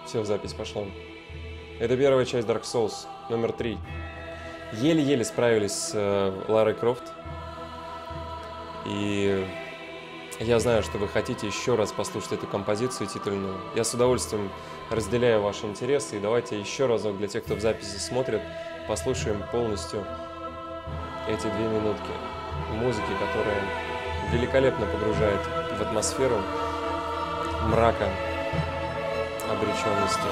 Все, в запись пошла. Это первая часть Dark Souls, номер 3. Еле-еле справились с Ларой Крофт. И я знаю, что вы хотите еще раз послушать эту композицию титульную. Я с удовольствием разделяю ваши интересы. И давайте еще разок для тех, кто в записи смотрит, послушаем полностью эти 2 минутки музыки, которая великолепно погружает в атмосферу мрака, обреченности.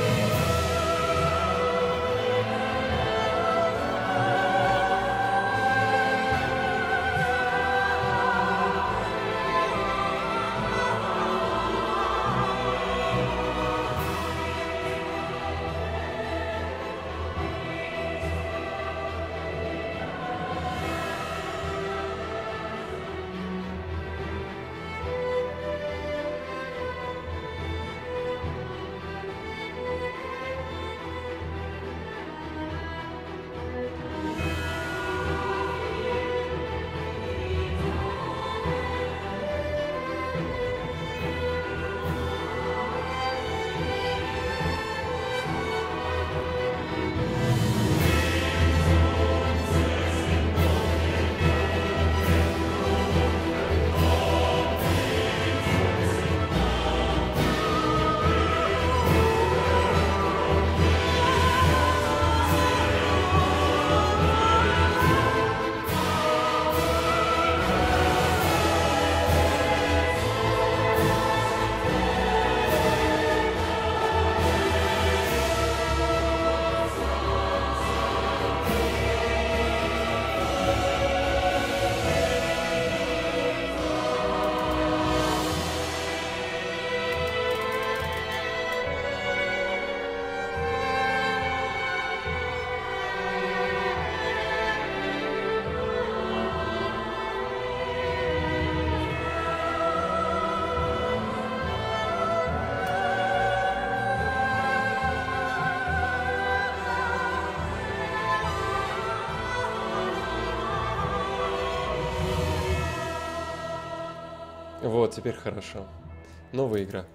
Вот, теперь хорошо. Новая игра.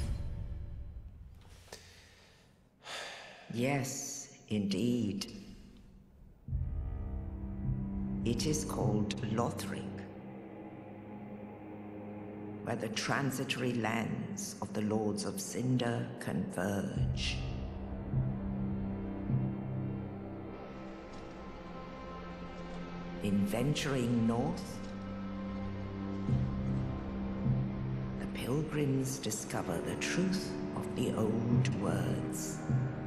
Yes, indeed. It is called Lothric, where the transitory lands of the Lords of Cinder converge. In venturing north, pilgrims discover the truth of the old words.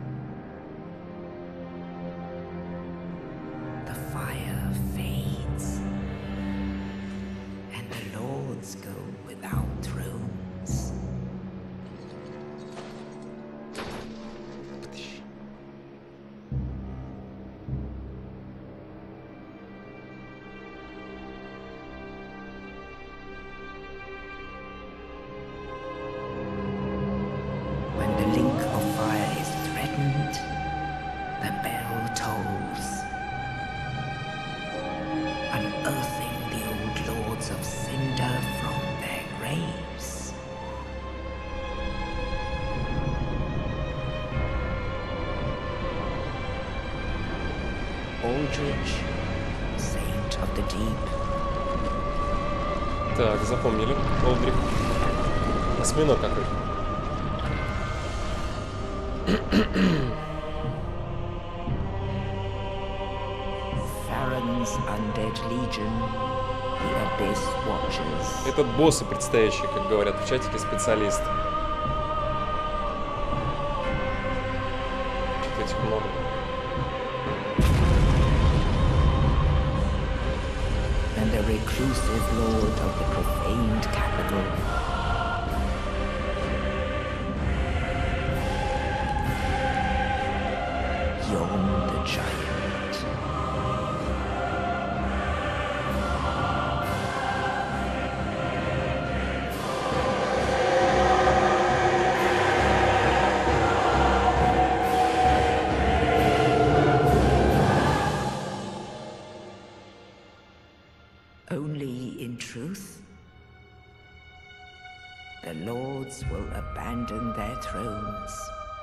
The fire fades, and the lords go without thrones. Aldrich, Saint of the Deep. Так, запомнили. Олдрик. Осьминог какой. Farron's Undead Legion, the Abyss Watchers. Этот боссы предстоящие, как говорят в чатике специалисты. Что-то этих много. And the reclusive lord of the profaned capital. Yon the giant. Only in truth, the lords will abandon their thrones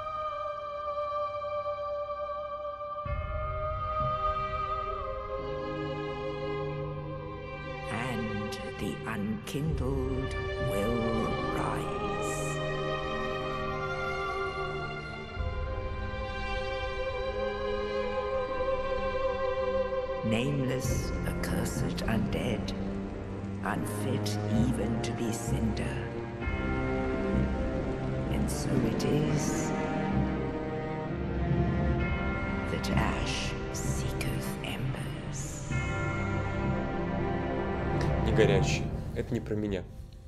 unkindled will rise. Nameless, accursed undead, unfit even to be cinder. And so it is that ash seeketh embers. Не горящий. Это не про меня.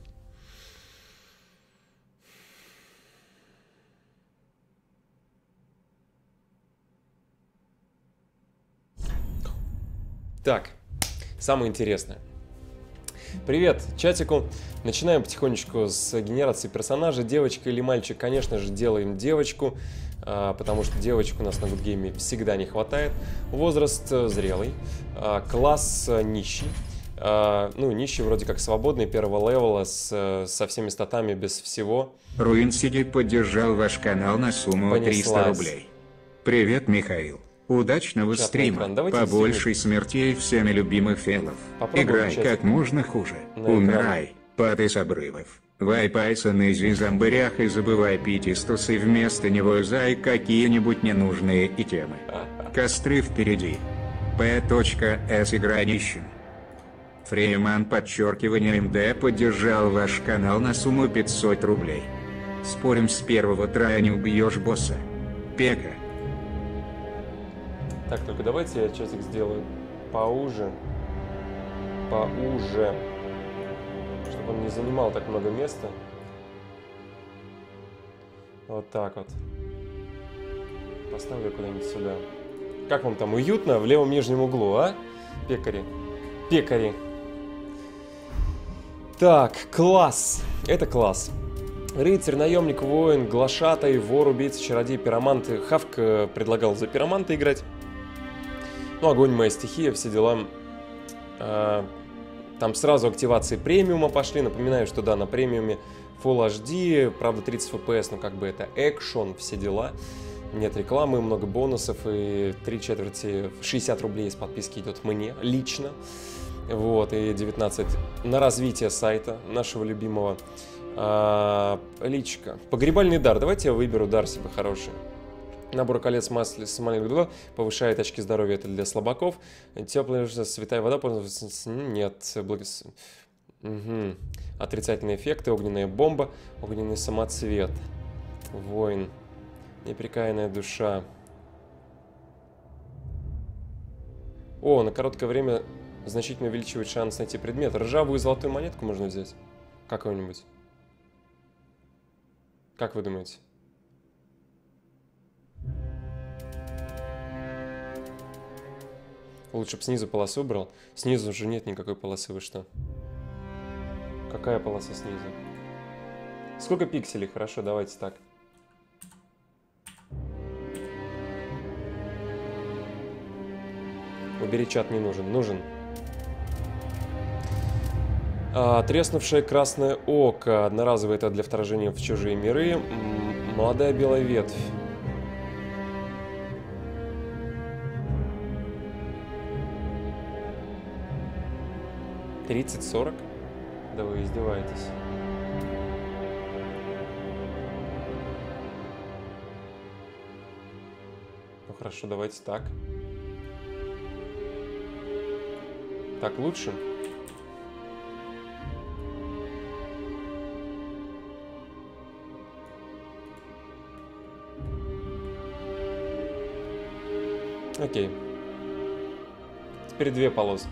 Так, самое интересное. Привет, чатику. Начинаем потихонечку с генерации персонажа. Девочка или мальчик, конечно же, делаем девочку, потому что девочек у нас на Good Game всегда не хватает. Возраст зрелый, класс нищий. Ну, нищий вроде как свободный, первого левела, со всеми статами, без всего. Руинсиди поддержал ваш канал на сумму 300 рублей. Привет, Михаил. Удачного стрима, побольше смертей всеми любимых фелов. Играй как можно хуже, умирай, падай с обрывов. Вайпайся на зомбырях и забывай пить истусы, вместо него зай какие-нибудь ненужные и темы. Костры впереди. P.S. игра нищим. Фрейман подчеркивание МД поддержал ваш канал на сумму 500 рублей. Спорим, с первого трая не убьешь босса. Пека. Так, только давайте я часик сделаю поуже. Поуже. Чтобы он не занимал так много места. Вот так вот. Поставлю куда-нибудь сюда. Как вам там, уютно в левом нижнем углу, а? Пекари. Пекари. Так, класс. Это класс. Рыцарь, наемник, воин, глашатай, вор, убийца, чародей, пиромант. Хавк предлагал за пироманта играть. Ну, огонь, моя стихия, все дела. Там сразу активации премиума пошли. Напоминаю, что да, на премиуме Full HD, правда 30 FPS, но как бы это экшон, все дела. Нет рекламы, много бонусов и 3/4, 60 рублей из подписки идет мне лично. Вот, и 19 на развитие сайта нашего любимого. Личка. Погребальный дар. Давайте я выберу дар себе хороший. Набор колец с маленьких дула повышает очки здоровья, это для слабаков. Теплая святая вода, нет. Угу. Отрицательные эффекты, огненная бомба, огненный самоцвет. Воин. Непрекаянная душа. О, на короткое время значительно увеличивает шанс найти предмет. Ржавую золотую монетку можно взять. Какую-нибудь. Как вы думаете? Лучше бы снизу полосу брал. Снизу уже нет никакой полосы, вы что? Какая полоса снизу? Сколько пикселей? Хорошо, давайте так. Убери чат, не нужен. Нужен. Треснувшее красное око. Одноразовое, это для вторжения в чужие миры. Молодая белая ветвь. $30-40? Да вы издеваетесь. Ну хорошо, давайте так. Так лучше? Окей. Теперь две полоски.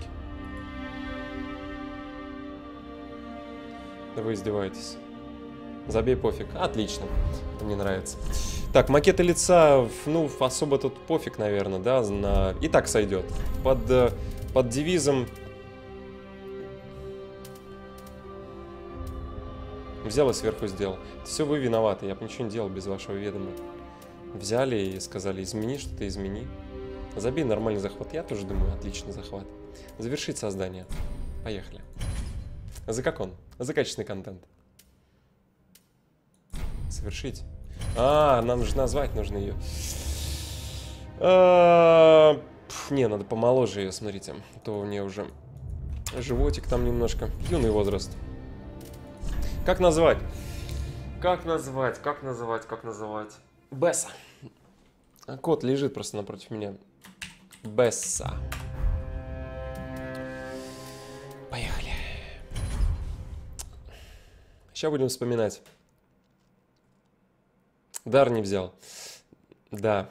Да вы издеваетесь. Забей, пофиг. Отлично. Мне нравится. Так, макеты лица, ну, особо тут пофиг, наверное, да? И так сойдет. Под девизом... Взял и сверху сделал. Все вы виноваты, я бы ничего не делал без вашего ведома. Взяли и сказали, измени что-то, измени. Забей нормальный захват. Я тоже думаю, отличный захват. Завершить создание. Поехали. За как он? За качественный контент. Совершить. Нам же назвать нужно ее. Не, надо помоложе ее, смотрите. А то у нее уже животик там немножко. Юный возраст. Как назвать? Как назвать? Как назвать? Как называть? Бесса. Кот лежит просто напротив меня. Бесса. Поехали. Сейчас будем вспоминать. Дар не взял. Да.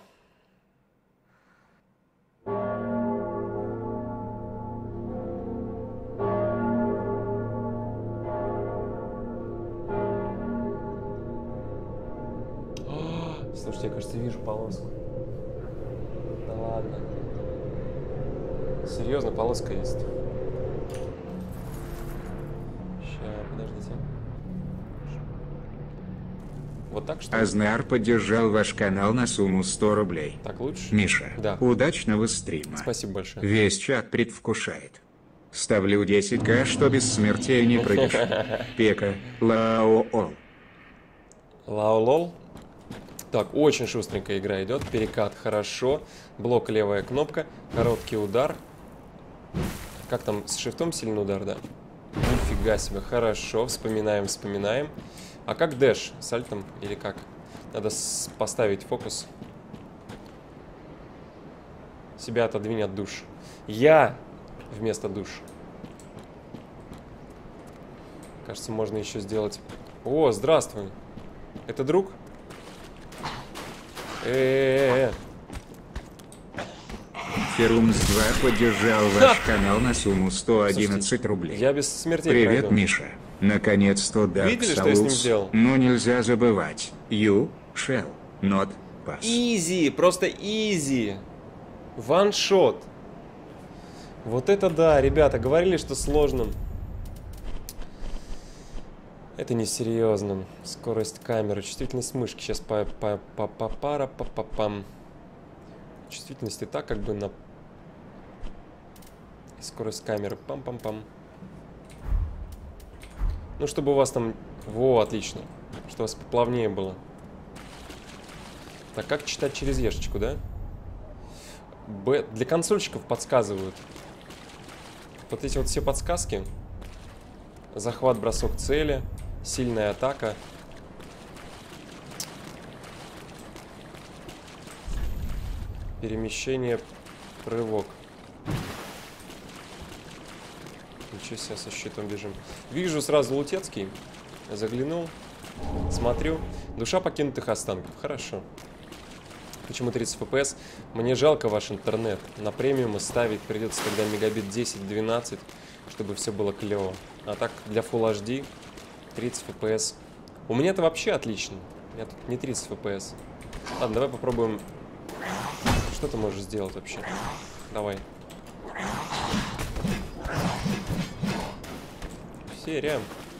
Слушайте, я, кажется, вижу полоску. Да ладно. Серьезно, полоска есть. Сейчас, подождите. Вот так что ли? Азнар поддержал ваш канал на сумму 100 рублей. Так лучше? Миша, да. Удачного стрима. Спасибо большое. Весь чат предвкушает. Ставлю 10к, что без смертей не прыгнешь. Пека, Лао-Ол. Лао-Лол. Так, очень шустренькая игра идет. Перекат хорошо. Блок левая кнопка. Короткий удар. Как там, с шифтом сильный удар, да? Нифига себе, хорошо. Вспоминаем, вспоминаем. А как дэш? С альтом или как? Надо поставить фокус. Себя отодвинь от душ. Я вместо душ. Кажется, можно еще сделать... О, здравствуй. Это друг? Ферумс 2 поддержал ваш канал на сумму 111 Слушайте, рублей. Я без смертей Привет, пройду. Миша. Наконец-то Dark Видели, что я с ним Souls, сделал? но нельзя забывать. You shall not pass. Изи, просто изи. Ваншот. Вот это да, ребята, говорили, что сложно. Это несерьезно. Скорость камеры, чувствительность мышки. Сейчас пам. Чувствительность и так как бы на... И скорость камеры. Пам-пам-пам. Ну, чтобы у вас там... Во, отлично. Чтобы у вас поплавнее было. Так, как читать через ешечку, да? Для консольщиков подсказывают. Вот эти вот все подсказки. Захват, бросок цели. Сильная атака. Перемещение, прыжок. Ничего себе, со щитом бежим. Вижу сразу Лутецкий. Заглянул. Смотрю. Душа покинутых останков. Хорошо. Почему 30 FPS? Мне жалко ваш интернет. На премиум ставить придется тогда мегабит 10-12, чтобы все было клево. А так для Full HD 30 FPS. У меня это вообще отлично. У меня тут не 30 FPS. Ладно, давай попробуем. Что ты можешь сделать вообще? Давай. Серия.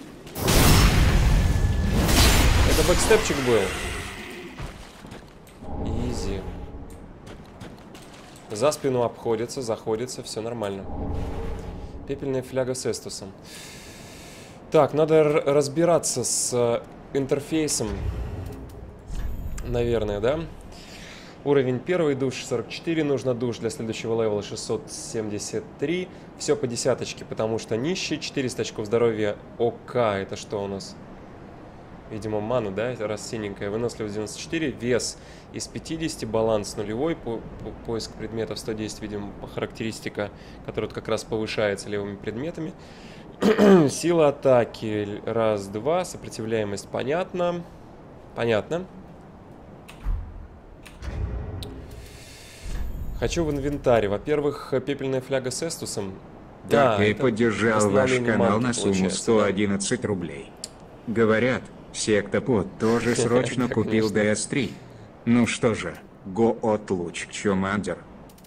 Это бэкстепчик был. Изи. За спину обходится, заходится, все нормально. Пепельная фляга с эстусом. Так, надо разбираться с интерфейсом. Наверное, да? Уровень 1, душ 44, нужно душ для следующего левела 673. Все по десяточке, потому что нищий. 400 очков здоровья ОК. Это что у нас? Видимо, мана, да? Это раз синенькая. Выносливость 94, вес из 50, баланс нулевой, поиск предметов 110, видимо, характеристика, которая как раз повышается левыми предметами. Сила атаки 1, 2, сопротивляемость понятно. Понятно. Хочу в инвентарь. Во-первых, пепельная фляга с эстусом. Да, и поддержал ваш канал на сумму 111 рублей. Говорят, секта Под тоже срочно купил DS3. Ну что же, го от луч чумандер.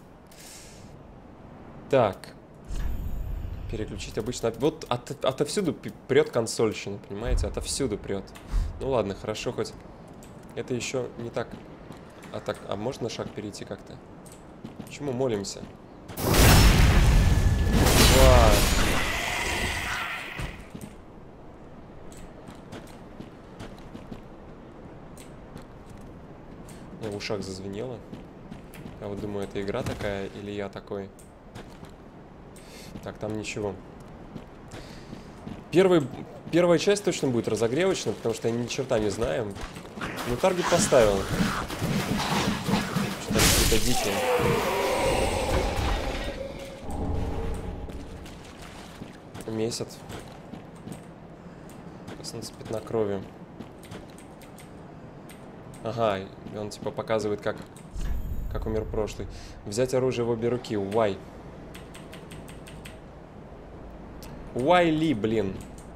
Так. Переключить обычно. Вот отовсюду прет консольщина, понимаете? Отовсюду прет. Ну ладно, хорошо хоть. Это еще не так. А можно шаг перейти как-то? Почему молимся? Вау. У меня в ушах зазвенело. Я вот думаю, это игра такая или я такой? Так, там ничего. Первая часть точно будет разогревочная, потому что я ни черта не знаю. Ну, таргет поставил. Что-то какие-то дикие. Месяц. Коснуться пятна крови. Ага, он типа показывает, как умер прошлый. Взять оружие в обе руки. Why? Why ли, блин?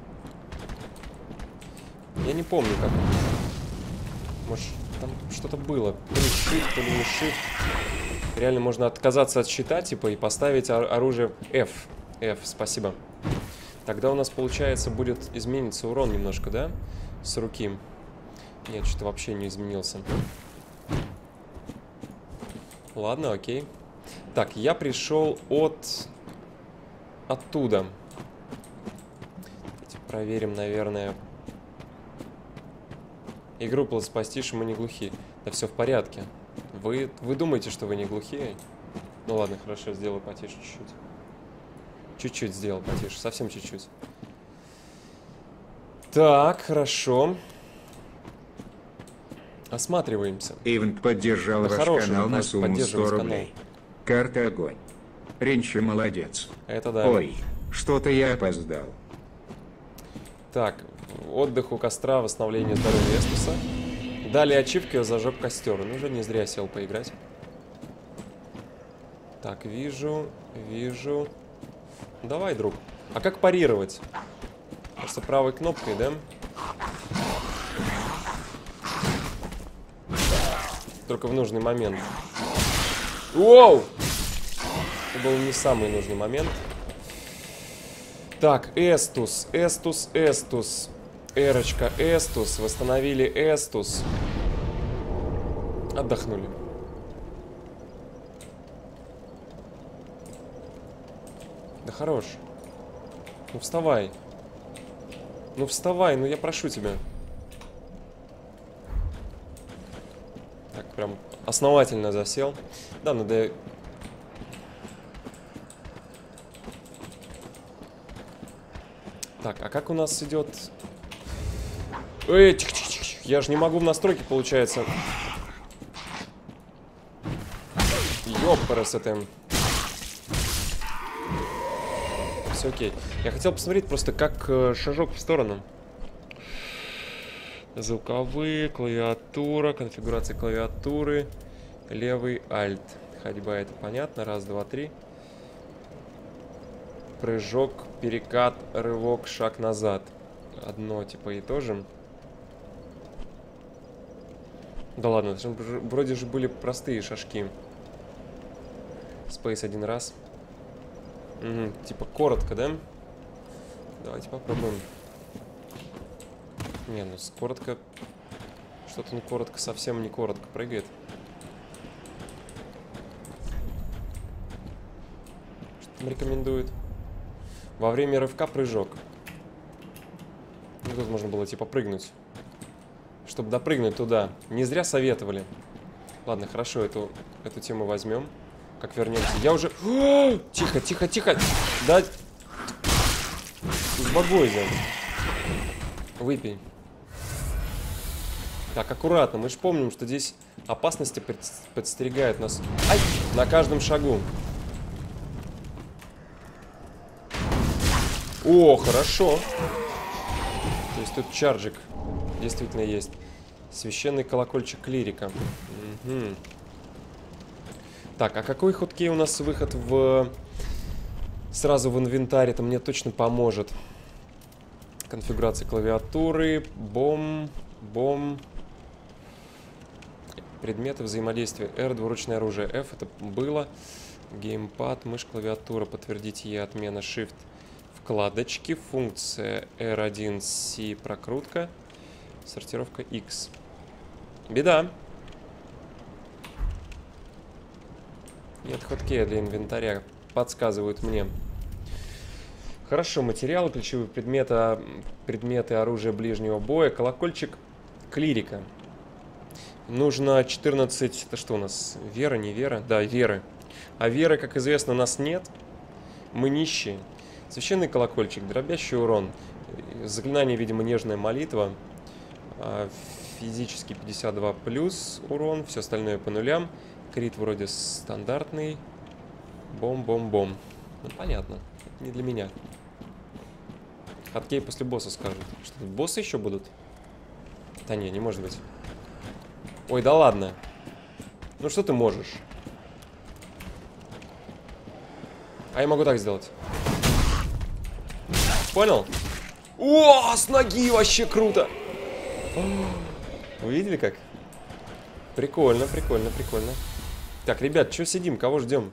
Я не помню, как. Может, там что-то было. То ли shift, то ли не shift. Реально можно отказаться от щита, типа, и поставить оружие F. F, спасибо. Тогда у нас, получается, будет измениться урон немножко, да? С руки. Нет, что-то вообще не изменился. Ладно, окей. Так, я пришел оттуда. Давайте проверим, наверное. Игру спастишь, мы не глухие. Да все в порядке. Вы думаете, что вы не глухие? Ну ладно, хорошо, сделаю потише чуть-чуть. Чуть-чуть сделал потише, совсем чуть-чуть. Так, хорошо. Осматриваемся. Ивент поддержал ваш канал на сумму 100 рублей. Карта огонь. Ренчи молодец. Это да. Ой, что-то я опоздал. Так, отдых у костра, восстановление здоровья Эстуса. Далее ачивки, зажег костер. Ну, уже не зря сел поиграть. Так, вижу. Давай, друг. А как парировать? Просто правой кнопкой, да? Только в нужный момент. Воу! Это был не самый нужный момент. Так, Эстус. Эрочка, Эстус. Восстановили Эстус. Отдохнули. Да хорош. Ну вставай. Ну вставай, ну я прошу тебя. Так, прям основательно засел. Да, надо... Так, а как у нас идет... Эй, тихо. Я же не могу в настройки, получается. Ёппарас это... Все окей. Я хотел посмотреть просто, как шажок в сторону. Звуковые, клавиатура, конфигурация клавиатуры, левый альт. Ходьба, это понятно. Раз, два, три. Прыжок, перекат, рывок, шаг назад. Одно типа и то же. Да ладно, это же вроде же были простые шажки. Space один раз. Угу, типа коротко, да? Давайте попробуем. Не, ну коротко... Что-то не коротко, совсем не коротко прыгает. Что там рекомендует? Во время рывка прыжок. Ну, тут можно было типа прыгнуть. Чтобы допрыгнуть туда. Не зря советовали. Ладно, хорошо, эту тему возьмем. Как вернемся. Я уже... Тихо. Да... Сбагойся. Выпей. Так, аккуратно. Мы же помним, что здесь опасности подстерегают нас. Ай! На каждом шагу. О, хорошо. То есть тут чарджик действительно есть. Священный колокольчик клирика. Угу. Так, а какой хоткей у нас выход сразу в инвентарь? Это мне точно поможет. Конфигурация клавиатуры. Бом. Предметы взаимодействия. R, двуручное оружие. F, это было. Геймпад, мышь, клавиатура. Подтвердить E, отмена. Shift. Вкладочки. Функция R1C, прокрутка. Сортировка X. Беда. Нет хоткея для инвентаря. Подсказывают мне. Хорошо, материалы, ключевые предметы оружия ближнего боя. Колокольчик клирика. Нужно 14... Это что у нас? Вера, не вера? Да, веры. А веры, как известно, у нас нет. Мы нищие. Священный колокольчик, дробящий урон. Заклинание, видимо, нежная молитва. Физически 52 плюс урон, все остальное по нулям. Крит вроде стандартный. Бом-бом-бом. Ну, понятно. Это не для меня. Хоткей после босса скажут. Что, тут боссы еще будут? Да не может быть. Ой, да ладно. Ну что ты можешь? А я могу так сделать. Понял? О, с ноги вообще круто! Вы видели как? Прикольно, прикольно, прикольно. Так, ребят, что сидим? Кого ждем?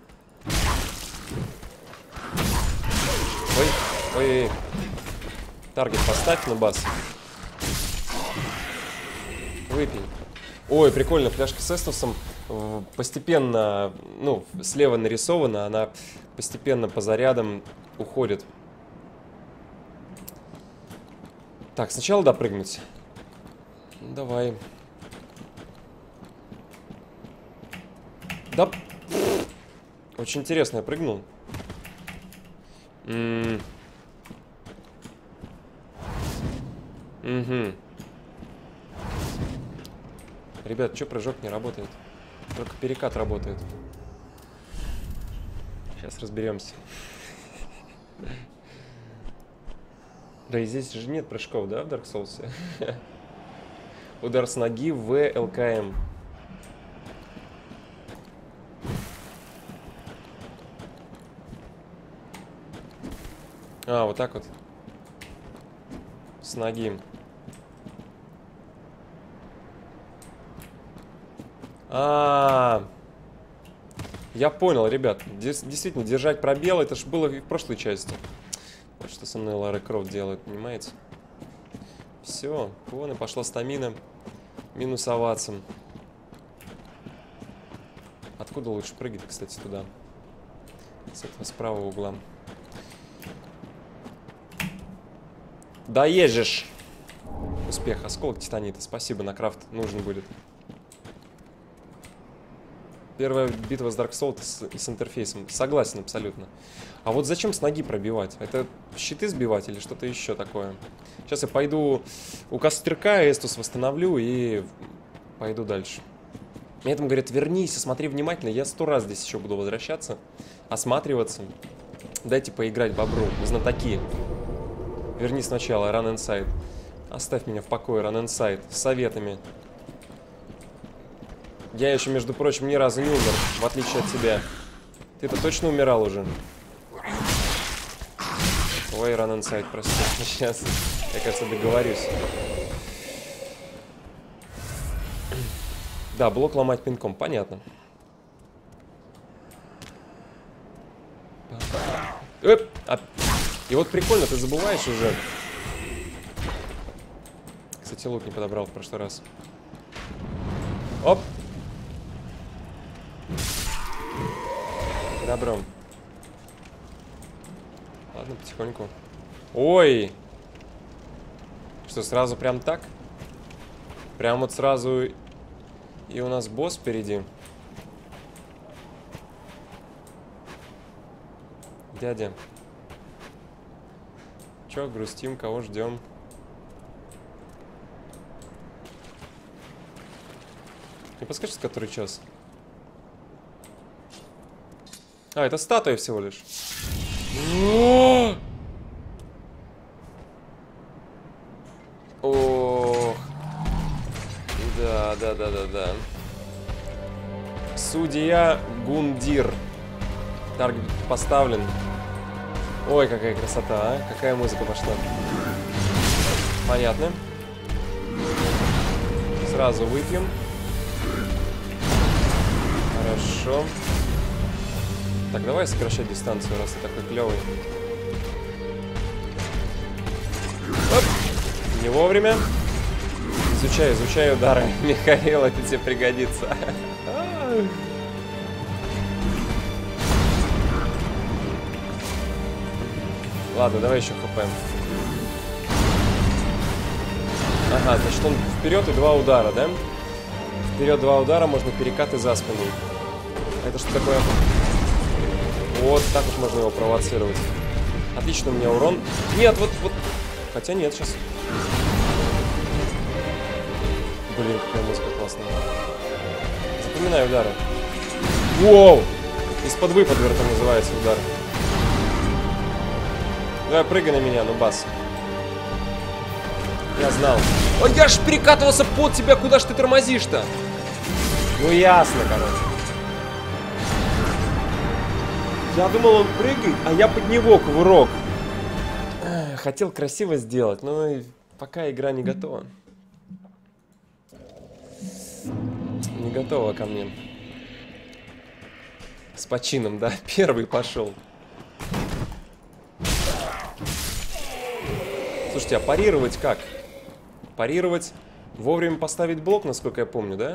Ой, ой, ой. Таргет поставь на бас. Выпей. Ой, прикольно, фляжка с эстусом постепенно, ну, слева нарисована, она постепенно по зарядам уходит. Так, сначала допрыгнуть. Давай. Да. Очень интересно, я прыгнул. Угу. Ребят, что прыжок не работает? Только перекат работает. Сейчас разберемся. Да и здесь же нет прыжков, да, в Dark Souls? Удар с ноги в ЛКМ. А, вот так вот. С ноги. Я понял, ребят. Действительно, держать пробел, это же было и в прошлой части. Вот что со мной Лара Крофт делает, понимаете? Все, вон и пошла стамина минусоваться. Откуда лучше прыгать, кстати, туда? С этого, с правого угла. Да ежешь! Успех, осколок титанита. Спасибо, на крафт нужен будет. Первая битва с Dark Souls и с интерфейсом. Согласен абсолютно. А вот зачем с ноги пробивать? Это щиты сбивать или что-то еще такое? Сейчас я пойду у костерка, эстус восстановлю и пойду дальше. Мне этому говорят, вернись, смотри внимательно. Я 100 раз здесь еще буду возвращаться, осматриваться. Дайте поиграть бобру, знатоки. Верни сначала, Run Inside. Оставь меня в покое, Run Inside. С советами. Я еще, между прочим, ни разу не умер, в отличие от тебя. Ты-то точно умирал уже? Ой, Run Inside, прости. Сейчас, я, кажется, договорюсь. Да, блок ломать пинком, понятно. И вот прикольно, ты забываешь уже. Кстати, лук не подобрал в прошлый раз. Оп! Добром. Ладно, потихоньку. Ой! Что, сразу прям так? Прям вот сразу и у нас босс впереди. Дядя. Чё, грустим, кого ждем? Не подскажете, который час? А, это статуя всего лишь. Ох. Да. Судья Гундир. Таргет поставлен. Ой, какая красота, а? Какая музыка пошла. Понятно. Сразу выпьем. Хорошо. Так, давай сокращать дистанцию, раз ты такой клевый. Оп! Не вовремя. Изучай удары. Михаил, это тебе пригодится. Ладно, давай еще хп. Ага, значит он вперед и 2 удара, да? Вперед 2 удара, можно перекаты за спину. Это что такое? Вот так вот можно его провоцировать. Отлично, у меня урон. Нет, вот Хотя нет, сейчас. Блин, какая музыка классная. Запоминаю удары. Воу! Из-под выпада это называется удар. Давай, прыгай на меня, ну бас. Я знал. Ой, я ж перекатывался под тебя, куда ж ты тормозишь-то? Ну ясно, короче. Я думал, он прыгает, а я под него кувырок. Хотел красиво сделать, но пока игра не готова. Не готова ко мне. С почином, да? Первый пошел. Слушайте, а парировать как? Парировать, вовремя поставить блок, насколько я помню, да?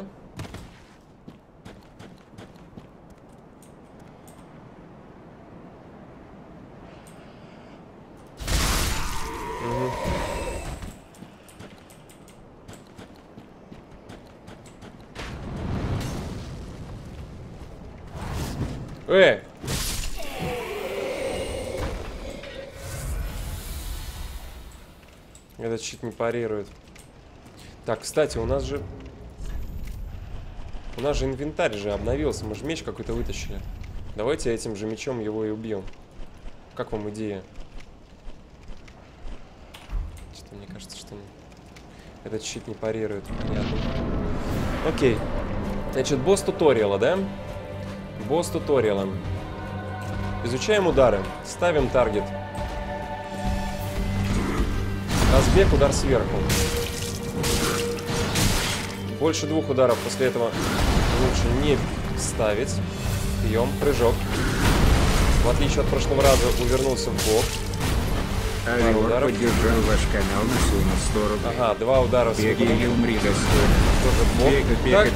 Этот щит не парирует. Так, кстати, у нас же инвентарь же обновился. Мы же меч какой-то вытащили. Давайте этим же мечом его и убьем. Как вам идея? Что-то мне кажется, что этот щит не парирует. Понятно. Окей. Значит, босс туториала, да? Босс туториала. Изучаем удары. Ставим таргет. Разбег, удар сверху. Больше 2 ударов после этого лучше не ставить. Прием, прыжок. В отличие от прошлого раза увернулся в бок. Алиор поддержал ваш канал на сумму 100 рублей. Ага, 2 удара с Беги или умри достойно. Тоже в бок. Бега.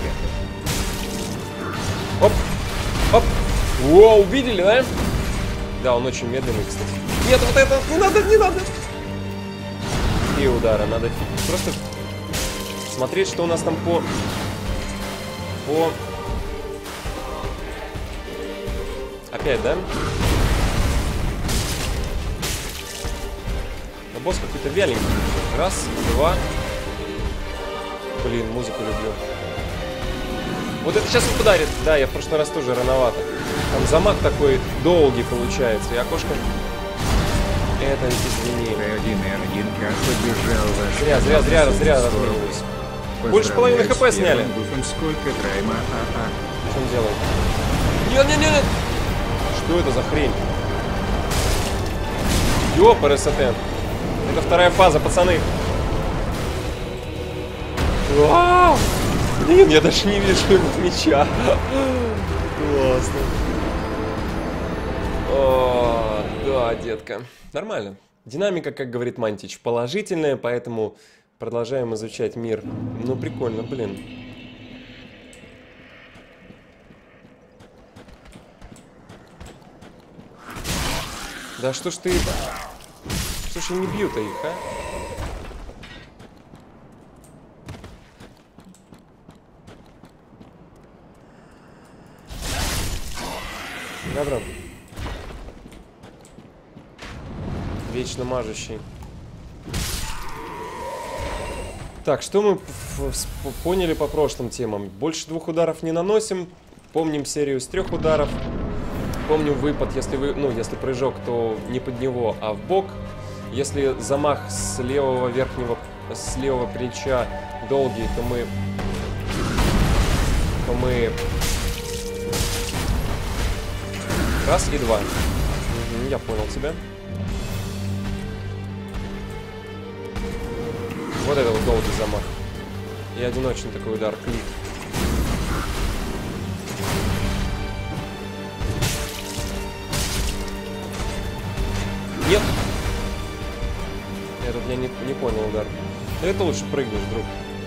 Оп, оп. Воу, увидели, да? Да, он очень медленный, кстати. Нет, вот это, не надо, не надо. 3 удара, надо просто смотреть, что у нас там по... Опять, да? Но босс какой-то вяленький. Раз, 2. Блин, музыку люблю. Вот это сейчас ударит. Да, я в прошлый раз тоже рановато. Там замах такой долгий получается. И окошко... Это, извини. Зря разминились. Больше половины хп сняли. Сколько трайма, Что он делает? Нет. Что это за хрень? РСТ. Это вторая фаза, пацаны. Вау! Блин, я даже не вижу его меча. Классно. О, да, детка. Нормально. Динамика, как говорит Мантич, положительная, поэтому продолжаем изучать мир. Ну, прикольно, блин. Да что ж ты... Слушай, не бью-то их, а? Добро. Вечно мажущий. Так, что мы поняли по прошлым темам? Больше 2 ударов не наносим. Помним серию с 3 ударов. Помним выпад, если если прыжок, то не под него, а в бок. Если замах с левого плеча долгий, то мы раз и 2. Я понял тебя. Вот это вот долгий замах. И одиночный такой удар, клик. Нет. Этот я не понял удар. Это лучше прыгнешь, друг.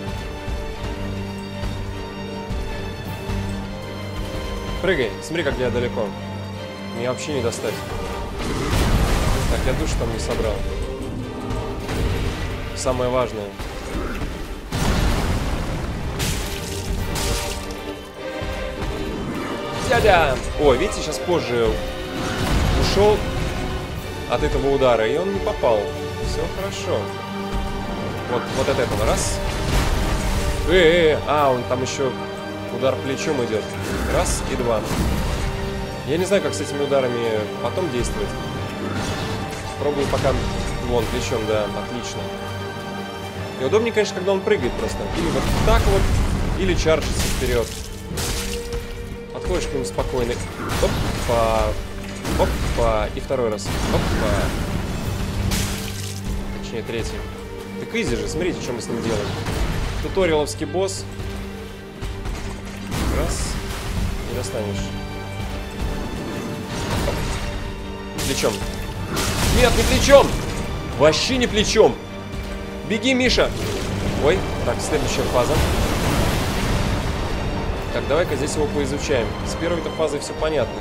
Прыгай, смотри, как я далеко. Меня вообще не достать. Так, я душу там не собрал. Самое важное. Дядя! О, видите, сейчас позже ушел от этого удара, и он не попал. Все хорошо. Вот от этого. Раз. Он там еще удар плечом идет. Раз и два. Я не знаю, как с этими ударами потом действовать. Пробую пока... Вон, плечом, да, отлично. И удобнее, конечно, когда он прыгает просто. Или вот так вот, или чаржится вперед. Подходишь к нему спокойно. Опа. Опа. И второй раз. Опа. Точнее, третий. Так изи же, смотрите, что мы с ним делаем. Туториаловский босс. Раз. Не достанешь. Плечом. Нет, не плечом! Вообще не плечом! Беги, Миша! Ой, так, следующая фаза. Так, давай-ка здесь его поизучаем. С первой-то фазой все понятно.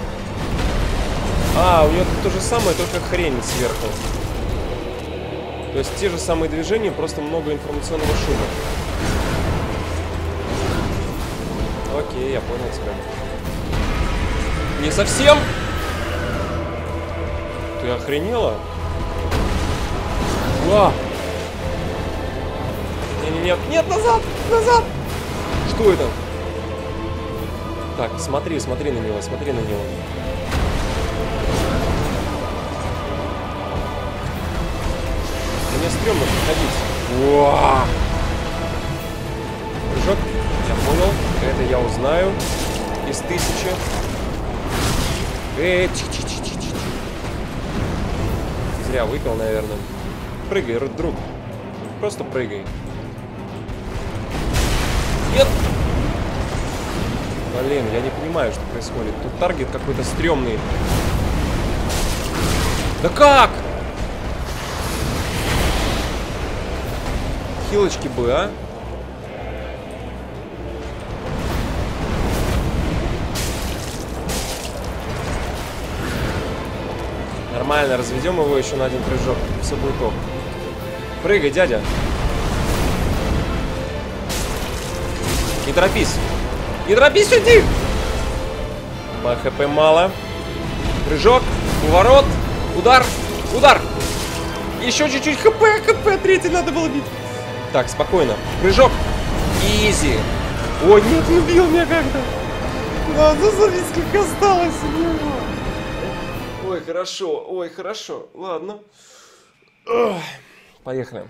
У него тут то же самое, только хрень сверху. То есть те же самые движения, просто много информационного шума. Окей, я понял тебя. Не совсем! Ты охренела? Ва! Нет, назад! Назад! Что это? Так, смотри на него, смотри на него. Мне стрёмно подходить. Уа! Прыжок. Я понял. Это я узнаю. Из 1000. Зря выпил, наверное. Прыгай, друг. Просто прыгай. Нет! Блин, я не понимаю, что происходит. Тут таргет какой-то стрёмный. Да как? Хилочки бы, а? Нормально, разведем его еще на один прыжок. Все будет ок. Прыгай, дядя. Не торопись. Не торопись, уйди! По хп мало. Прыжок, поворот, удар, удар. Еще чуть-чуть хп, третий надо было бить. Так, спокойно. Прыжок. Изи. Ой, нет, не убил меня как-то. Надо смотреть, сколько осталось. Ой, хорошо, ой, хорошо. Ладно. Поехали.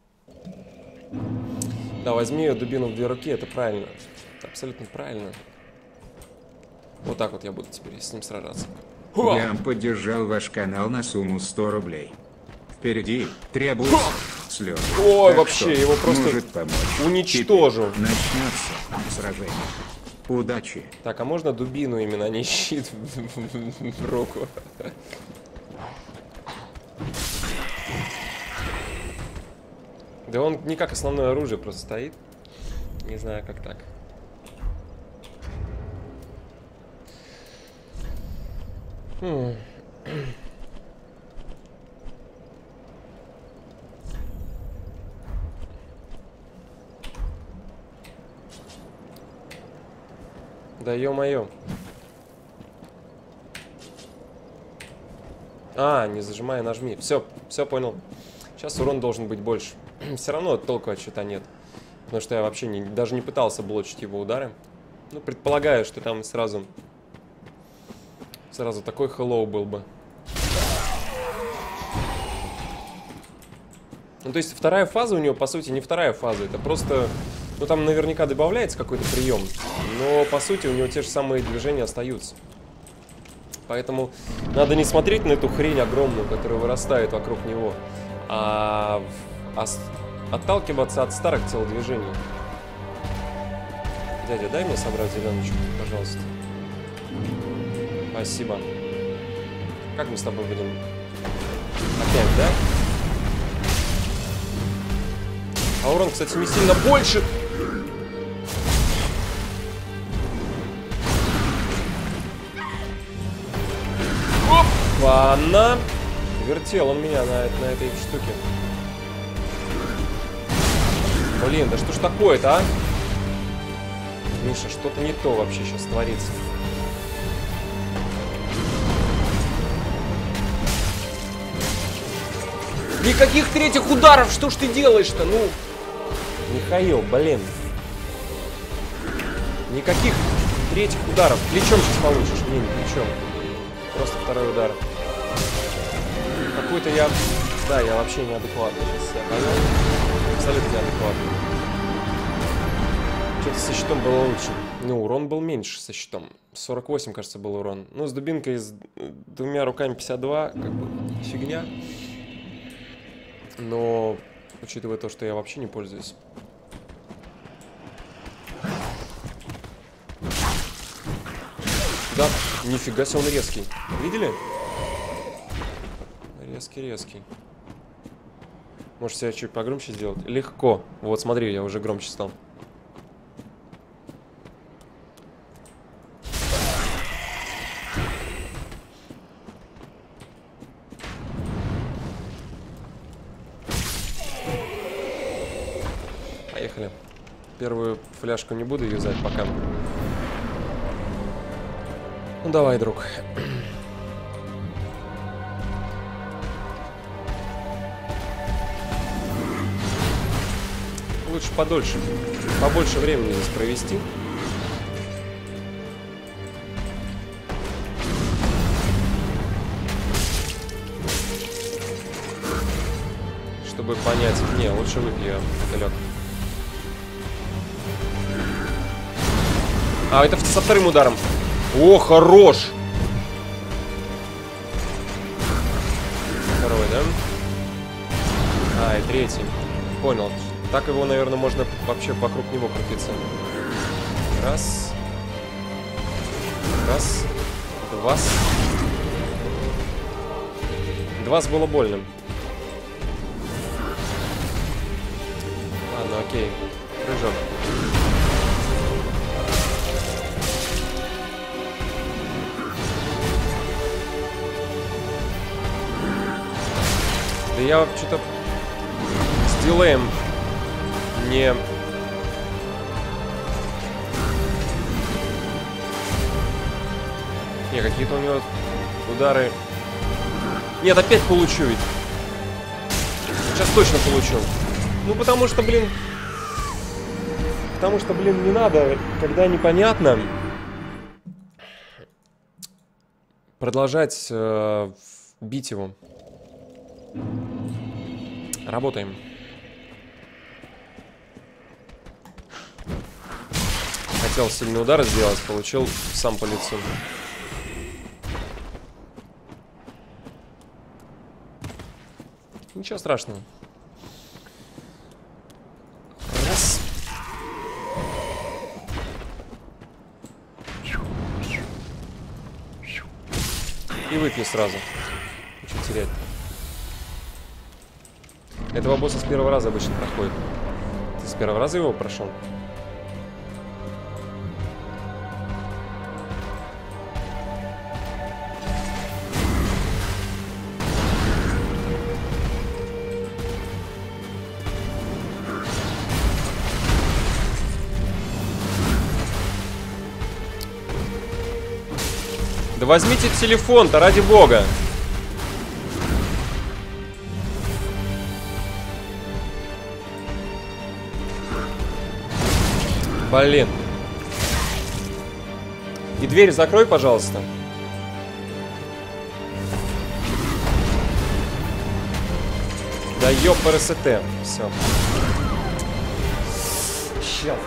Да, возьми дубину в 2 руки, это правильно. Это абсолютно правильно. Вот так вот я буду теперь с ним сражаться. Я поддержал ваш канал на сумму 100 рублей. Впереди требуется слезы. Ой, так вообще, его просто уничтожу. Теперь начнется сражение. Удачи. Так, а можно дубину именно, а не щит в руку? Да он не как основное оружие просто стоит. Не знаю, как так. Да ё-моё. Не зажимай, нажми. Все понял. Сейчас урон должен быть больше. Все равно толку от счета нет. Потому что я вообще даже не пытался блочить его удары. Ну, предполагаю, что там сразу такой хеллоу был бы. Ну, то есть вторая фаза у него, по сути, не вторая фаза. Это просто... Ну, там наверняка добавляется какой-то прием. Но, по сути, у него те же самые движения остаются. Поэтому надо не смотреть на эту хрень огромную, которая вырастает вокруг него, а отталкиваться от старых телодвижений. Дядя, дай мне собрать зеленочку, пожалуйста. Спасибо. Как мы с тобой будем? Опять, да? А урон, кстати, не сильно больше. Опа-на! Вертел он меня на этой штуке. Блин, да что ж такое-то, а? Миша, что-то не то вообще сейчас творится. Никаких третьих ударов! Что ж ты делаешь-то? Ну... Михаил, блин. Никаких третьих ударов. Плечом сейчас получишь. Не плечом. Просто второй удар. Какой-то я... Да, я вообще неадекватный сейчас себя повел. Абсолютно неадекватный. Что-то со щитом было лучше. Ну, урон был меньше со щитом. 48, кажется, был урон. Ну, с дубинкой с двумя руками 52, как бы, фигня. Но, учитывая то, что я вообще не пользуюсь. Да, нифига себе, он резкий. Видели? Резкий. Может, себя чуть погромче сделать? Легко. Вот, смотри, я уже громче стал. Поехали. Первую фляжку не буду юзать пока. Ну давай, друг. Лучше подольше, побольше времени здесь провести. Чтобы понять. Не, лучше выпью мотылек. А, это со вторым ударом. О, хорош! Второй, да? А, и третий. Понял. Так его, наверное, можно вообще вокруг него крутиться. Раз. Раз. Два. Два было больным. Ладно, окей. Прыжок. Да я что-то с дилеем не... Не, какие-то у него удары... Нет, опять получу ведь. Сейчас точно получу. Ну, потому что, блин... Потому что, блин, не надо, когда непонятно, продолжать бить его. Работаем. Хотел сильный удар сделать, получил сам по лицу. Ничего страшного. Раз. И выпью сразу. Ничего терять. Этого босса с первого раза обычно проходит. Ты с первого раза его прошел? Да возьмите телефон-то, ради бога. Блин. И дверь закрой, пожалуйста. Да ёпрст. Все. Сейчас.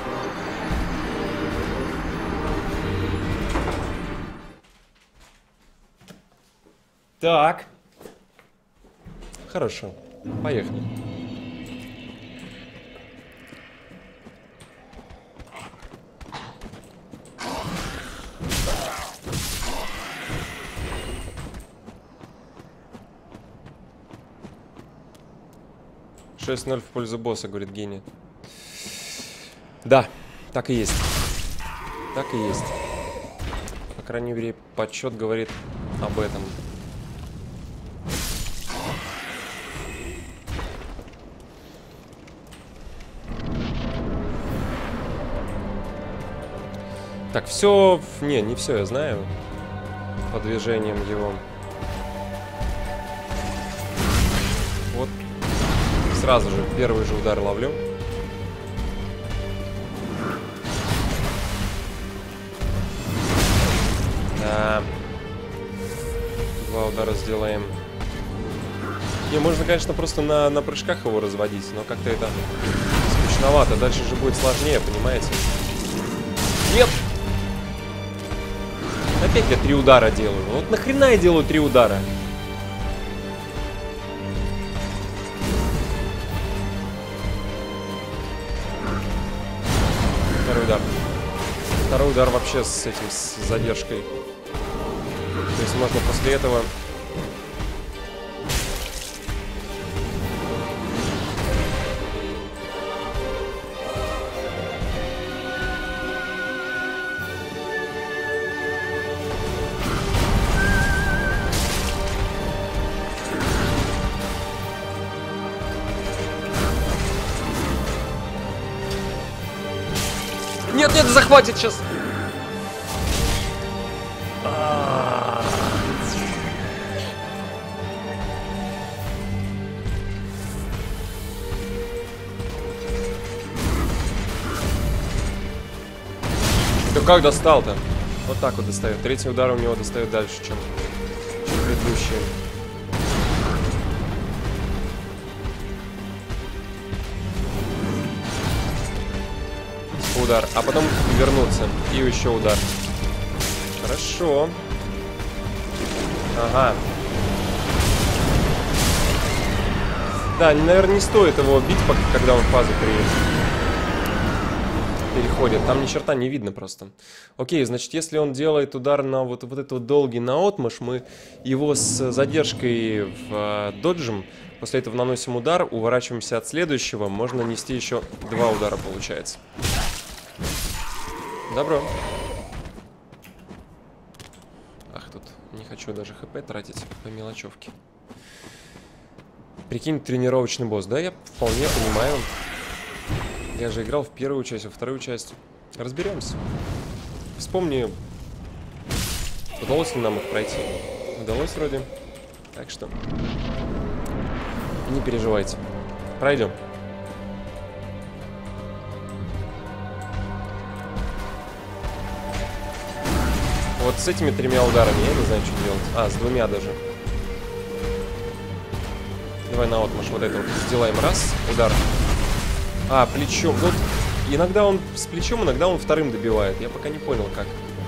Так. Хорошо. Поехали. «6-0 в пользу босса», говорит Гений. Да, так и есть. Так и есть. По крайней мере, подсчет говорит об этом. Так, все... Не все я знаю. По движениям его. Вот Сразу же, первый же удар ловлю. Да. 2 удара сделаем. Не, можно, конечно, просто на прыжках его разводить, но как-то это скучновато. Дальше же будет сложнее, понимаете? Нет! Опять я 3 удара делаю. Вот нахрена я делаю 3 удара? Второй удар. Второй удар вообще с этим, с задержкой. То есть можно после этого... Нет, нет, захватит сейчас. Да как достал-то? Вот так вот достает. Третий удар у него достает дальше, чем предыдущие. Удар, а потом вернуться. И еще удар. Хорошо. Ага. Да, наверное, не стоит его бить, когда он в фазу переходит. Там ни черта не видно просто. Окей, значит, если он делает удар на вот этот вот долгий наотмашь, мы его с задержкой в доджем. После этого наносим удар, уворачиваемся от следующего. Можно нанести еще 2 удара, получается. Добро. Ах, тут не хочу даже хп тратить по мелочевке. Прикинь, тренировочный босс. Да, я вполне понимаю. Я же играл в первую часть, во вторую часть. Разберемся. Вспомни, удалось ли нам их пройти. Удалось вроде. Так что не переживайте. Пройдем. Вот с этими 3 ударами я не знаю, что делать. А, с 2 даже. Давай наотмашь вот это вот сделаем. Раз, удар. А, плечом. Вот иногда он с плечом, иногда он вторым добивает. Я пока не понял, как.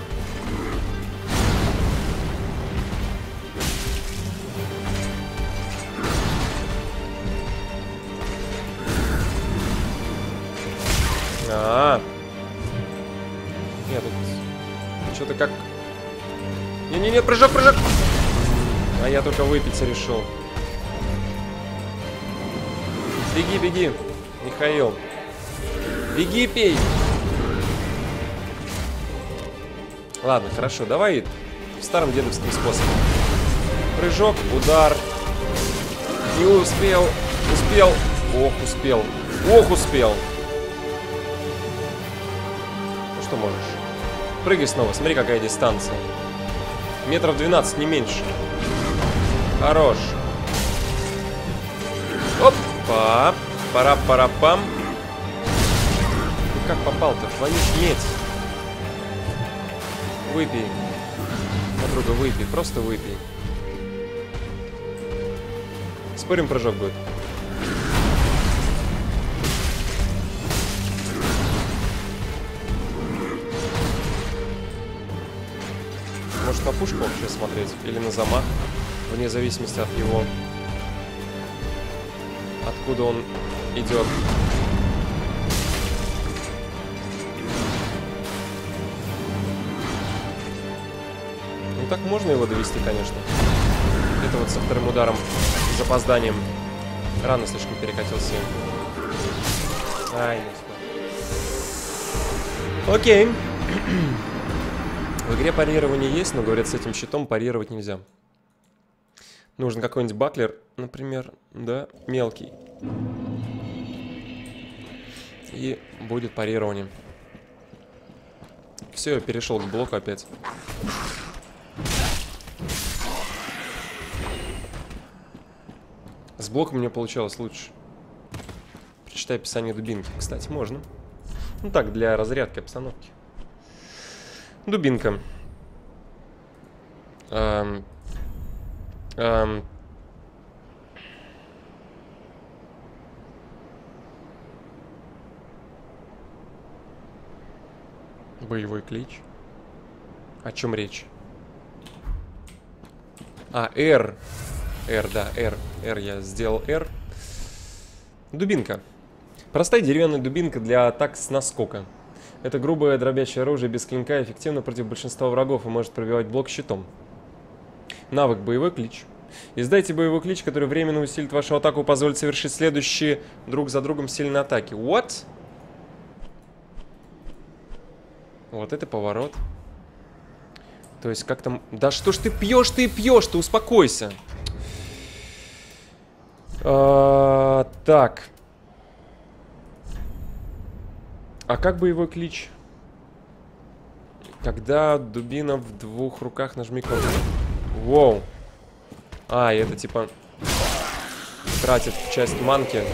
Нет, тут что-то как... Не-не-не, прыжок, прыжок! А я только выпить решил. Беги, беги, Михаил. Беги, пей. Ладно, хорошо, давай старым дедовским способом. Прыжок, удар. Не успел. Успел. Ох, успел. Ох, успел. Ну что можешь? Прыгай снова, смотри, какая дистанция. Метров 12, не меньше. Хорош. Опа. Пара-пара-пам. Как попал-то? Твою ж медь. Выпей. Подруга, выпей. Просто выпей. Спорим, прыжок будет. Может, на пушку вообще смотреть? Или на замах? Вне зависимости от его... Откуда он идет. Ну так можно его довести, конечно. Это вот со вторым ударом с запозданием. Рано слишком перекатился. Ай, не успел. Окей. В игре парирование есть, но, говорят, с этим щитом парировать нельзя. Нужен какой-нибудь баклер, например, да, мелкий. И будет парирование. Все, я перешел к блоку опять. С блоком мне получалось лучше. Прочитай описание дубинки. Кстати, можно. Ну так, для разрядки обстановки. Дубинка. Боевой клич. О чем речь? А, R. R, да, R. R, я сделал R. Дубинка. Простая деревянная дубинка для атак с наскока. Это грубое дробящее оружие без клинка, эффективно против большинства врагов и может пробивать блок щитом. Навык боевой клич. Издайте боевой клич, который временно усилит вашу атаку и позволит совершить следующие друг за другом сильные атаки. What? Вот это поворот. То есть как там... Да что ж ты пьешь, ты успокойся. Так. А как боевой клич? Когда дубина в двух руках, нажми кнопку. Воу. А, это типа... Тратит часть манки.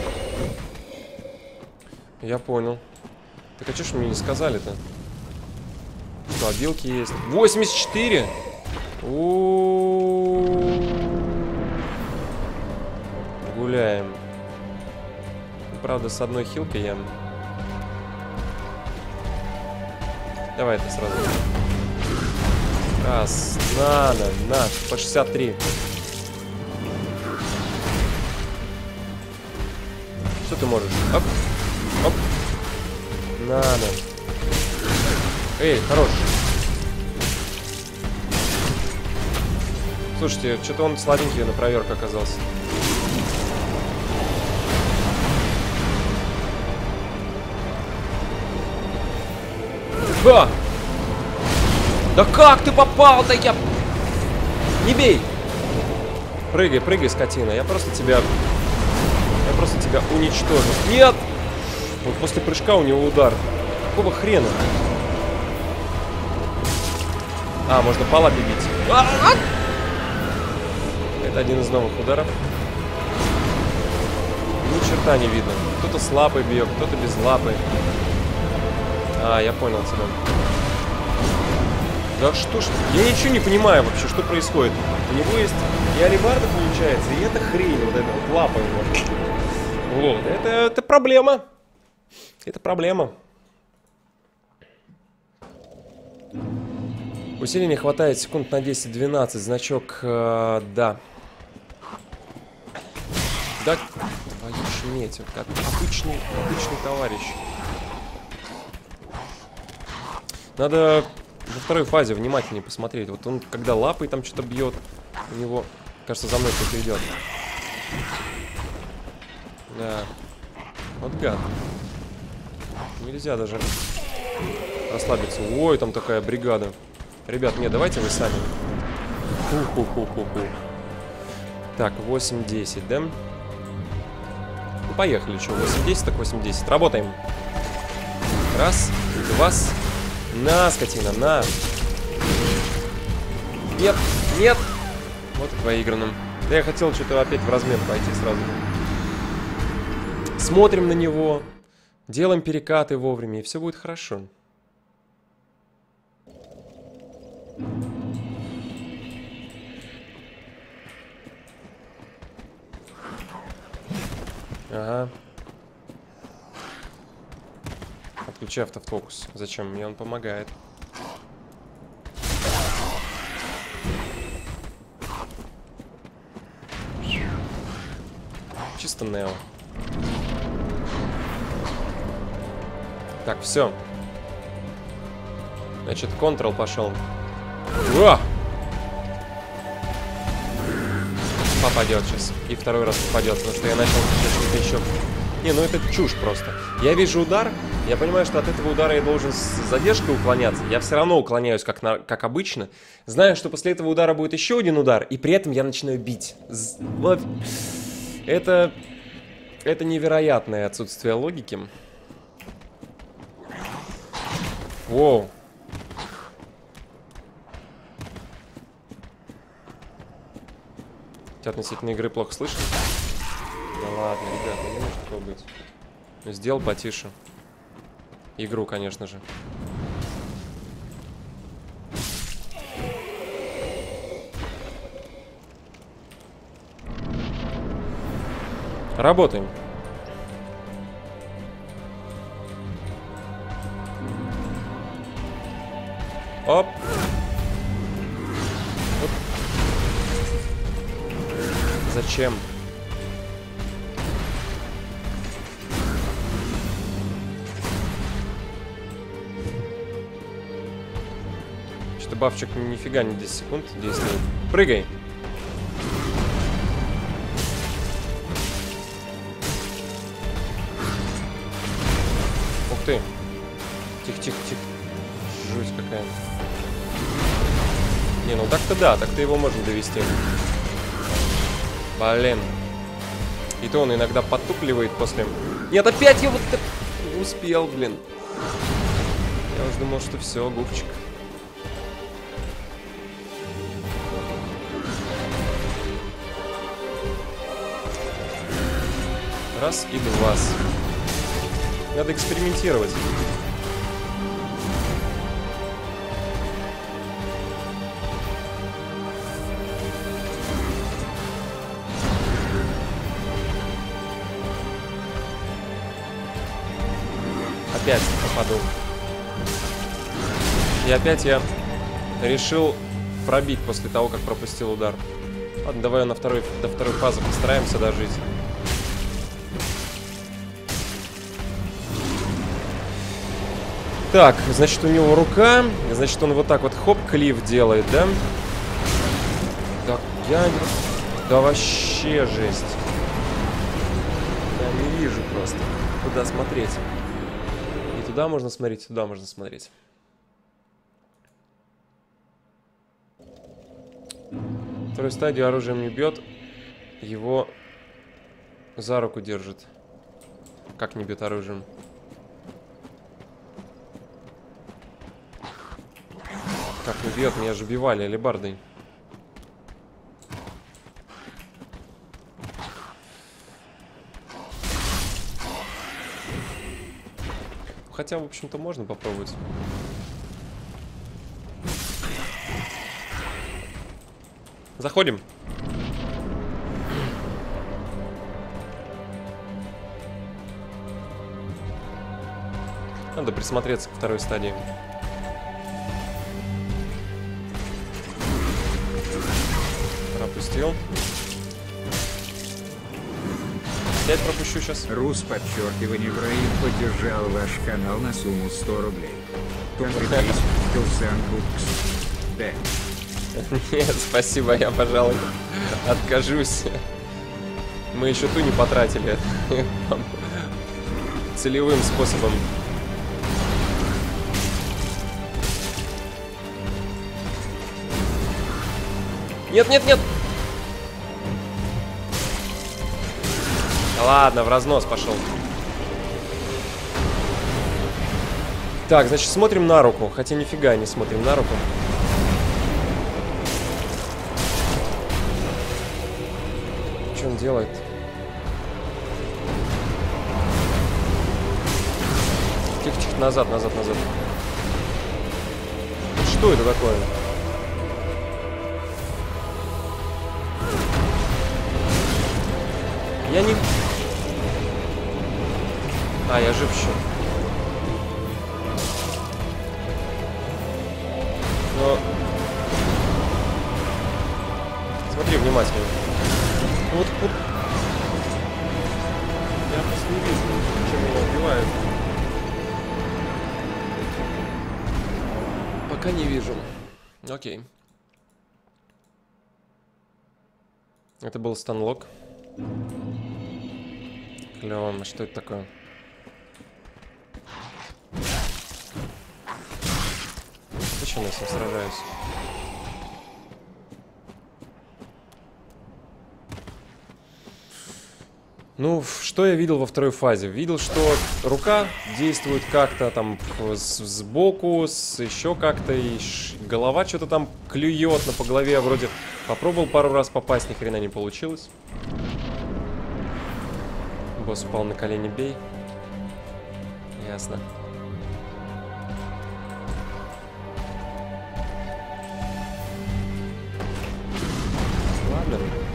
Я понял. Так а что ж мне не сказали-то? Что, обилки есть? 84! Гуляем. Правда, с одной хилкой я... Давай это сразу. Раз, на, по 63. Что ты можешь? Оп, оп. На. Эй, хорош. Слушайте, что-то он слабенький на проверку оказался. Ха! Да как ты попал-то? Я... Не бей! Прыгай, прыгай, скотина. Я просто тебя уничтожу. Нет! Вот после прыжка у него удар. Какого хрена? А, можно по лапе бить. Это один из новых ударов. Ни черта не видно. Кто-то с лапой бьет, кто-то без лапы. А, я понял тебя. Да что ж, я ничего не понимаю вообще, что происходит. У него есть и алебарда получается, и эта хрень, вот эта вот лапа его. Вот, это проблема. Это проблема. Усиления хватает секунд на 10-12. Значок, да. Да, твою шметь, как обычный товарищ. Надо во второй фазе внимательнее посмотреть. Вот он, когда лапой там что-то бьет, у него, кажется, за мной кто-то идет. Да. Вот гад. Нельзя даже расслабиться. Ой, там такая бригада. Ребят, нет, давайте вы сами. Ху-ху-ху-ху-ху. Так, 8-10, да? Ну, поехали, что, 8-10, так 8-10. Работаем. Раз, два. На, скотина, на. Нет, нет. Вот и проигранным. Да я хотел что-то опять в размен пойти сразу. Смотрим на него. Делаем перекаты вовремя, и все будет хорошо. Ага. Отключи автофокус. Зачем? Мне он помогает. Чисто нео. Так, все. Значит, контрол пошел. Уа! Попадет сейчас. И второй раз попадет, потому что я начал что-то еще. Не, ну это чушь просто. Я вижу удар, я понимаю, что от этого удара я должен с задержкой уклоняться. Я все равно уклоняюсь, как обычно. Знаю, что после этого удара будет еще один удар, и при этом я начинаю бить. Вот. Это невероятное отсутствие логики. Воу. Тебя относительно игры плохо слышно? Да ладно, ребята, не может такого быть. Сделал потише. Игру, конечно же. Работаем. Оп. Оп. Зачем? Что-то бафчик нифига не 10 секунд действует. Прыгай. Ух ты. Тихо-тихо-тихо. Жуть какая. Не, ну так-то да, так-то его можно довести. Блин. И то он иногда потупливает после... Нет, опять я вот не успел, блин. Я уже думал, что все, губчик. Раз и два. Надо экспериментировать. Опять попаду. И опять я решил пробить после того, как пропустил удар. Ладно, давай до второй фазы постараемся дожить. Так, значит, у него рука. Значит, он вот так вот хоп-клифф делает, да? Так, да вообще жесть. Я не вижу просто, куда смотреть. И туда можно смотреть, туда можно смотреть. Вторую стадию оружием не бьет. Его за руку держит. Как не бьет оружием? Как не бьет? Меня же бивали алебардой. Хотя, в общем-то, можно попробовать. Заходим. Надо присмотреться к второй стадии. Пропустил. Опять пропущу сейчас. Рус подчеркивание Ибраим поддержал ваш канал на сумму 100 рублей. Да. Нет, спасибо, я, пожалуй, откажусь. Мы еще ту не потратили. Целевым способом. Нет, нет, нет! Ладно, в разнос пошел. Так, значит, смотрим на руку. Хотя нифига не смотрим на руку. Что он делает? Тихо-тихо, назад, назад, назад. Что это такое? Я не... А, я жив еще. Но... Смотри внимательно. Вот. Я просто не вижу, чем меня убивают. Пока не вижу. Окей. Это был станлок. Клево, что это такое? Почему я с ним сражаюсь? Ну, что я видел во второй фазе? Видел, что рука действует как-то там сбоку, еще как-то, и голова что-то там клюет, но по голове вроде попробовал пару раз попасть, ни хрена не получилось. Босс упал на колени, бей. Ясно. Ладно.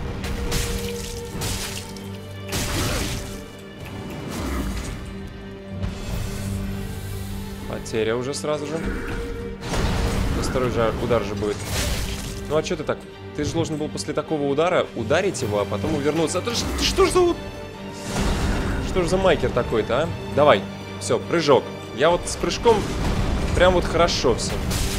Потеря уже сразу же. Второй же удар же будет. Ну а что ты так? Ты же должен был после такого удара ударить его, а потом увернуться. А что ж за... Что ж за майкер такой-то, а? Давай. Все, прыжок. Я вот с прыжком прям вот хорошо все.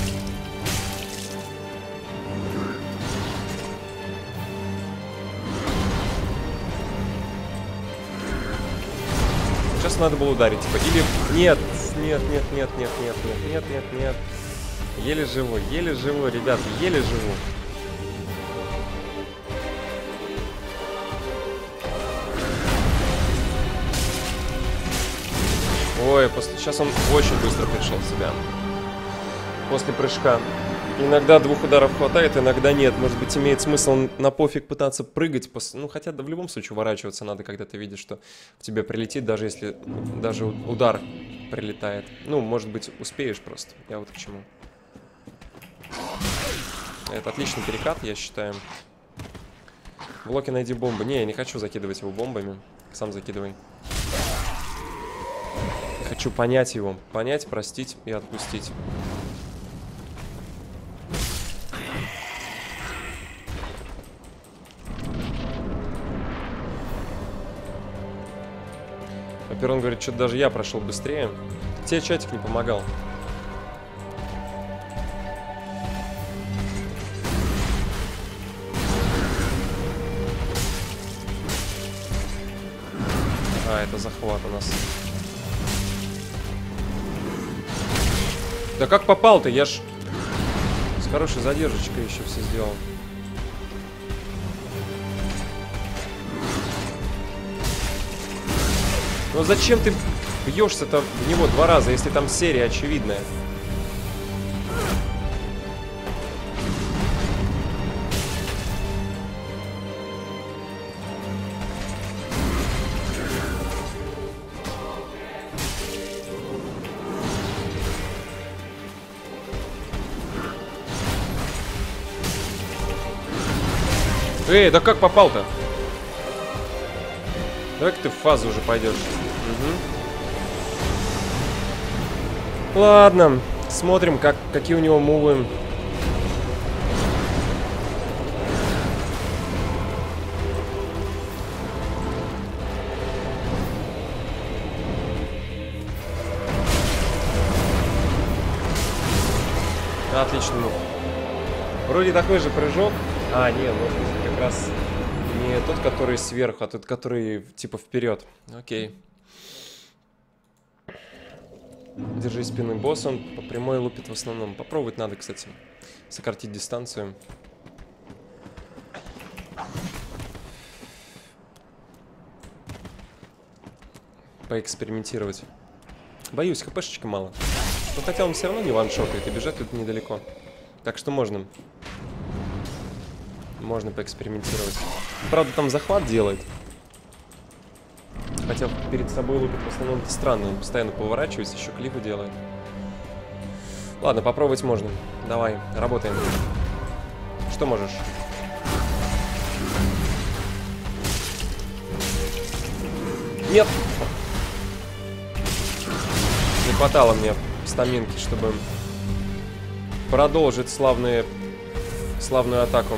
Сейчас надо было ударить, типа. Или... Нет, нет, нет, нет, нет, нет, нет, нет, нет, нет. Еле живу, ребят, еле живу. Ой, сейчас он очень быстро пришел в себя. После прыжка. Иногда 2 ударов хватает, иногда нет. Может быть, имеет смысл на пофиг пытаться прыгать. Ну, хотя в любом случае уворачиваться надо, когда ты видишь, что в тебе прилетит, даже если даже удар прилетает. Ну, может быть, успеешь просто. Я вот к чему. Это отличный перекат, я считаю. В блоке найди бомбы. Не, я не хочу закидывать его бомбами. Сам закидывай. Я хочу понять его. Понять, простить и отпустить. Аперон говорит, что даже я прошел быстрее. Тебе чатик не помогал. А, это захват у нас. Да как попал-то? Я ж с хорошей задержечкой еще все сделал. Ну зачем ты бьешься-то в него 2 раза, если там серия очевидная? Эй, да как попал-то? Давай-ка ты в фазу уже пойдешь. Угу. Ладно, смотрим, какие у него мувы. Отличный мув. Вроде такой же прыжок. А, нет, может быть, как раз не тот, который сверху, а тот, который типа вперед. Окей. Держи спины босса, он по прямой лупит в основном. Попробовать надо, кстати, сократить дистанцию. Поэкспериментировать. Боюсь, хпшечки мало. Но хотя он все равно не ваншотает, и бежать тут недалеко. Так что можно. Можно поэкспериментировать. Правда, там захват делает. Хотя перед собой лупит в основном это странно. Он постоянно поворачивается, еще клипы делает. Ладно, попробовать можно. Давай, работаем. Что можешь? Нет! Не хватало мне стаминки, чтобы продолжить славную атаку.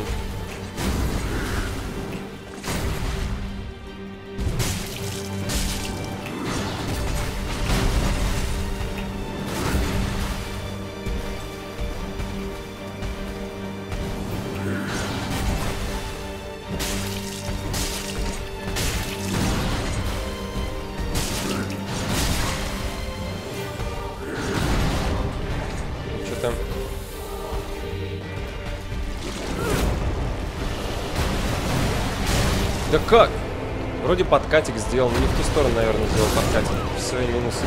Да как? Вроде подкатик сделал, но не в ту сторону, наверное, сделал подкатик. Все, и минусы.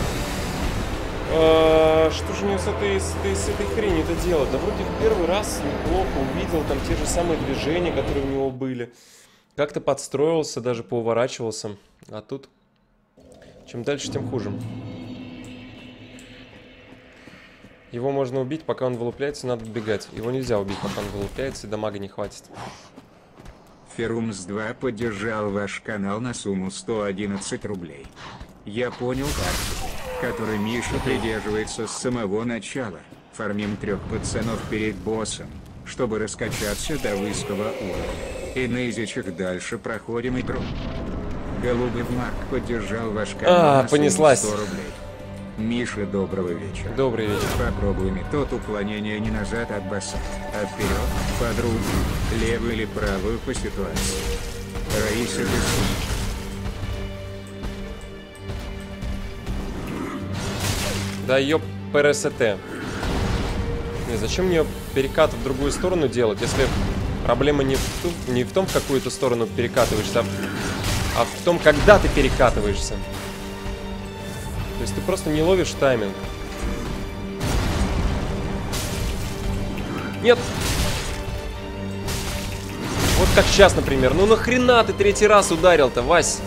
Что же мне с этой хренью-то делать? Да вроде в первый раз неплохо увидел там те же самые движения, которые у него были. Как-то подстроился, даже поуворачивался. А тут чем дальше, тем хуже. Его можно убить, пока он вылупляется, надо бегать. Его нельзя убить, пока он вылупляется, и дамага не хватит. Ферумс2 поддержал ваш канал на сумму 111 рублей. Я понял тактику, которой Миша придерживается с самого начала. Фармим 3 пацанов перед боссом, чтобы раскачаться до высокого уровня. И на изичах дальше проходим игру. Голубый Марк поддержал ваш канал на сумму 100 рублей. Миша, доброго вечера. Добрый вечер. Попробуй метод уклонения не назад от босса, а вперед, под руку, левую или правую по ситуации. Раиса Бессин. Да ёп, ПРСТ. Не, зачем мне перекат в другую сторону делать, если проблема не в том, в какую то сторону перекатываешься, а в том, когда ты перекатываешься. То есть ты просто не ловишь тайминг. Нет! Вот как сейчас, например. Ну нахрена ты третий раз ударил-то, Вась?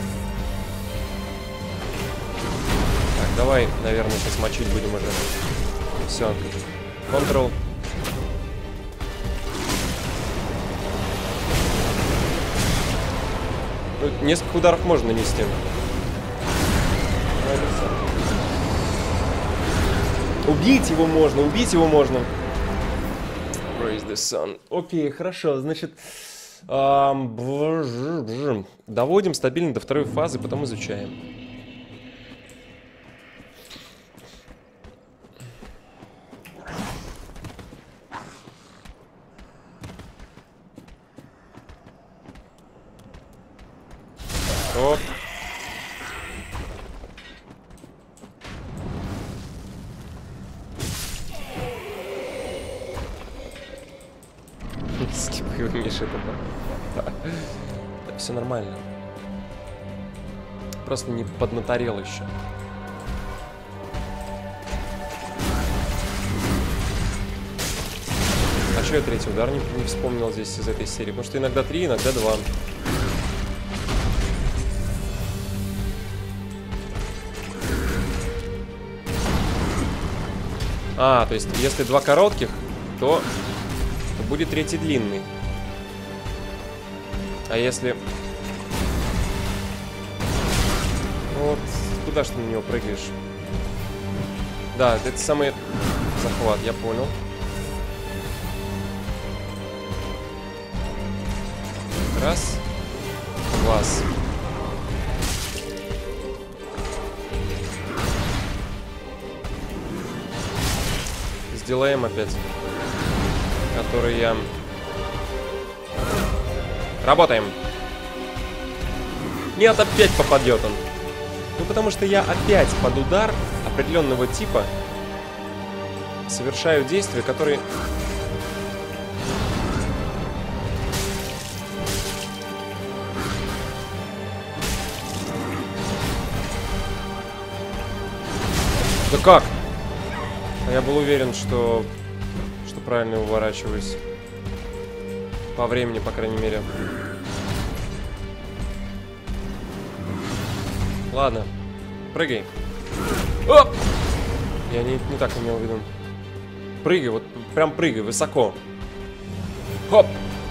Так, давай, наверное, сейчас мочить будем уже. Все. Control. Ну, несколько ударов можно нанести. Убить его можно, убить его можно. Praise the sun. Окей, хорошо, значит... доводим стабильно до второй фазы, потом изучаем. Оп. Миша, это все нормально. Просто не поднаторел еще. А что я третий удар не вспомнил здесь из этой серии? Потому что иногда 3, иногда 2. А, то есть если 2 коротких, то будет третий длинный. А если... Вот, куда ж ты на него прыгаешь? Да, это самый захват, я понял. Раз. Глаз. Сделаем опять. Который я... Работаем. Нет, опять попадет он. Ну, потому что я опять под удар определенного типа совершаю действия, которые... Да как? А я был уверен, что правильно уворачиваюсь. По времени, по крайней мере. Ладно. Прыгай. Оп! Я не так имел в виду. Прыгай, вот прям прыгай, высоко. Хоп!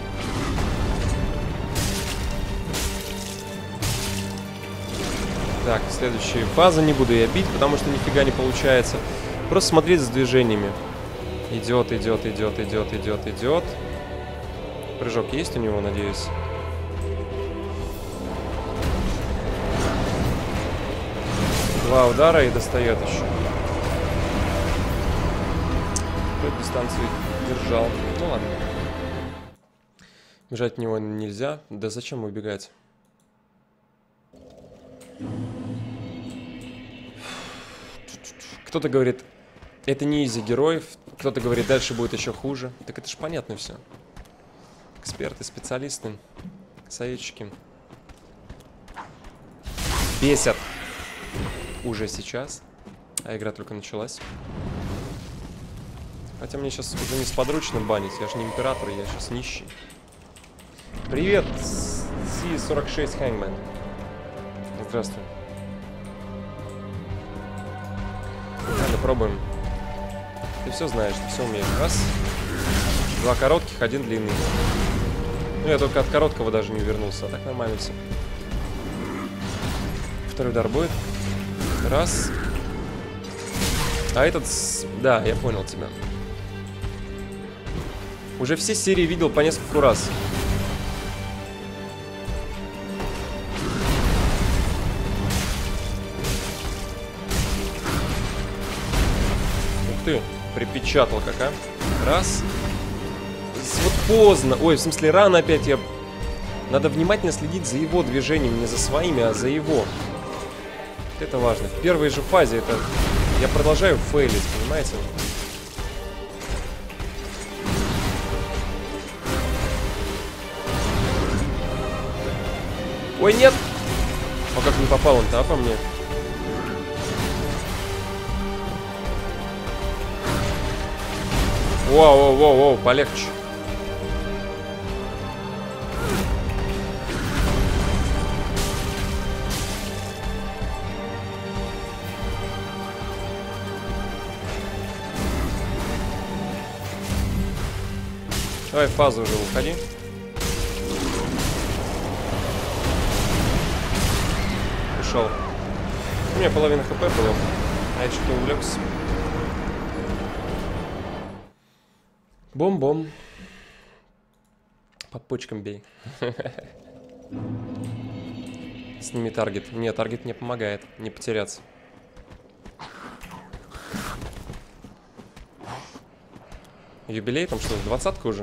Так, следующая фаза. Не буду я бить, потому что нифига не получается. Просто смотреть за движениями. Идет, идет, идет, идет, идет, идет. Прыжок есть у него, надеюсь? Два удара и достает еще. Какую дистанцию держал. Ну ладно. Бежать от него нельзя. Да зачем убегать? Кто-то говорит, это не изи героев. Кто-то говорит, дальше будет еще хуже. Так это ж понятно все. Эксперты, специалисты, советчики. Бесят. Уже сейчас. А игра только началась. Хотя мне сейчас уже не сподручно банить. Я же не император, я сейчас нищий. Привет, C46 Hangman. Здравствуй. Ладно, пробуем. Ты все знаешь, ты все умеешь. Раз. Два коротких, один длинный. Ну, я только от короткого даже не вернулся, а так нормально все. Второй удар будет. Раз. А этот... Да, я понял тебя. Уже все серии видел по нескольку раз. Ух ты, припечатал как, а. Раз. Вот поздно. Ой, в смысле, рано опять я... Надо внимательно следить за его движением, не за своими, а за его. Это важно. В первой же фазе это... Я продолжаю фейлить, понимаете? Ой, нет! А как не попал он-то, а по мне? Воу, полегче. Давай в фазу уже уходи. Ушел. У меня половина хп было, а я чуть не увлекся. Бом-бом. По почкам бей. Сними таргет. Нет, таргет не помогает. Не потеряться. Юбилей там что, 20-ка уже?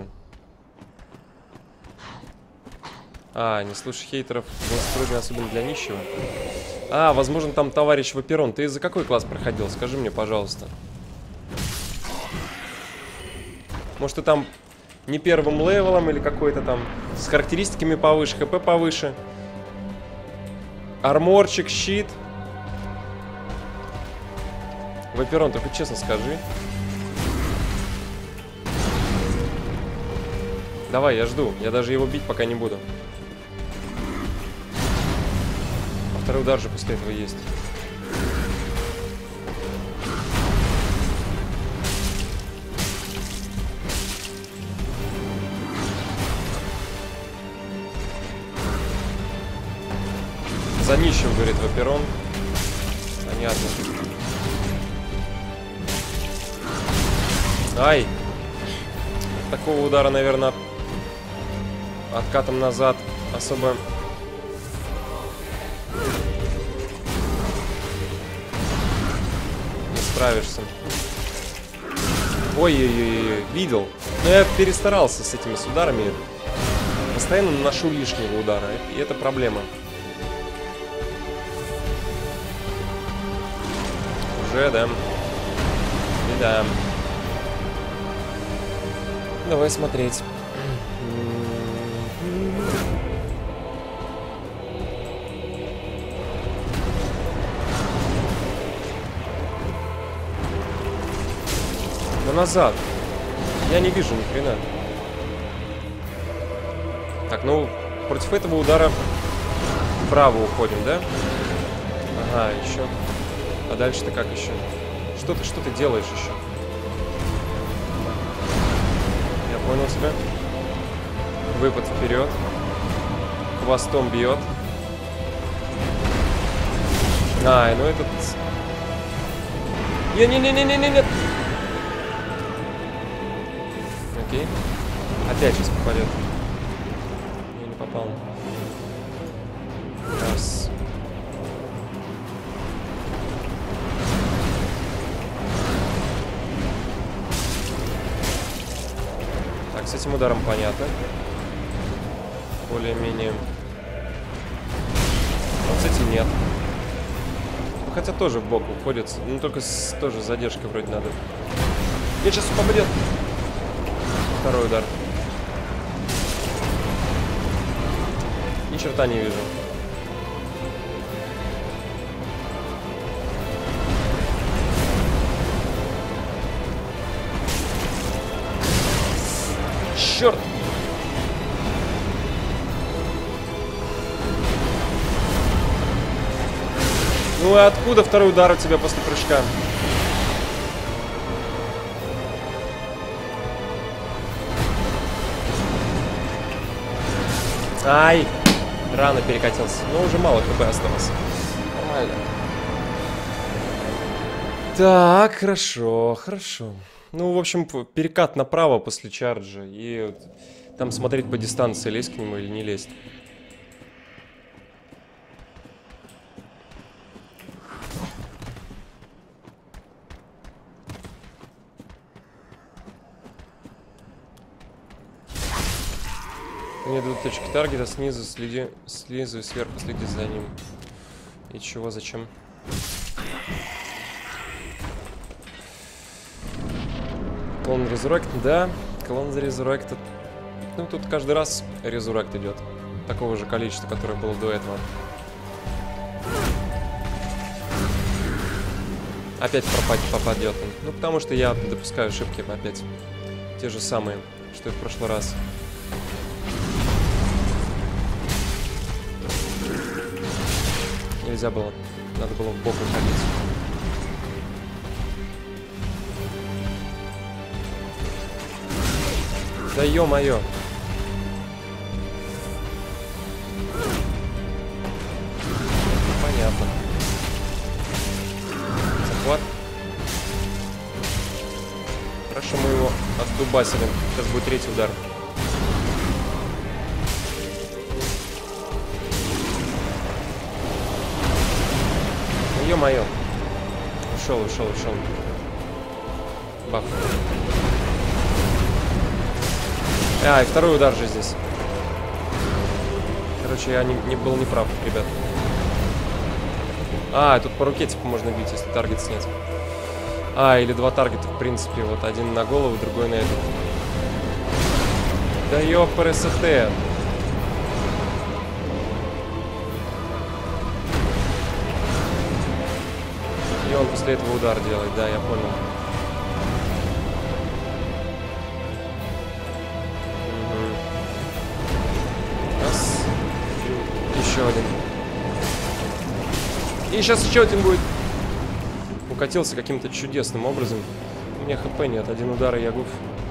А, не слушай хейтеров. Трудно, особенно для нищего. А, возможно, там товарищ Ваперон. Ты за какой класс проходил? Скажи мне, пожалуйста. Может, ты там не первым левелом или какой-то там с характеристиками повыше, хп повыше. Арморчик, щит. Ваперон, только честно скажи. Давай, я жду. Я даже его бить пока не буду. А второй удар же после этого есть. За нищим, говорит Ваперон. Понятно. Ай! Такого удара, наверное, откатом назад особо не справишься. Ой-ой-ой, видел. Но я перестарался с этими ударами. Постоянно наношу лишнего удара, и это проблема. Уже, да. И да. Давай смотреть. Но назад. Я не вижу ни хрена. Так, ну, против этого удара вправо уходим, да? Ага, еще. А дальше-то как еще? Что ты делаешь еще? Я понял тебя. Выпад вперед. Хвостом бьет. Ай, ну этот... Не-не-не-не-не-не-не. Окей. Опять сейчас попадет. Не попал. Раз. Так, с этим ударом понятно. Более-менее. Вот с этим нет. Ну, хотя тоже в бок уходит. Ну, только с тоже задержкой вроде надо. Нет, сейчас попадет. Второй удар. Ни черта не вижу. Черт! Ну и откуда второй удар у тебя после прыжка? Ай! Рано перекатился. Но уже мало хп осталось. Нормально. Так, хорошо, хорошо. Ну, в общем, перекат направо после чарджа. И там смотреть по дистанции, лезть к нему или не лезть. Мне дадут точки таргета, снизу следи, снизу и сверху следи за ним. И чего, зачем? Клон Resurrect, да. Клон Resurrect. Ну, тут каждый раз Resurrect идет. Такого же количества, которое было до этого. Опять попадет он. Ну, потому что я допускаю ошибки опять. Те же самые, что и в прошлый раз. Нельзя было. Надо было в бок уходить. Да ё-моё. Понятно. Захват. Хорошо, мы его отдубасили. Сейчас будет третий удар. Ё-моё. Ушел. Баф. И второй удар же здесь. Короче, я не был неправ, ребят. Тут по руке типа можно бить, если таргет снять. Или два таргета, в принципе. Вот один на голову, другой на этот. Да ёпрст. И он после этого удар делает, да, я понял. Раз. Еще один. И сейчас еще один будет. Укатился каким-то чудесным образом. У меня хп нет, один удар и я гуф.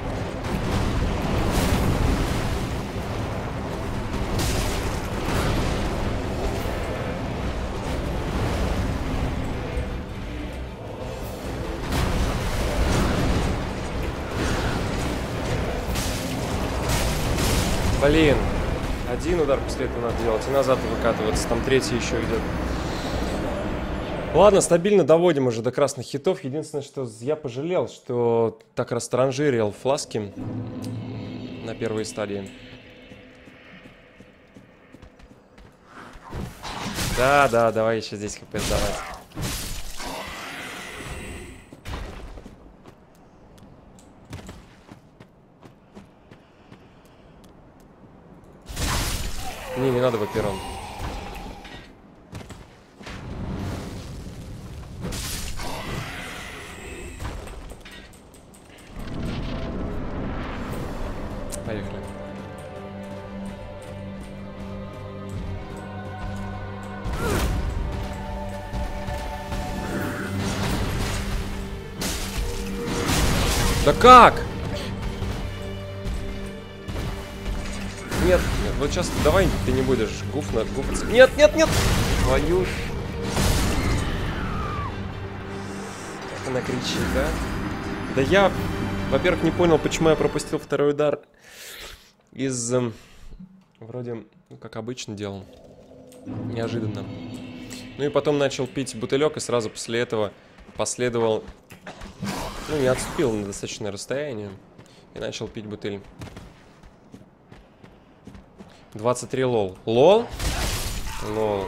Блин, один удар после этого надо делать и назад выкатываться, там третий еще идет. Ладно, стабильно доводим уже до красных хитов. Единственное, что я пожалел, что так растранжирил фласки на первой стадии. Да, давай еще здесь хп сдавать. Не надо ваперон. Поехали. Да как? Нет, вот сейчас давай ты не будешь гуфаться. Нет! Твою ж. Как она кричит, да? Да я, во-первых, не понял, почему я пропустил второй удар. Из... вроде, как обычно делал. Неожиданно. Ну и потом начал пить бутылек, и сразу после этого последовал... Ну, не отступил на достаточное расстояние. И начал пить бутыль. 23 лол. Лол? Лол.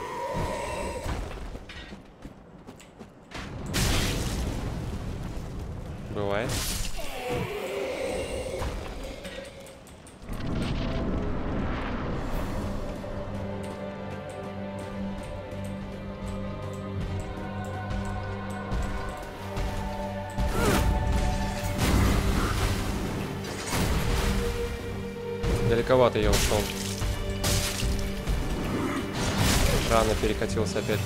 Бывает. Далековато я ушел. Рано перекатился опять.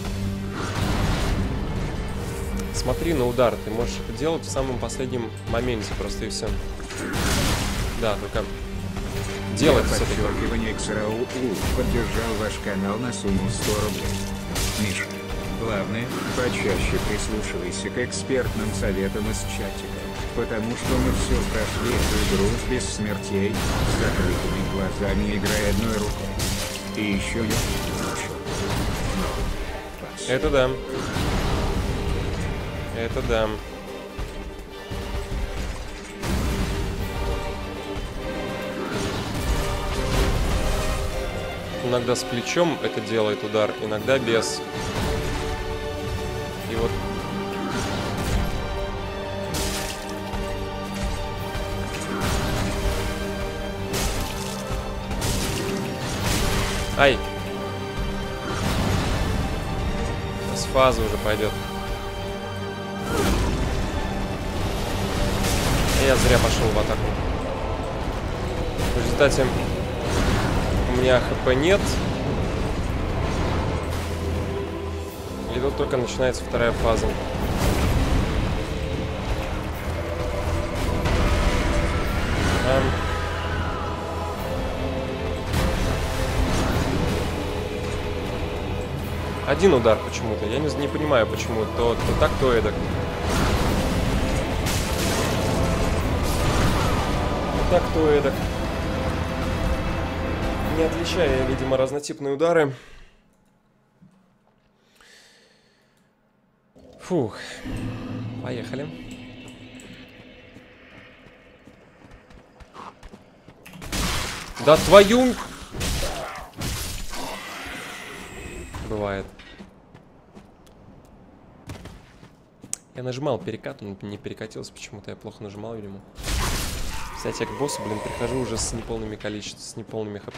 Смотри на удар. Ты можешь это делать в самом последнем моменте просто и все. Да, только делать с этой... Подчеркивание XRAU поддержал ваш канал на сумму 100 рублей. Миша, главное, почаще прислушивайся к экспертным советам из чатика, потому что мы все прошли эту игру без смертей, с закрытыми глазами, играя одной рукой. И еще я лучше. Это да. Это да. Иногда с плечом это делает удар, иногда без. И вот... Ай! С фазы уже пойдет. Я зря пошел в атаку. В результате у меня хп нет. И тут только начинается вторая фаза. Один удар почему-то. Я не понимаю, почему. То так, то эдак. Так, то эдак. Не отличая, видимо, разнотипные удары. Фух. Поехали. Да твою... Бывает. Я нажимал перекат, он не перекатился почему-то. Я плохо нажимал, видимо. Кстати, я к боссу, блин, прихожу уже с неполными количествами, с неполными хп.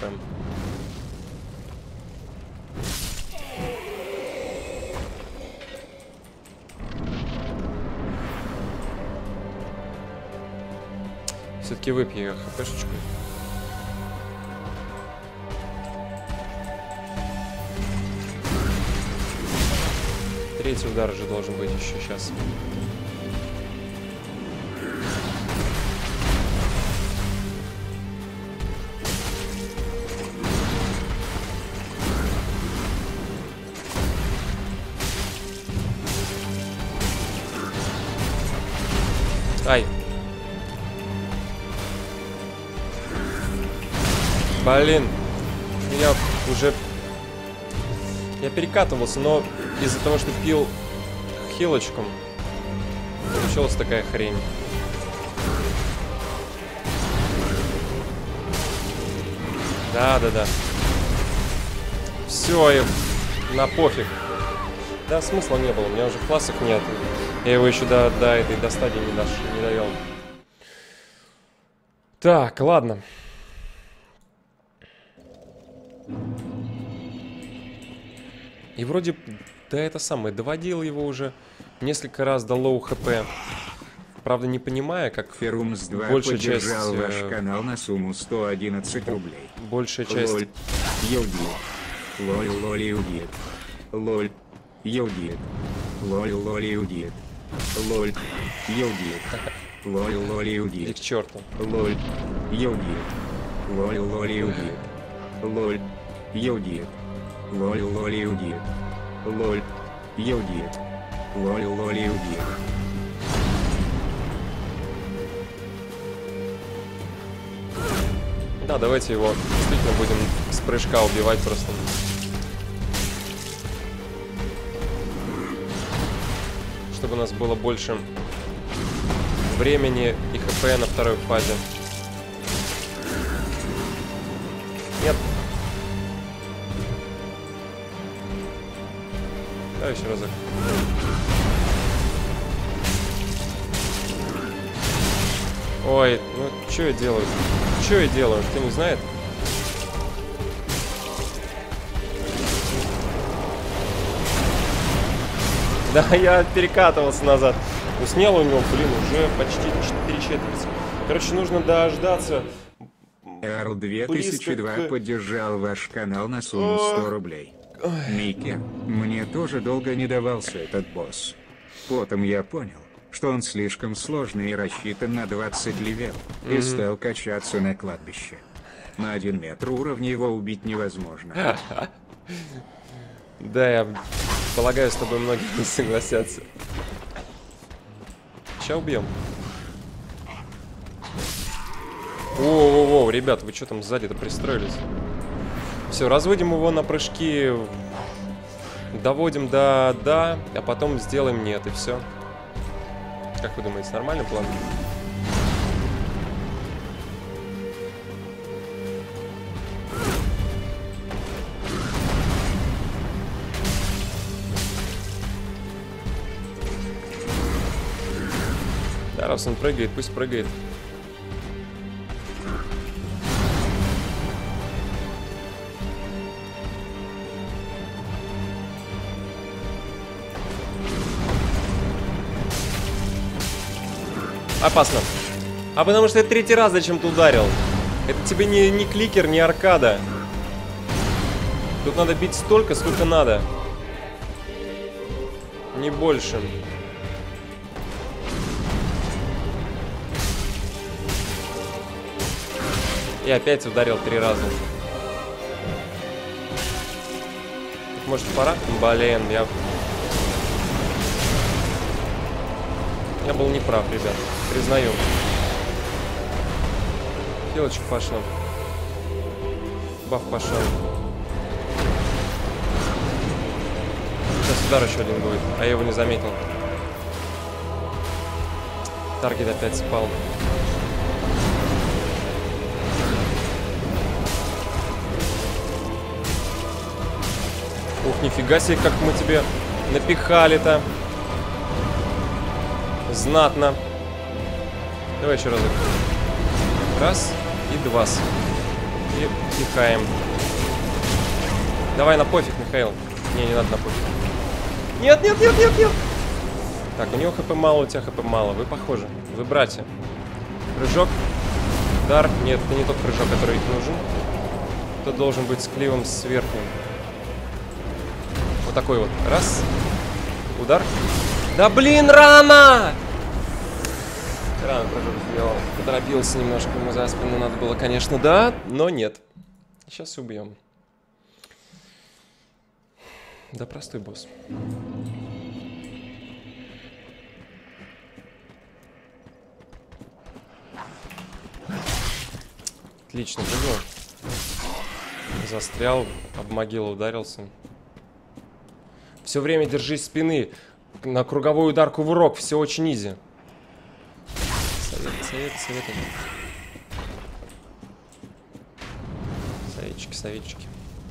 Все-таки выпью я хпшечку. Третий удар же должен быть еще сейчас. Ай. Блин. Я уже... Я перекатывался, но из-за того, что пил хилочку, получилась такая хрень. Да. Все, и на пофиг. Да, смысла не было, у меня уже фласок нет. Я его еще до стадии не довел. Так, ладно. И вроде, да, это самое, доводил его уже несколько раз до лоу хп. Правда, не понимая, как Ферумс 2 большая часть... ваш канал на сумму 111 рублей. Большая часть... Лоль, Юдит. Лоль, Юдит. Лоль, Юдит. Лоль, Юдит. Лоль, Юдит. И к черту. Лоль, Юдит. Лоль, Юдит. Лоль, Юдит. Лоль, Юдит. Лоль, Юдит. Лоль, Юдит. Да, давайте его действительно будем с прыжка убивать просто. Чтобы у нас было больше времени и хп на второй фазе. Нет. Давай еще разок. Ой, ну что я делаю? Что я делаю? Кто не знает? Да, я перекатывался назад. Но снял у него, блин, уже почти 4 четверти. Короче, нужно дождаться. Эрл 2002 поддержал ваш канал на сумму 100 рублей. Микки, мне тоже долго не давался этот босс. Потом я понял, что он слишком сложный и рассчитан на 20 левел, и стал качаться на кладбище. На 1 метр уровня его убить невозможно. Да, я полагаю, с тобой многие не согласятся. Сейчас убьем. Воу-воу-воу, ребят, вы что там сзади-то пристроились? Все, разводим его на прыжки. Доводим до да, а потом сделаем нет, и все. Как вы думаете, нормальный план? Да, раз он прыгает, пусть прыгает. Опасно. А потому что я 3-й раз зачем-то ударил. Это тебе не кликер, не аркада. Тут надо бить столько, сколько надо. Не больше. И опять ударил 3 раза. Может, пора? Блин, я был неправ, ребят. Признаю. Хилочек пошел. Баф пошел. Сейчас удар еще один будет, а я его не заметил. Таргет опять спал. Ух, нифига себе, как мы тебе напихали-то. Знатно. Давай еще разок. Раз и 2. И пихаем. Давай на пофиг, Михаил. Не надо на пофиг. Нет. Так, у него хп мало, у тебя хп мало. Вы похожи. Вы братья. Прыжок. Удар. Нет, это не тот прыжок, который нужен. Тот должен быть с кливом с верхним. Вот такой вот. Раз. Удар. Да блин, рано! Рано прыжок сделал. Поторопился немножко, ему за спину надо было, конечно, да, но нет. Сейчас убьем. Да простой босс. Отлично, прыгнул. Застрял, об могилу ударился. Все время держись спины. На круговой удар кувырок, все очень изи. Совет. Советчики.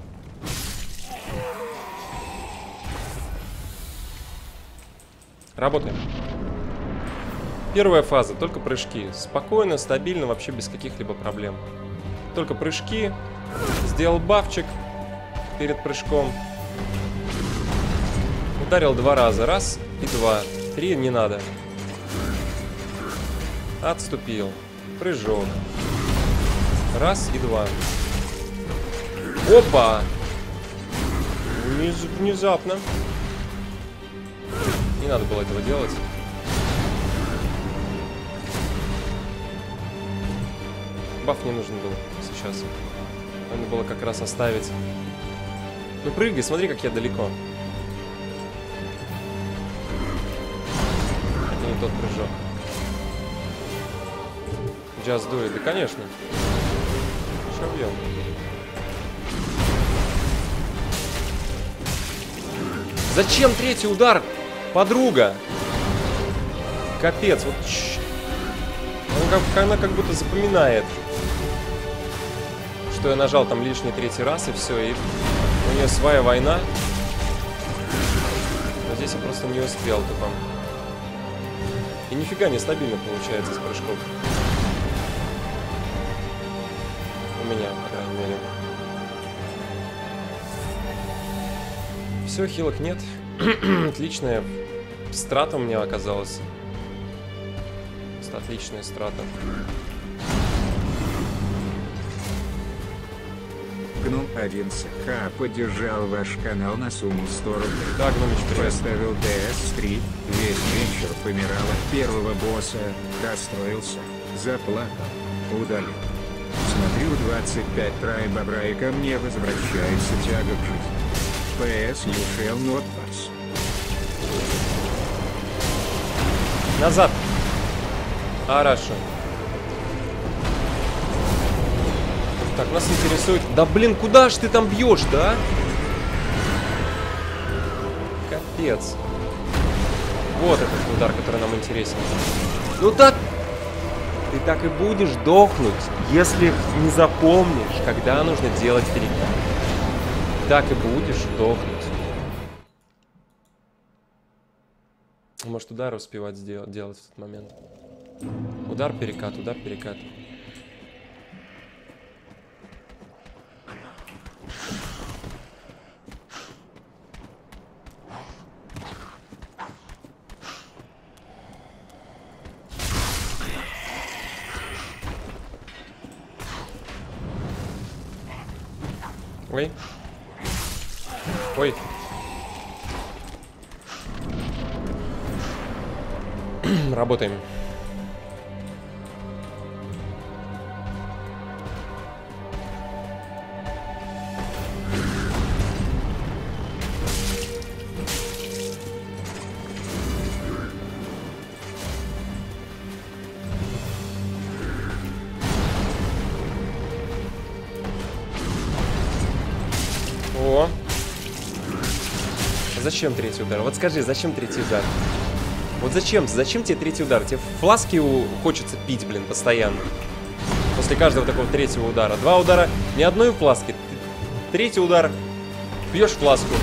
Работаем. Первая фаза, только прыжки. Спокойно, стабильно, вообще без каких-либо проблем. Только прыжки. Сделал бафчик перед прыжком. Ударил 2 раза. Раз и 2. 3 не надо. Отступил. Прыжок. Раз и 2. Опа! Внезапно. Не надо было этого делать. Баф не нужен был сейчас. Надо было как раз оставить. Ну прыгай, смотри, как я далеко. Это не тот прыжок. Just do it. Да, конечно. Сейчас убьем. Зачем 3-й удар? Подруга. Капец. Вот. Она как будто запоминает, что я нажал там лишний 3-й раз, и все. И у нее своя война. Но здесь я просто не успел тупо. И нифига не стабильно получается с прыжков. У меня, по крайней мере. Все, хилок нет. Отличная страта у меня оказалась. Отличная страта. Гном 1СК поддержал ваш канал на сумму 100 рублей. Да, Гномич, привет. Поставил DS3, весь вечер помирал от первого босса, расстроился, заплакал, удалил. Смотрю 25 трай бобра, и ко мне возвращается тяга к жизни. PS you shall not pass. Назад. Хорошо. Так, нас интересует... Да блин, куда ж ты там бьешь, да? Капец. Вот этот удар, который нам интересен. Ну так... Ты так и будешь дохнуть, если не запомнишь, когда нужно делать перекат. Так и будешь дохнуть. Может, удар успевать делать в этот момент. Удар, перекат, удар, перекат. Ой. Ой. Работаем. О. Зачем третий удар? Вот скажи, зачем третий удар? Вот зачем? Зачем тебе третий удар? Тебе фласки хочется пить, блин, постоянно. После каждого такого третьего удара. Два удара, ни одной фласки. Третий удар, пьешь фласку.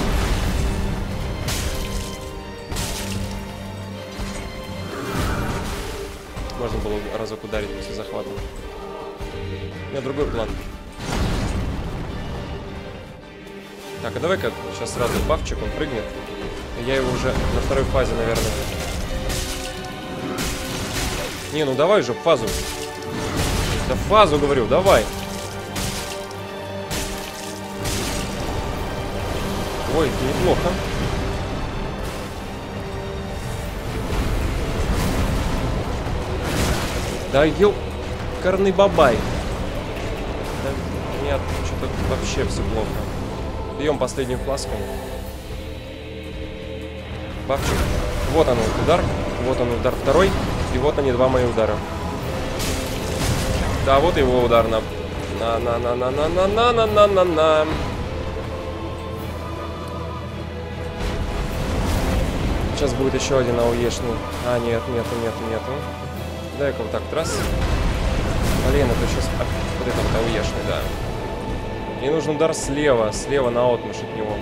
Можно было разок ударить после захвата. У меня другой план. Так, а давай-ка сейчас сразу бафчик, он прыгнет. Я его уже на второй фазе, наверное. Не, ну давай же фазу. Да фазу, говорю, давай. Ой, это неплохо. Да ёкарный бабай. Да, нет, что-то вообще все плохо. Бьем последнюю фласку. Бабчик. Вот он удар. Вот он удар второй. И вот они, два мои удара. Да, вот его удар на... На. Сейчас будет еще один ауешный. А, нет. Дай-ка вот так вот раз. Блин, это сейчас... Вот это вот ауешный, да. Мне нужен удар слева. Слева наотмашь от него.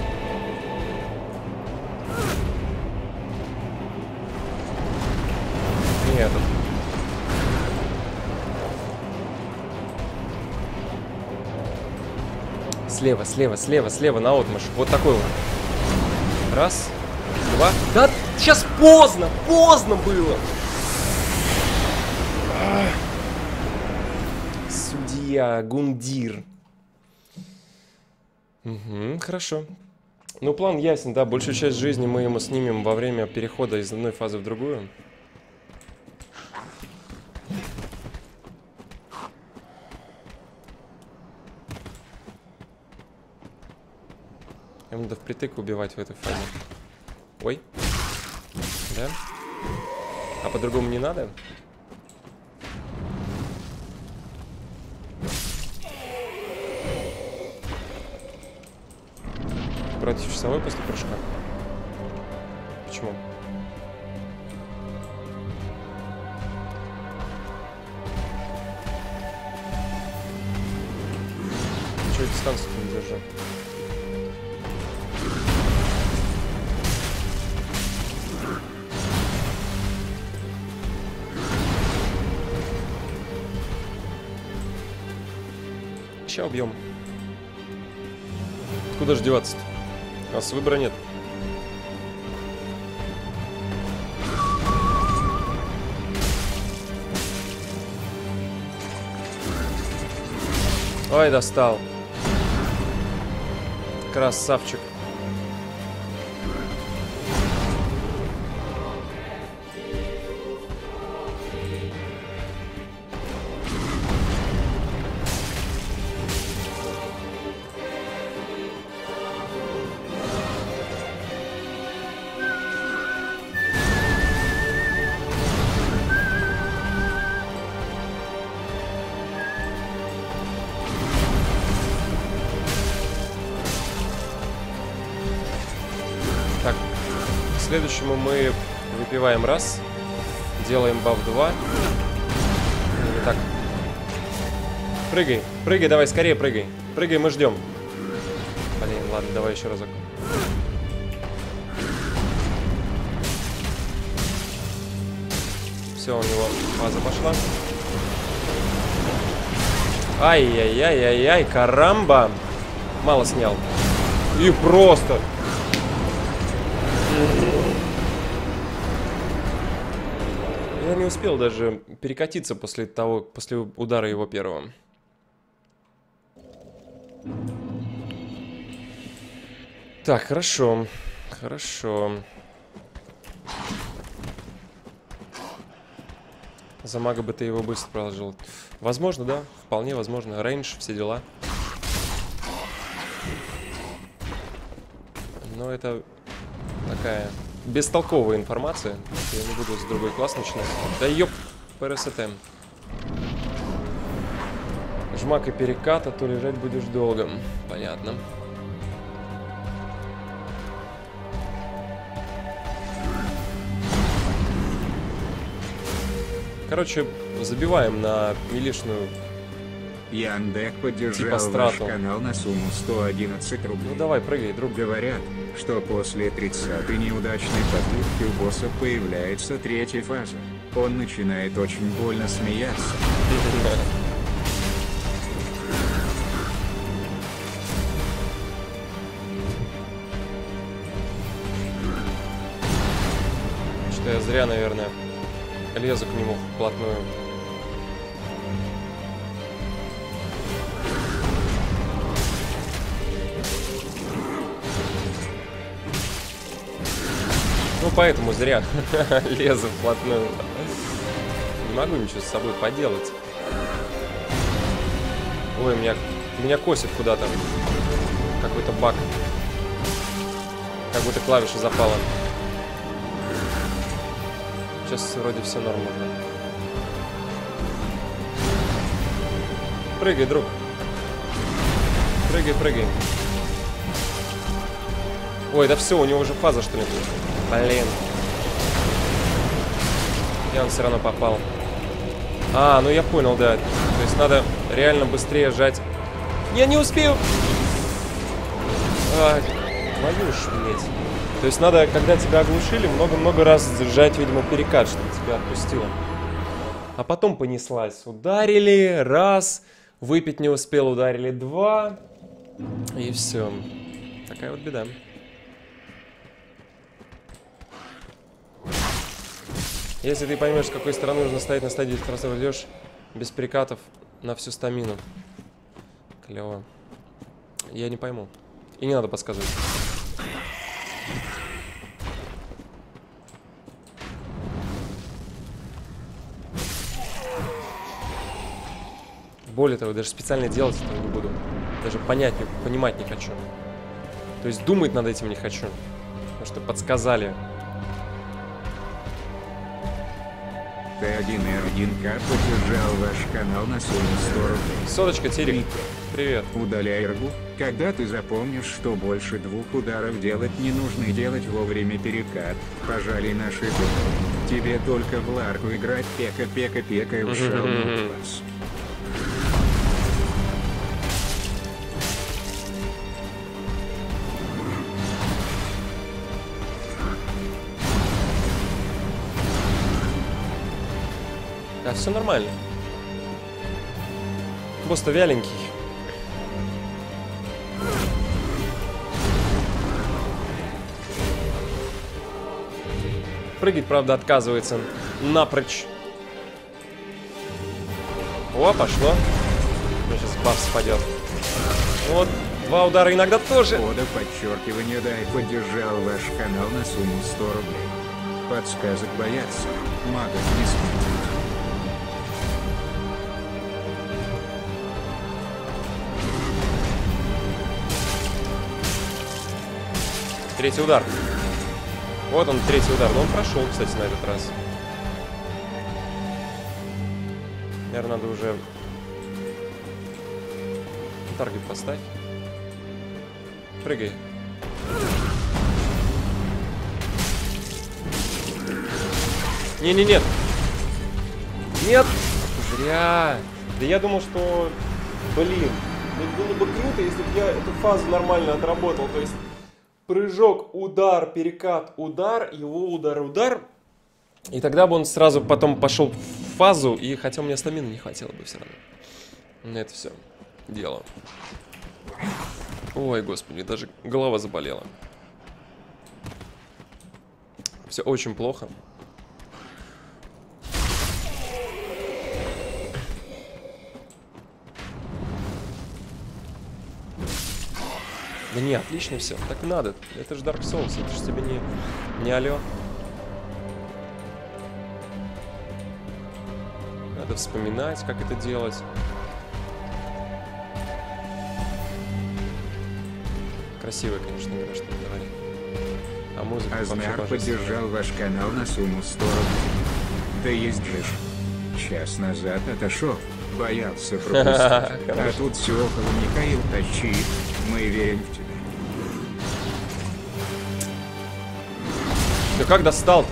Не этот. Слева, наотмашь. Вот такой вот. Раз, два. Да, сейчас поздно было. Судья, Гундир. Угу, хорошо. Ну, план ясен, да. Большую часть жизни мы ему снимем во время перехода из одной фазы в другую. Ему надо впритык убивать в этой фазе. Ой. Да? А по-другому не надо? Против часовой после прыжка. Почему? Чего я дистанцию не держу? Сейчас убьем. Куда же деваться-то? У нас выбора нет. Ой, достал. Красавчик. следующему мы выпиваем раз. Делаем баф 2. Или так. Прыгай, прыгай, давай, скорее прыгай. Прыгай, мы ждем. Блин, ладно, давай еще разок. Все, у него фаза пошла. Ай-яй-яй-яй-яй, карамба. Мало снял. И просто. Я не успел даже перекатиться после удара его первого. Так, хорошо. Хорошо. За мага бы ты его быстро проложил. Возможно, да. Вполне возможно. Рейндж, все дела. Но это такая бестолковая информация. Я не буду с другой класс начинать. Да ёп, ПРСТ. Жмак и перекат, а то лежать будешь долго. Понятно. Короче, забиваем на милишную. Яндек поддержал типа ваш канал на сумму 111 рублей. Ну давай, прыгай, друг. Говорят, что после 30-й неудачной попытки у босса появляется третья фаза. Он начинает очень больно смеяться. Что я зря, наверное, лезу к нему вплотную. Ну, поэтому зря лезу вплотную. Не могу ничего с собой поделать. Ой, меня косит куда-то. Какой-то баг. Как будто клавиша запала. Сейчас вроде все нормально. Прыгай, друг. Прыгай, прыгай. Ой, да все, у него уже фаза, что ли? Блин. И он все равно попал. А, ну я понял, да. То есть надо реально быстрее жать. Я не успею. А, твою ж, блядь. То есть надо, когда тебя оглушили, много-много раз сжать, видимо, перекат, чтобы тебя отпустило. А потом понеслась. Ударили, раз. Выпить не успел, ударили, два. И все. Такая вот беда. Если ты поймешь, с какой стороны нужно стоять на стадии, ты просто идешь без перекатов на всю стамину. Клево. Я не пойму. И не надо подсказывать. Более того, даже специально делать этого не буду. Даже понимать не хочу. То есть думать над этим не хочу. Потому что подсказали. Т1Р1К поддержал ваш канал на сумму 100 рублей. Соточка, Терек. Привет. Удаляй ргу, когда ты запомнишь, что больше 2 ударов делать не нужно и делать вовремя перекат. Пожалуй, наши духи. Тебе только в ларку играть, пека и ушел на вас. Да, все нормально. Просто вяленький. Прыгать, правда, отказывается напрочь. О, пошло. Сейчас баф спадет. Вот, 2 удара иногда тоже. Кода подчеркивание дай поддержал ваш канал на сумму 100 рублей. Подсказок боятся, магов не сметит. Третий удар. Вот он, третий удар. Но он прошел, кстати, на этот раз. Наверное, надо уже таргет поставь. Не-не-нет. Нет. Зря. Да я думал, что... Блин. Было бы круто, если бы я эту фазу нормально отработал. То есть прыжок, удар, перекат, удар, его удар, удар. И тогда бы он сразу потом пошел в фазу. И хотя у меня стамины не хватило бы все равно. На это все дело. Ой, господи, даже голова заболела. Все очень плохо. Да не, отлично все. Так и надо. Это же Dark Souls, это же тебе не алё. Надо вспоминать, как это делать. Красивая, конечно, игра, что не говори. А музыка Азмар поддержал ваш канал на сумму 100 рублей. Да есть же. Час назад отошел. Боялся пропустить. А тут все около Михаил тащит. Мы верим в тебя. Да как достал-то?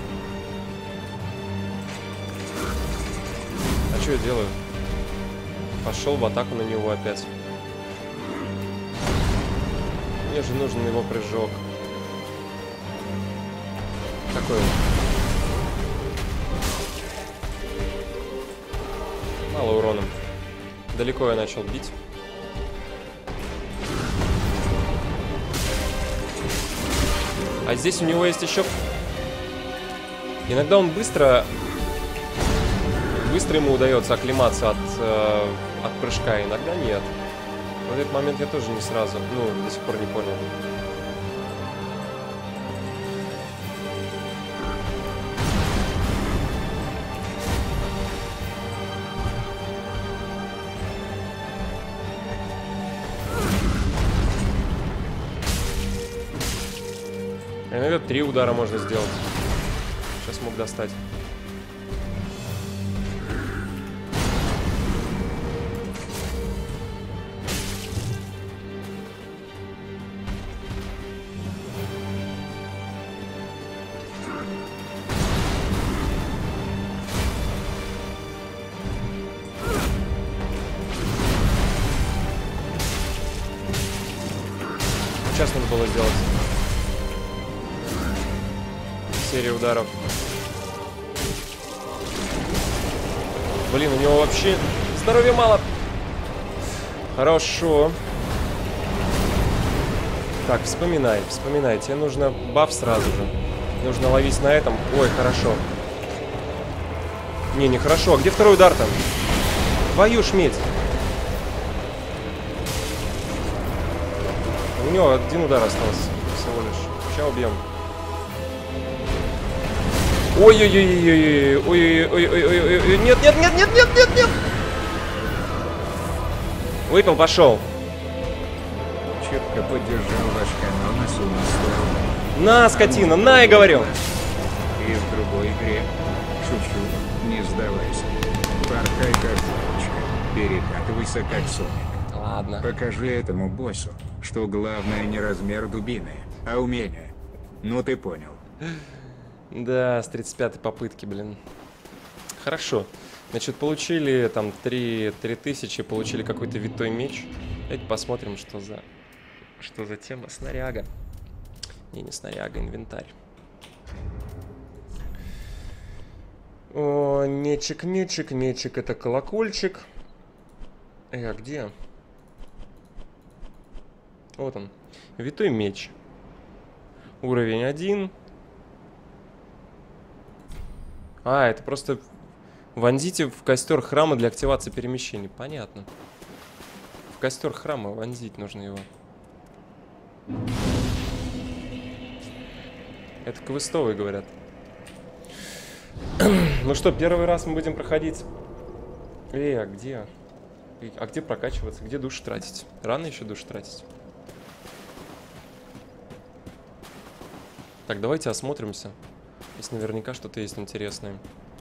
А что я делаю? Пошел в атаку на него опять. Мне же нужен его прыжок. Какой он? Мало урона. Далеко я начал бить. А здесь у него есть еще... Иногда он быстро ему удается оклематься от прыжка, иногда нет. В этот момент я тоже не сразу, до сих пор не понял. Иногда 3 удара можно сделать. Сейчас мог достать. Сейчас надо было сделать. Серия ударов. Блин, у него вообще здоровья мало. Хорошо. Так, вспоминай. Тебе нужно баф сразу же. Нужно ловить на этом. Ой, хорошо. Не хорошо. А где второй удар там? Твою ж медь. У него 1 удар остался всего лишь. Сейчас убьем. Ой-ой-ой-ой-ой-ой-ой-ой-ой-ой-ой. Нет. Выпил, пошел. Четко поддержал ваш канал на сумму 100 рублей. На, скотина, на, я говорю. И в другой игре. Шучу, не сдавайся. Порхай как бабочка, перекатывайся как соник. Ладно. Покажи этому боссу, что главное не размер дубины, а умение. Ну ты понял. Да, с 35-й попытки, блин. Хорошо. Значит, получили там 3000, получили какой-то витой меч. Давайте посмотрим, что за тема. Снаряга. Не снаряга, инвентарь. О, нечик, это колокольчик. А где? Вот он. Витой меч. Уровень 1. А, это просто вонзите в костер храма для активации перемещений. Понятно. В костер храма вонзить нужно его. Это квестовые, говорят. Ну что, первый раз мы будем проходить... а где? А где прокачиваться? Где душ тратить? Рано еще душ тратить. Так, давайте осмотримся. Здесь наверняка что-то есть интересное.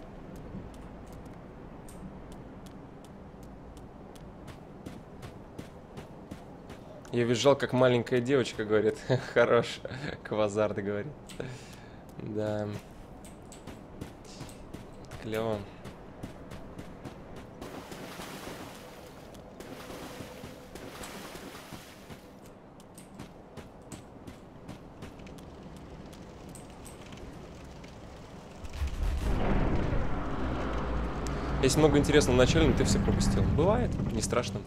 Я визжал, как маленькая девочка, говорит. Хорош. Квазарда говорит. Да. Клево. Есть много интересного в начале, но ты все пропустил. Бывает, не страшно.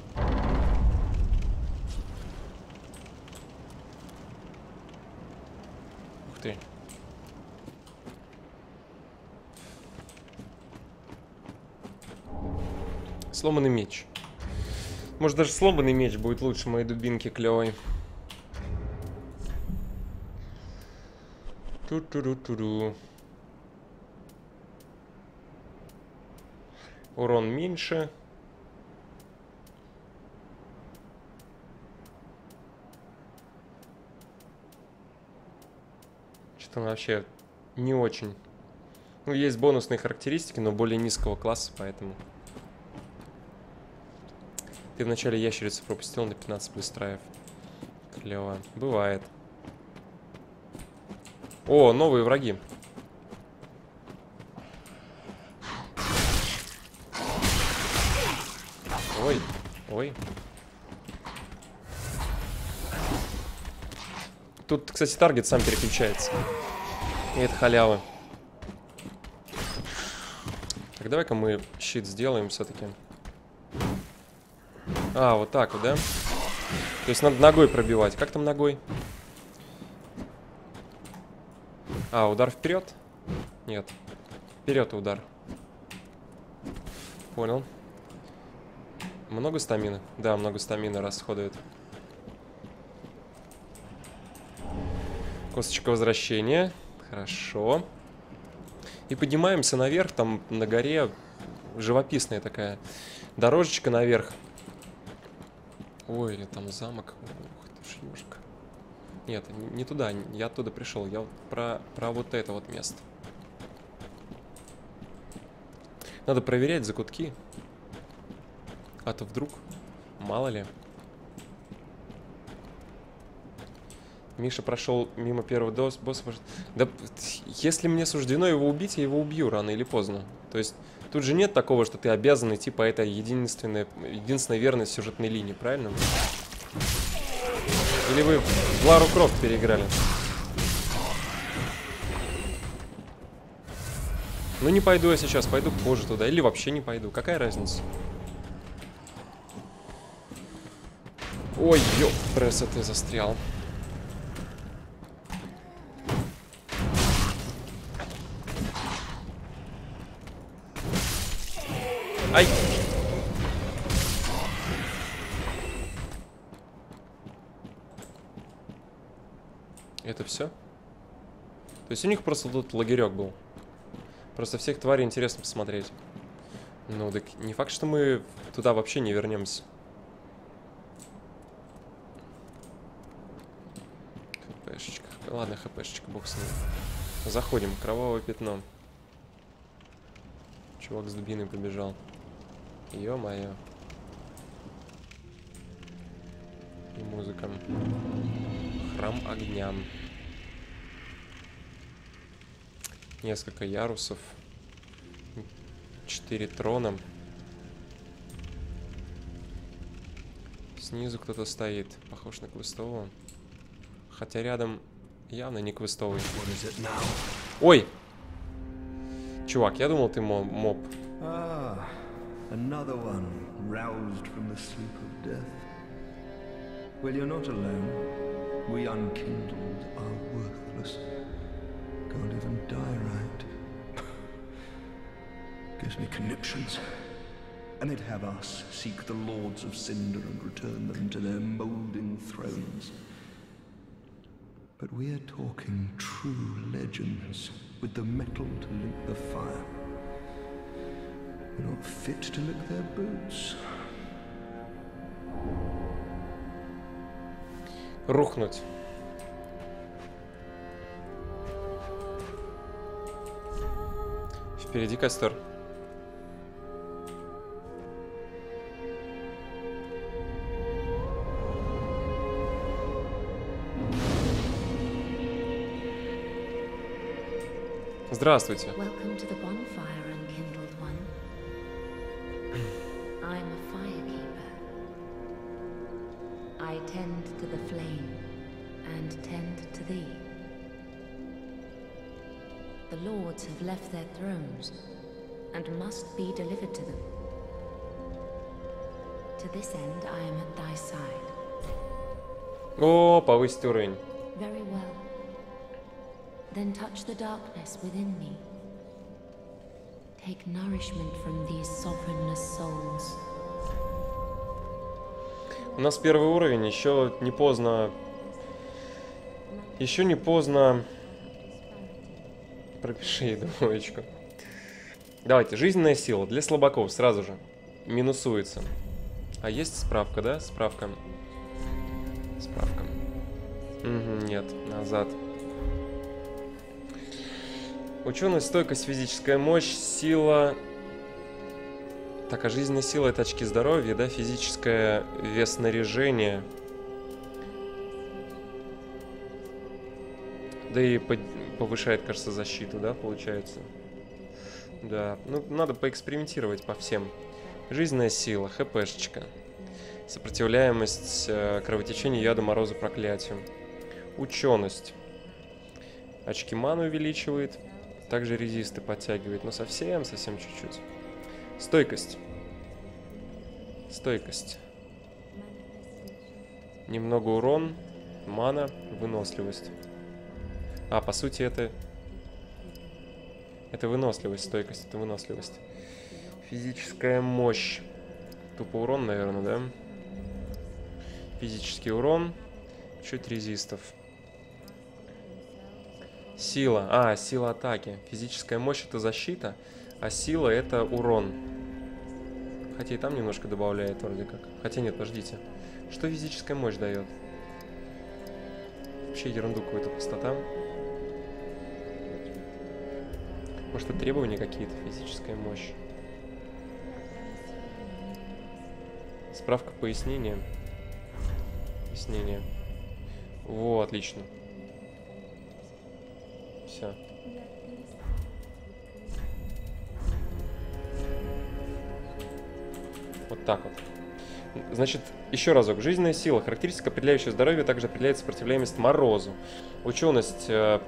Ух ты. Сломанный меч. Может, даже сломанный меч будет лучше моей дубинки клевой. Ту-ту-ру-ту-ру. Урон меньше. Что-то вообще не очень. Ну, есть бонусные характеристики, но более низкого класса, поэтому... Ты вначале ящерицу пропустил на 15 плюс траев. Клево. Бывает. О, новые враги. Ой, ой. Тут, кстати, таргет сам переключается. И это халява. Так, давай-ка мы щит сделаем все-таки. А, вот так вот, да? То есть надо ногой пробивать. Как там ногой? А, удар вперед? Нет. Вперед удар. Понял. Много стамины? Да, много стамины расходует. Косточка возвращения. Хорошо. И поднимаемся наверх. Там на горе живописная такая дорожечка наверх. Ой, или там замок. Ух ты ж, ёшка. Нет, не туда. Я оттуда пришел. Я вот про вот это вот место. Надо проверять закутки. А то вдруг, мало ли. Миша прошел мимо первого босса. Да, если мне суждено его убить, я его убью рано или поздно. То есть тут же нет такого, что ты обязан идти по этой единственной верной сюжетной линии, правильно? Или вы в Лару Крофт переиграли? Ну не пойду я сейчас, пойду позже туда. Или вообще не пойду. Какая разница? Ой, ёп, пресса, ты застрял. Ай! Это все? То есть у них просто тут лагерек был. Просто всех тварей интересно посмотреть. Ну, так не факт, что мы туда вообще не вернемся. ХПшечка. Ладно, ХПшечка, бог с ним. Заходим. Кровавое пятно. Чувак с дубиной побежал. Ё-моё. И музыка. Храм огня. Несколько ярусов. 4 трона. Снизу кто-то стоит. Похож на квестового. Хотя рядом явно не квестовый. Ой! Чувак, я думал, ты моб. Another one roused from the sleep of death. Well, you're not alone. We unkindled are worthless. Can't even die right. Gives me conniptions. And they'd have us seek the Lords of Cinder and return them to their moulding thrones. But we're talking true legends with the metal to link the fire. We're not fit to lick their boots. Рухнуть. Впереди костер. Здравствуйте. tend to the flame and tend to thee. The lords have left their thrones and must be delivered to them. To this end, I am at thy side. О, повысить уровень. Very well. Then touch the darkness within me. Take nourishment from these sovereignless souls. У нас первый уровень, еще не поздно. Еще не поздно. Пропиши двоечку. Давайте, жизненная сила для слабаков сразу же минусуется. А есть справка, да? Справка. Справка. Угу, нет, назад. Ученость, стойкость, физическая мощь, сила. Так, а жизненная сила — это очки здоровья, да? Физическое вес снаряжения. Да и повышает, кажется, защиту, да, получается? Да, ну, надо поэкспериментировать по всем. Жизненная сила, хпшечка. Сопротивляемость кровотечению, яду, морозу, проклятию. Ученость. Очки маны увеличивает. Также резисты подтягивает, но совсем чуть-чуть. Стойкость. Стойкость. Немного урон, мана, выносливость. А, по сути, это выносливость, стойкость, это выносливость. Физическая мощь. Тупо урон, наверное, да? Физический урон. Чуть резистов. Сила. А, сила атаки. Физическая мощь — это защита, а сила — это урон. Хотя и там немножко добавляет вроде как. Хотя нет, подождите. Что физическая мощь дает? Вообще ерунду какую-то, пустота. Может, это требования какие-то, физическая мощь. Справка пояснения. Пояснение. Во, отлично. Все. Вот так вот. Значит, еще разок. Жизненная сила. Характеристика, определяющая здоровье, также определяет сопротивляемость морозу. Ученость.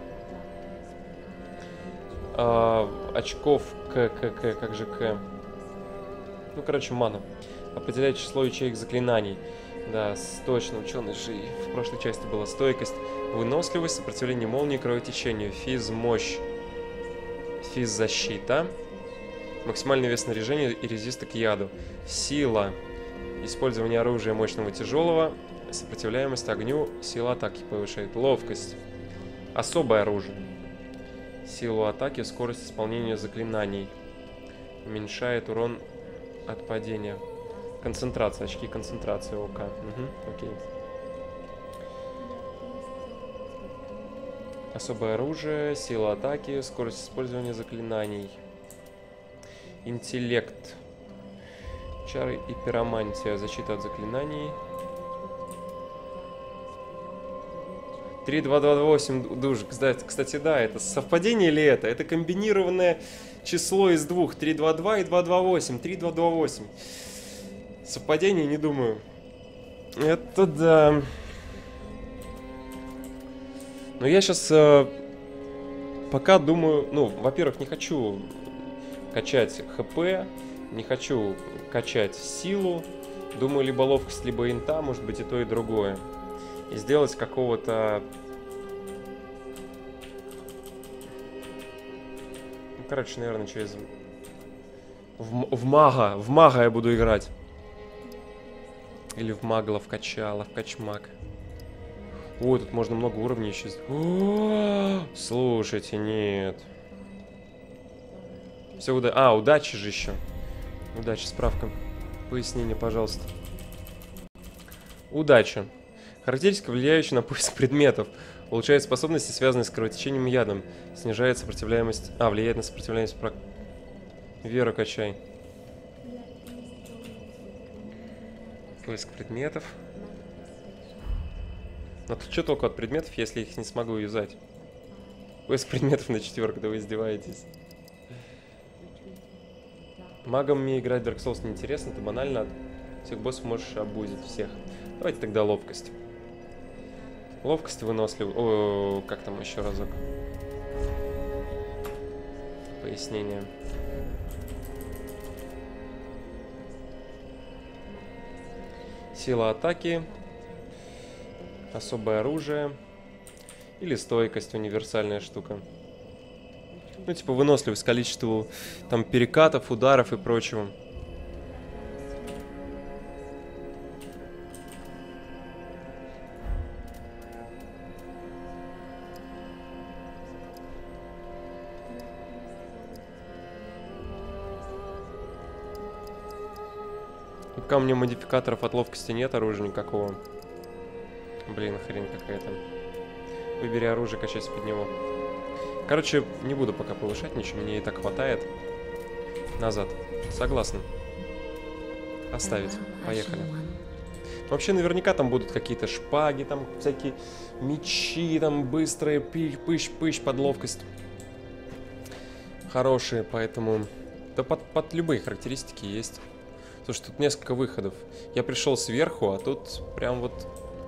Очков как же К? Ну, короче, мана. Определяет число ячеек заклинаний. Да, точно, ученость же в прошлой части была. Стойкость, выносливость, сопротивление молнии, кровотечению, физ-мощь, физ-защита, максимальный вес снаряжения и резист к яду. Сила, использование оружия мощного тяжелого, сопротивляемость огню, сила атаки повышает. Ловкость, особое оружие, силу атаки, скорость исполнения заклинаний, уменьшает урон от падения. Концентрация, очки концентрации ОК. Угу, окей. Особое оружие, сила атаки, скорость использования заклинаний. Интеллект. Чары и пиромантия, защита от заклинаний. 3228 душ. Кстати, да, это совпадение или это? Это комбинированное число из двух. 322 и 228. 3228. Совпадение, не думаю. Это да. Но я сейчас пока думаю... Ну, во-первых, не хочу качать ХП. Не хочу качать силу. Думаю, либо ловкость, либо инта. Может быть, и то, и другое. И сделать какого-то... Ну, короче, наверное, через... В мага я буду играть. Или в магла, в качала, в качмаг. Ой, тут можно много уровней еще. Слушайте, нет. Все, удачи же еще. Удачи, справка. Пояснение, пожалуйста. Удача. Характеристика, влияющая на поиск предметов. Улучшает способности, связанные с кровотечением и ядом. Снижает сопротивляемость... влияет на сопротивляемость... Веру качай. Поиск предметов. Но тут что толку от предметов, если я их не смогу юзать? Поиск предметов на 4, да вы издеваетесь. Магом мне играть Dark Souls неинтересно, это банально. Всех боссов можешь обузить, всех. Давайте тогда ловкость. Ловкость, выносливость. О, как там еще разок? Пояснение. Сила атаки. Особое оружие. Или стойкость, универсальная штука. Ну, типа выносливость, количество там перекатов, ударов и прочего. Пока у меня модификаторов от ловкости нет, оружия никакого. Блин, хрень какая-то. Выбери оружие, качайся под него. Короче, не буду пока повышать ничего, мне и так хватает. Назад. Согласен. Оставить. Поехали. Вообще, наверняка там будут какие-то шпаги, там всякие мечи, там быстрые, пыщ-пыщ под ловкость. Хорошие, поэтому... Да под любые характеристики есть. Потому что тут несколько выходов. Я пришел сверху, а тут прям вот...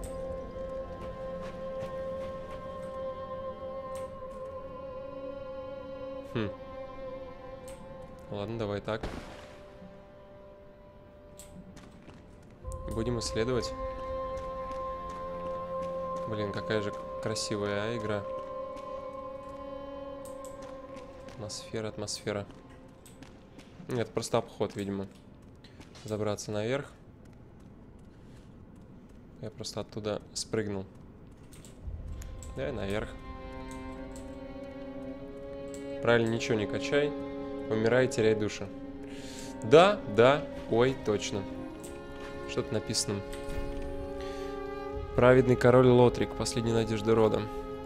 Ладно, давай так. Будем исследовать. Блин, какая же красивая игра. Атмосфера, атмосфера. Нет, просто обход, видимо. Забраться наверх. Я просто оттуда спрыгнул. Да, и наверх. Правильно, ничего не качай. Умирай, теряй душу. Да, да, ой, точно. Что-то написано. Праведный король Лотрик, последняя надежда рода.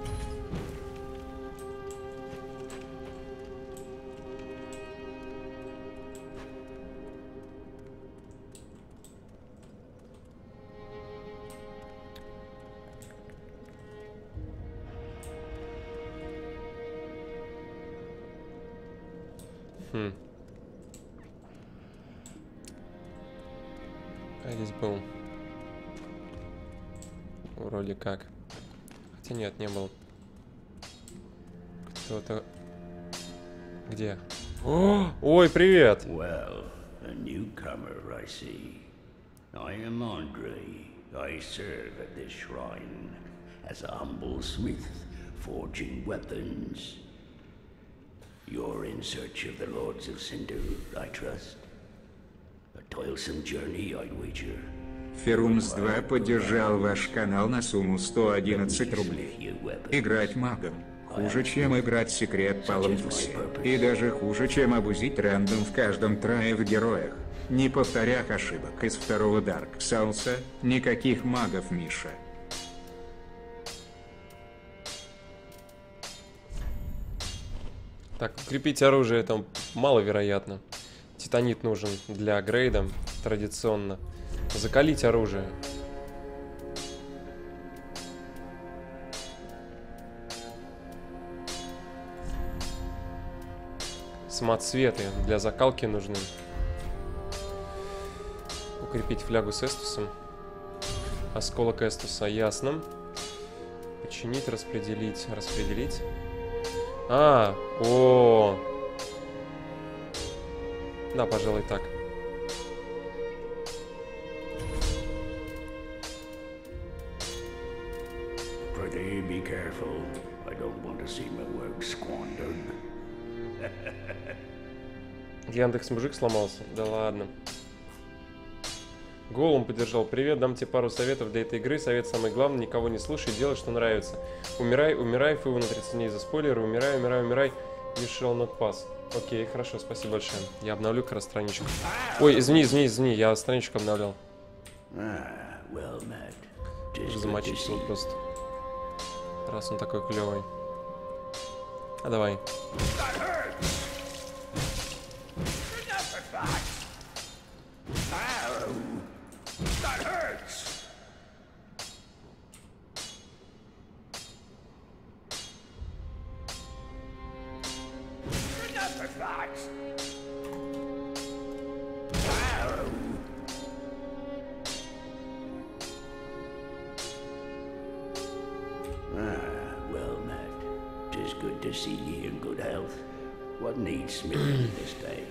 А здесь был. Вроде как. Хотя нет, не был. Кто-то... Где? О! Ой, привет! Well, a newcomer, I see. I am Andre. I serve at this shrine as a humble smith, forging weapons. You're in search of the Lords of Cinder, I trust. A toilsome journey, I'd wager. Ферумс 2 поддержал ваш канал на сумму 111 рублей. Играть магом хуже, чем играть секрет по Лампусе. И даже хуже, чем обузить рандом в каждом трае в героях. Не повторях ошибок из второго Dark Souls, никаких магов, Миша. Так, укрепить оружие там маловероятно. Титанит нужен для грейда традиционно. Закалить оружие. Самоцветы для закалки нужны. Укрепить флягу с Эстусом. Осколок Эстуса, ясно. Починить, распределить. Распределить. А, о. Да, пожалуй, так. Be careful. I don't want to see my work squandered. Яндекс мужик сломался? Да ладно. Голум поддержал. Привет, дам тебе пару советов для этой игры. Совет самый главный, никого не слушай, делай, что нравится. Умирай, умирай, фыву на 30 дней за спойлеры. Умирай, умирай, умирай. You shall not pass. Окей, хорошо, спасибо большое. Я обновлю как раз страничку. Ой, извини, я страничку обновлял. Уже замочить его просто. Раз он такой клевый. А давай. to see ye in good health. What needs smithing this day?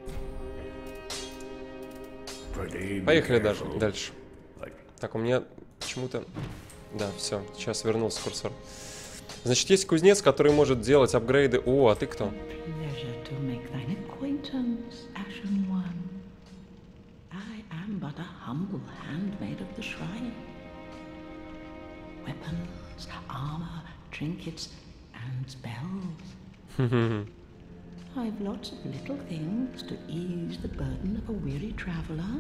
Поехали дальше. Так, у меня почему-то... Да, все, сейчас вернулся курсор. Значит, есть кузнец, который может делать апгрейды. О, а ты кто? I've lots of little things to ease the burden of a weary traveler.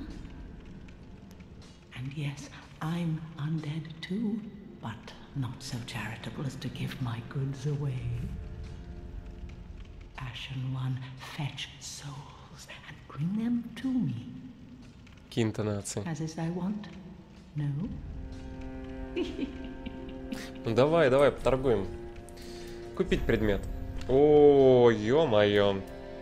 And yes, I'm undead too, but not so charitable as to give my goods away. Ashen One, fetch souls and bring them to me. Какие интонации? As is thy want? No? Ну давай, поторгуем. Купить предмет. О, ё-моё.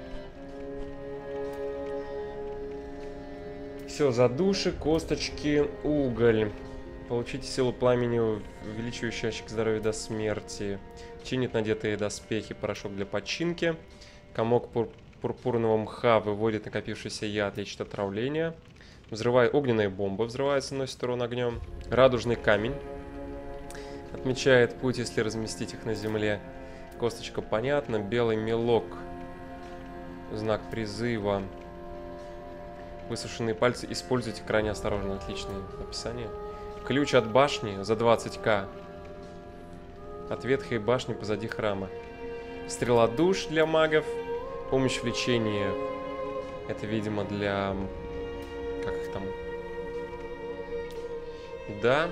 Все, задуши, косточки, уголь. Получите силу пламени, увеличивающий ящик здоровья до смерти. Чинит надетые доспехи, порошок для починки. Комок пурпурного мха выводит накопившийся яд, лечит отравление. Огненная бомба взрывается, носит урон огнем. Радужный камень. Отмечает путь, если разместить их на земле. Косточка понятно. Белый мелок. Знак призыва. Высушенные пальцы. Используйте крайне осторожно. Отличное описание. Ключ от башни за 20к. От ветхой башни позади храма. Стрела душ для магов. Помощь в лечении. Это, видимо, для... Как их там? Да.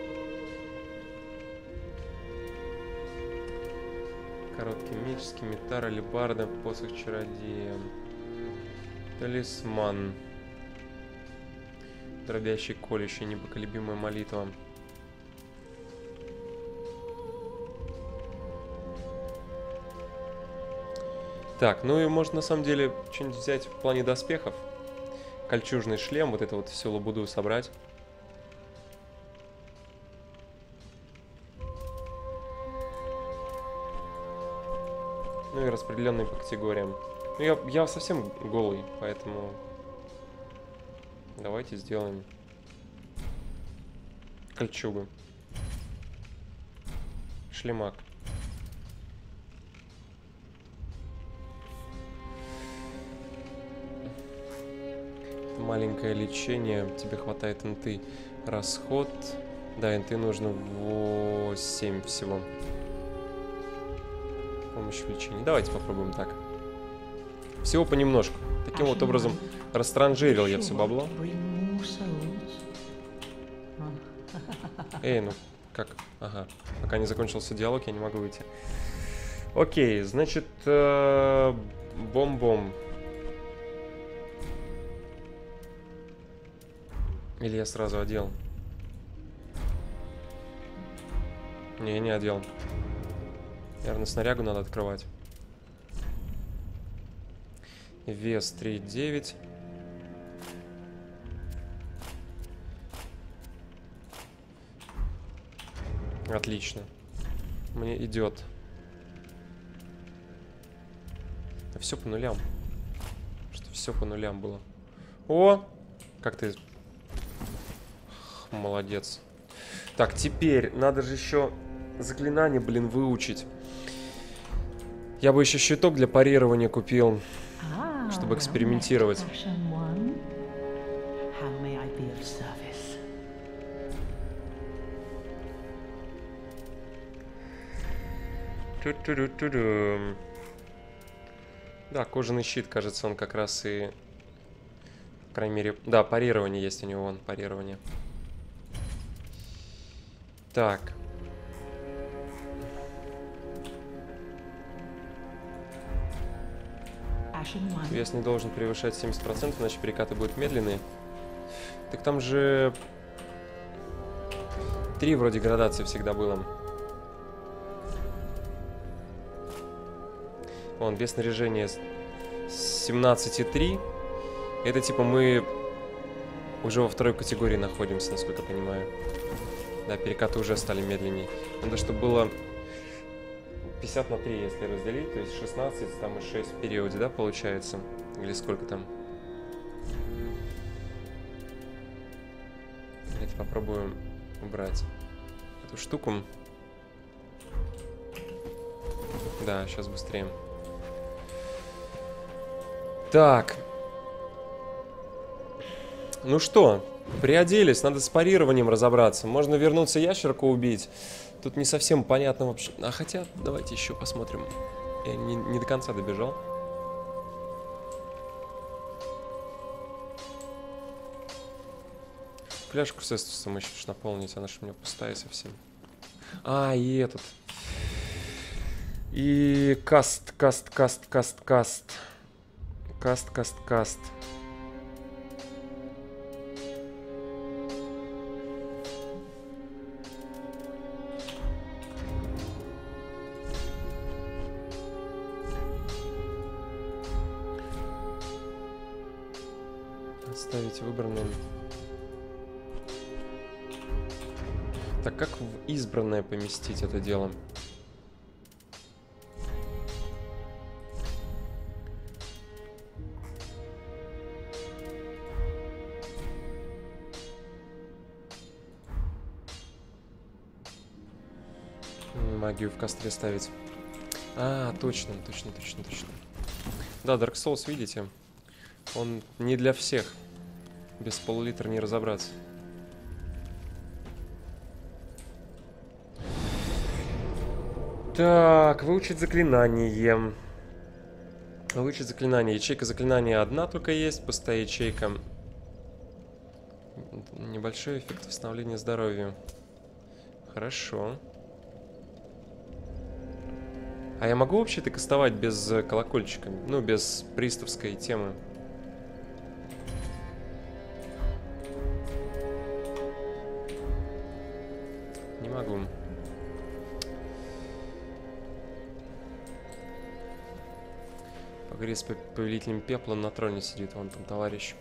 Короткий меч, скимитар, алебарда, посох чародея. Талисман. Дробящий колющий, непоколебимая молитва. Так, ну и можно на самом деле что-нибудь взять в плане доспехов. Кольчужный шлем, вот это вот всю лабуду собрать. Ну и распределенные по категориям. Ну я совсем голый, поэтому давайте сделаем кольчугу. Шлемак. Маленькое лечение, тебе хватает инты. Расход. Да, инты нужно 8 всего. Помощь в лечении. Давайте попробуем так. Всего понемножку. Таким вот образом растранжирил я все бабло. Эй, ну как? Ага. Пока не закончился диалог, я не могу выйти. Окей, значит, бом-бом. Или я сразу одел? Не одел. Наверное, снарягу надо открывать. Вес 3,9. Отлично. Мне идет. А все по нулям. Что все по нулям было. О! Как ты... Молодец. Так, теперь надо же еще заклинание, блин, выучить. Я бы еще щиток для парирования купил, чтобы экспериментировать. Да, кожаный щит, кажется, он как раз и... По крайней мере... Да, парирование есть у него, вон, парирование. Так. Вес не должен превышать 70%, иначе перекаты будут медленные. Так там же 3 вроде градации всегда было. Вон, вес снаряжения 17,3. Это типа мы уже во второй категории находимся, насколько я понимаю. Да, перекаты уже стали медленнее. Надо, чтобы было 50 на 3, если разделить, то есть 16, там и 6 в периоде, да, получается? Или сколько там? Давайте попробуем убрать эту штуку. Да, сейчас быстрее. Так. Ну что, приоделись, надо с парированием разобраться. Можно вернуться ящерку убить. Тут не совсем понятно вообще. А хотя, давайте еще посмотрим. Я не до конца добежал. Фляжку с эстусом еще наполнить, она же у меня пустая совсем. А, и этот. И каст. Оставить выбранным. Так, как в избранное поместить это дело? Магию в костре ставить. А, точно. Да, Dark Souls, видите? Он не для всех. Без пол-литра не разобраться. Так, выучить заклинание. Выучить заклинание. Ячейка заклинания одна только есть. Пустая ячейка. Небольшой эффект восстановления здоровья. Хорошо. А я могу вообще-то кастовать без колокольчика? Ну, без приставской темы. Не могу. Поговори с повелителем пепла, на троне сидит вон там товарищ.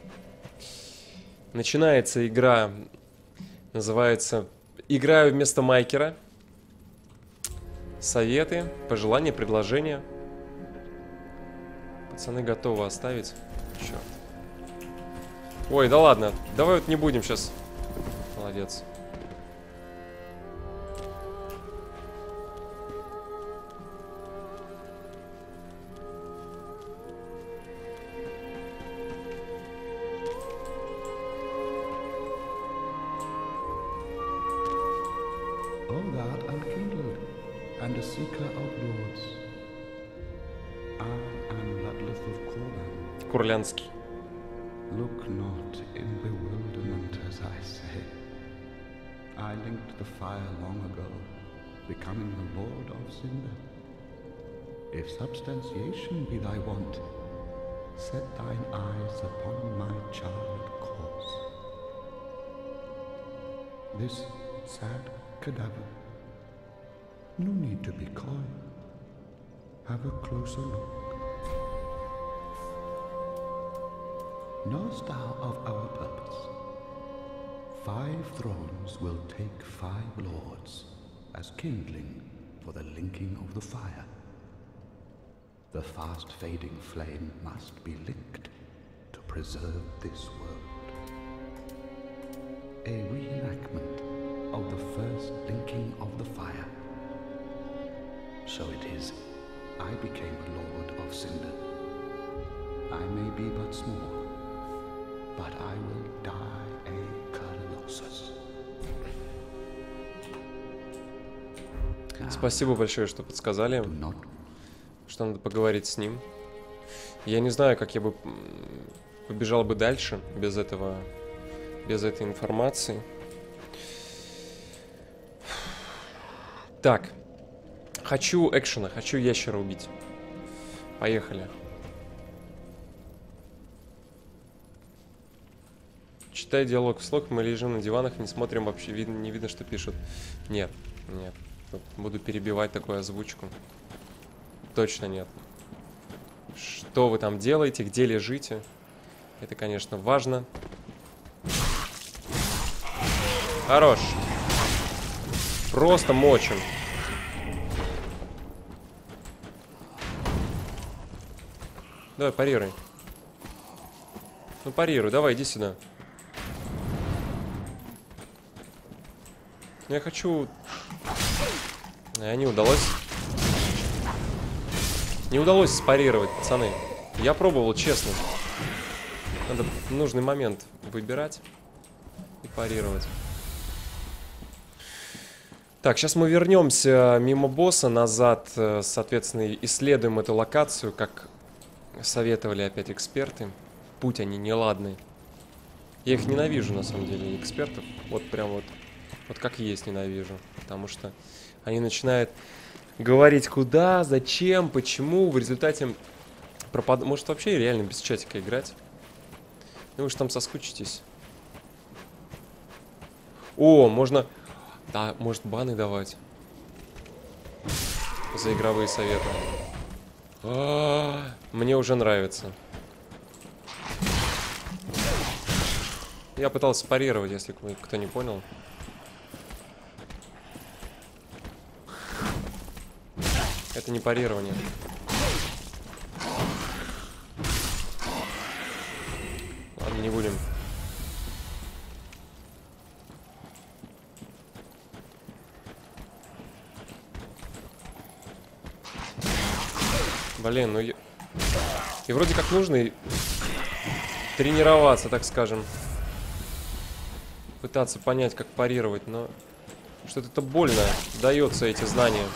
Начинается игра. Называется «Играю вместо Майкера». Советы, пожелания, предложения. Пацаны готовы оставить. Черт. Ой, да ладно. Давай вот не будем сейчас. Молодец. And a seeker of lords. I am Ludleth of Corlan. Курлянский. Look not in bewilderment as I say. I linked the fire long ago, becoming the Lord of Cinder. If substantiation be thy want, set thine eyes upon my charred corpse. This sad cadaver. No need to be coy. Have a closer look. Knowest thou of our purpose? 5 thrones will take 5 lords as kindling for the linking of the fire. The fast fading flame must be licked to preserve this world. A reenactment of the first linking of the fire. So it is, I became a Lord of Cinder. I may be but small, but I will die a Colossus. Спасибо большое, что подсказали, что надо поговорить с ним. Я не знаю, как я бы побежал бы дальше без этого, без этой информации. Так. Хочу экшена, хочу ящера убить. Поехали. Читай диалог вслух, мы лежим на диванах, не смотрим вообще, не видно, что пишут. Нет. Буду перебивать такую озвучку. Точно нет. Что вы там делаете, где лежите? Это, конечно, важно. Хорош. Просто мочим. Давай, парируй. Ну, парируй. Давай, иди сюда. Я хочу... Не удалось. Не удалось спарировать, пацаны. Я пробовал, честно. Надо нужный момент выбирать и парировать. Так, сейчас мы вернемся мимо босса назад. Соответственно, исследуем эту локацию, как советовали опять эксперты. Путь они неладный. Я их ненавижу, на самом деле, экспертов. Вот прям вот. Вот как есть ненавижу. Потому что они начинают говорить куда, зачем, почему. В результате пропадает. Может вообще реально без чатика играть. Ну вы же там соскучитесь. О, можно... Да, может баны давать. За игровые советы. Мне уже нравится. Я пытался парировать, если кто не понял. Это не парирование. Ладно, не будем. Блин, ну... И вроде как нужно тренироваться, так скажем. Пытаться понять, как парировать, но... Что-то это больно дается, эти знания.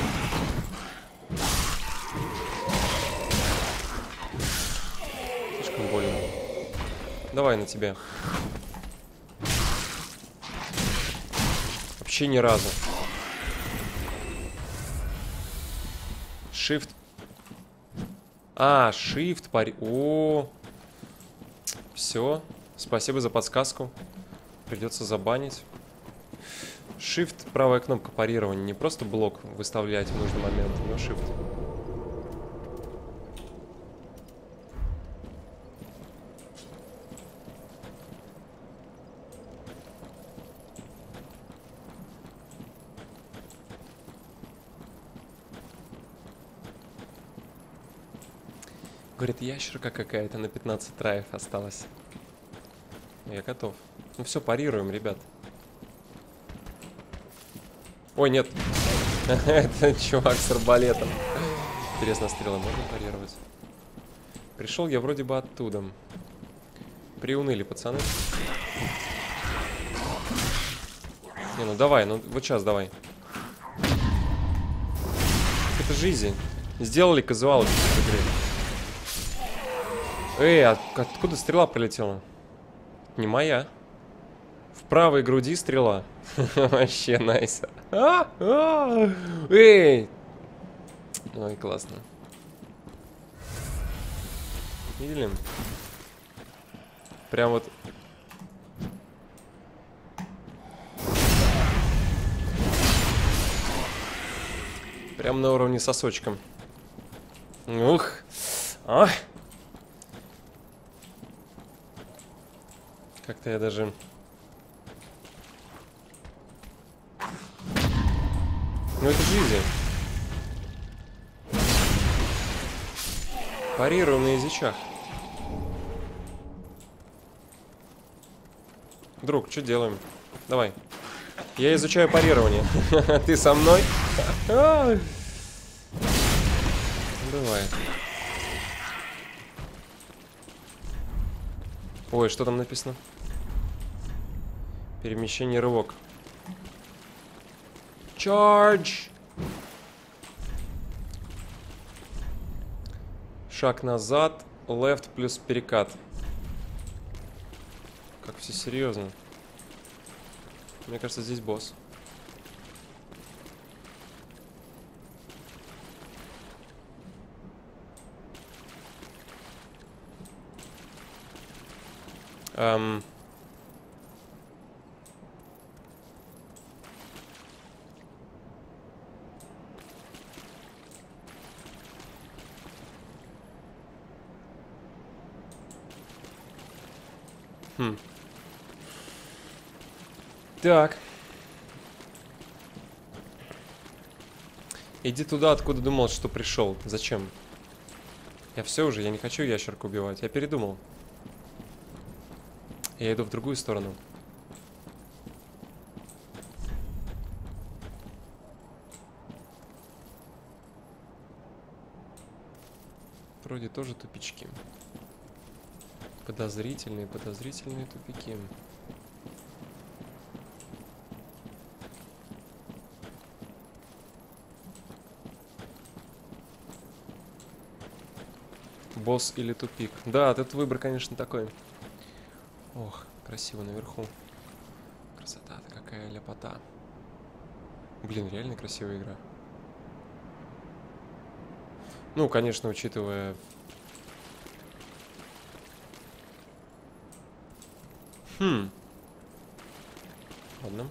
Слишком больно. Давай на тебя. Вообще ни разу. Shift. Shift пари... О, все. Спасибо за подсказку. Придется забанить. Shift, правая кнопка парирования. Не просто блок выставлять в нужный момент, но Shift. Говорит, ящерка какая-то на 15 траев осталась. Я готов. Ну все, парируем, ребят. Ой, нет. Это чувак с арбалетом. Интересно, стрелы можно парировать? Пришел я вроде бы оттуда. Приуныли, пацаны. Не, ну давай, ну вот сейчас давай. Это же изи. Сделали казуалочку в игре. Эй, откуда стрела прилетела? Не моя. В правой груди стрела. Вообще найс. Эй! Ой, классно. Видели? Прям вот. Прям на уровне сосочка. Ух. Ах. Как-то я даже... Ну это же изи. Парируем на язычах. Друг, что делаем? Давай. Я изучаю парирование. Ты со мной? Бывает. Ой, что там написано? Перемещение, рывок. Charge! Шаг назад, left плюс перекат. Как все серьезно. Мне кажется, здесь босс. Так. Иди туда, откуда думал, что пришел. Зачем? Я все уже, я не хочу ящерку убивать. Я передумал. Я иду в другую сторону. Вроде тоже тупички. Подозрительные тупики. Босс или тупик. Да, этот выбор, конечно, такой. Ох, красиво наверху. Красота-то какая, ляпота. Блин, реально красивая игра. Ну, конечно, учитывая... Ладно.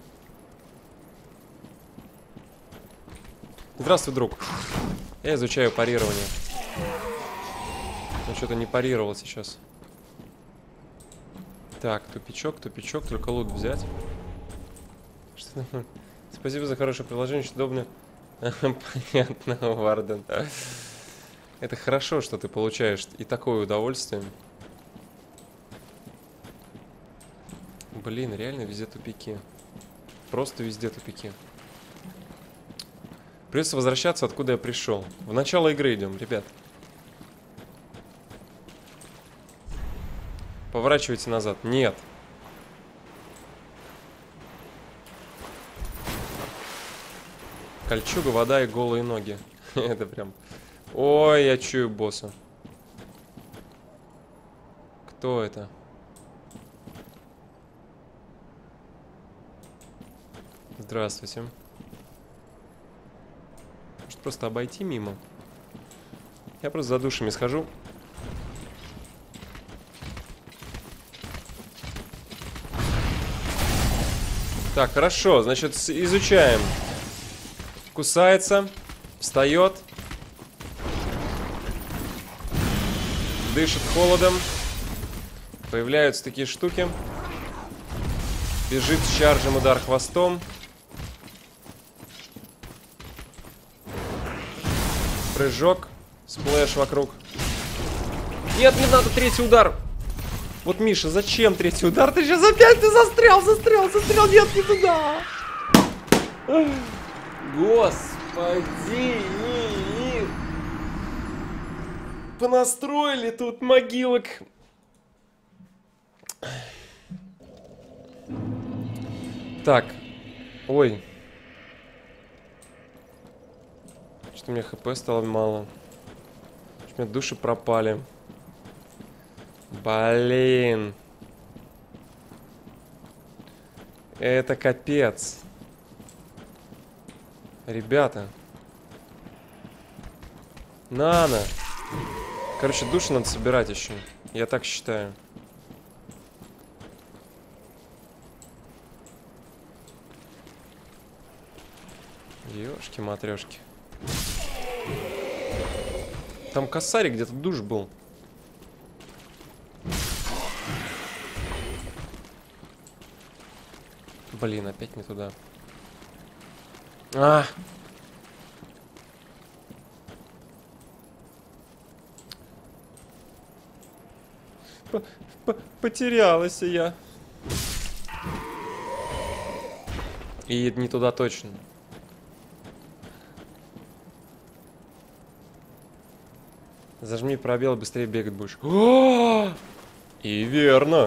Здравствуй, друг. Я изучаю парирование. Но что-то не парировал сейчас. Так, тупичок, только лут взять. Что там? Спасибо за хорошее приложение, очень удобно. Понятно, Варден. Это хорошо, что ты получаешь и такое удовольствие. Блин, реально везде тупики. Просто везде тупики. Придется возвращаться, откуда я пришел. В начало игры идем, ребят. Поворачивайте назад. Нет. Кольчуга, вода и голые ноги. Это прям... Ой, я чую босса. Кто это? Здравствуйте. Может просто обойти мимо? Я просто за душами схожу. Так, хорошо, значит, изучаем. Кусается, встает, дышит холодом, появляются такие штуки, бежит с чаржем, удар хвостом, прыжок, сплэш вокруг. Нет, не надо третий удар. Вот, Миша, зачем третий удар? Ты сейчас опять застрял, нет, не туда. Господи, понастроили тут могилок. Так, ой. Что-то у меня хп стало мало. У меня души пропали. Блин. Это капец. Ребята. Нано. Короче, души надо собирать еще. Я так считаю. Ёшки-матрёшки. Там косарик где-то душ был. Блин, опять не туда. А! Потерялась я. И не туда точно. Зажми пробел, быстрее бегать будешь. О! И верно.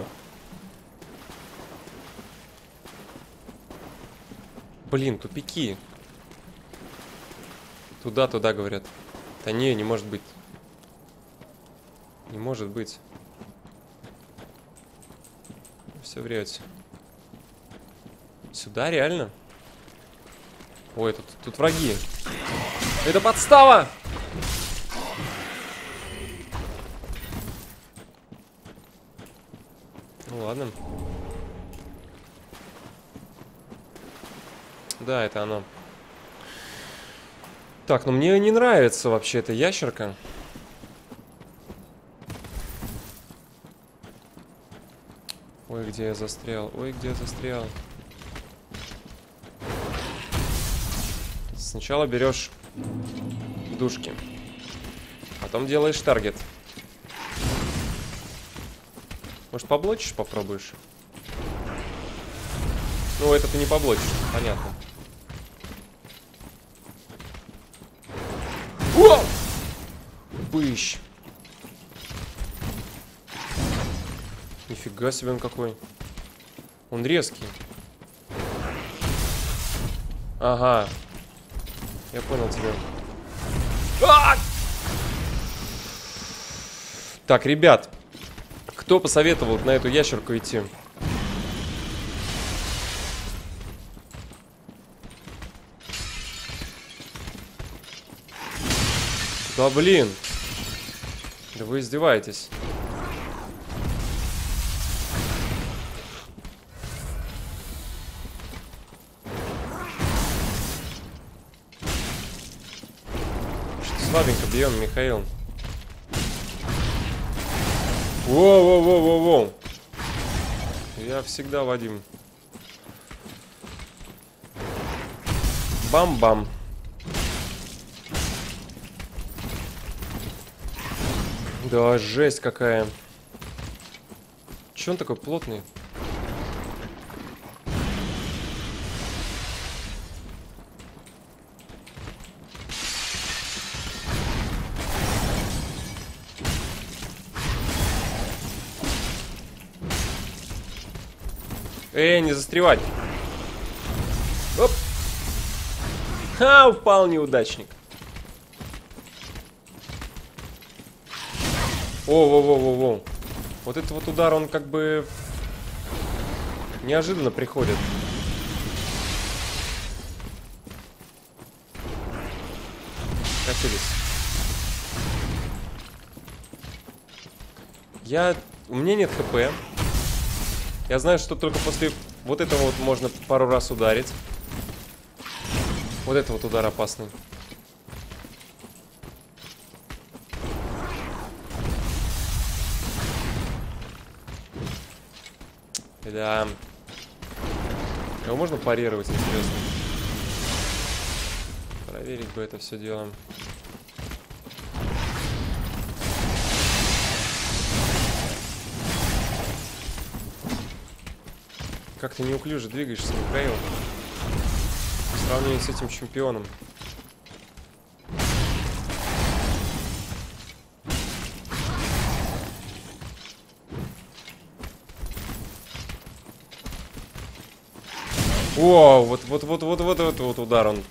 Блин, тупики. Туда, говорят. Да не может быть. Не может быть. Все врете. Сюда, реально? Ой, тут враги. Это подстава! Ну ладно. Да, это оно. Так, ну мне не нравится вообще эта ящерка. Ой, где я застрял? Ой, где я застрял? Сначала берешь душки. потом делаешь таргет. Может, поблочишь, попробуешь? Ну, это ты не поблочишь, понятно. О! Быщ. Нифига себе он какой. Он резкий. Ага. Я понял тебя. А! Так, ребят. Кто посоветовал на эту ящерку идти? Да блин. Да вы издеваетесь. Что слабенько бьем, Михаил. Воу-воу-воу-воу-воу. Я всегда Вадим. Бам-бам. Да, жесть какая. Че он такой плотный? Не застревать. Оп. Ха, упал неудачник. О-во-во-во-во. Вот этот вот удар, он как бы неожиданно приходит. Катились. У меня нет хп. Я знаю, что только после вот этого вот можно пару раз ударить. Вот это вот удар опасный. Да. Его можно парировать, интересно. Проверить бы это все дело. Как ты неуклюже двигаешься, Михаил, в сравнении с этим чемпионом. О, вот удар он.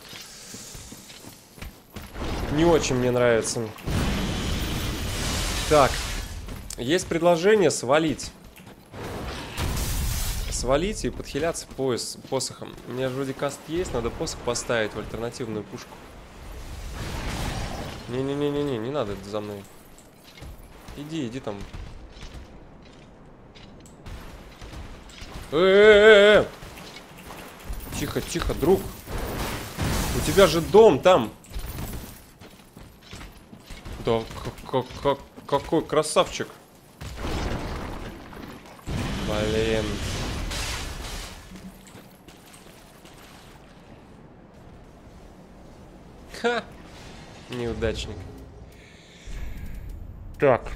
Не очень мне нравится. Так, есть предложение свалить. Свалить и подхиляться посохом. У меня же вроде каст есть, надо посох поставить в альтернативную пушку. Не-не-не-не-не, не надо за мной. Иди там. Тихо, тихо, друг. У тебя же дом там. Да, какой красавчик. Блин. Ха! Неудачник. Так.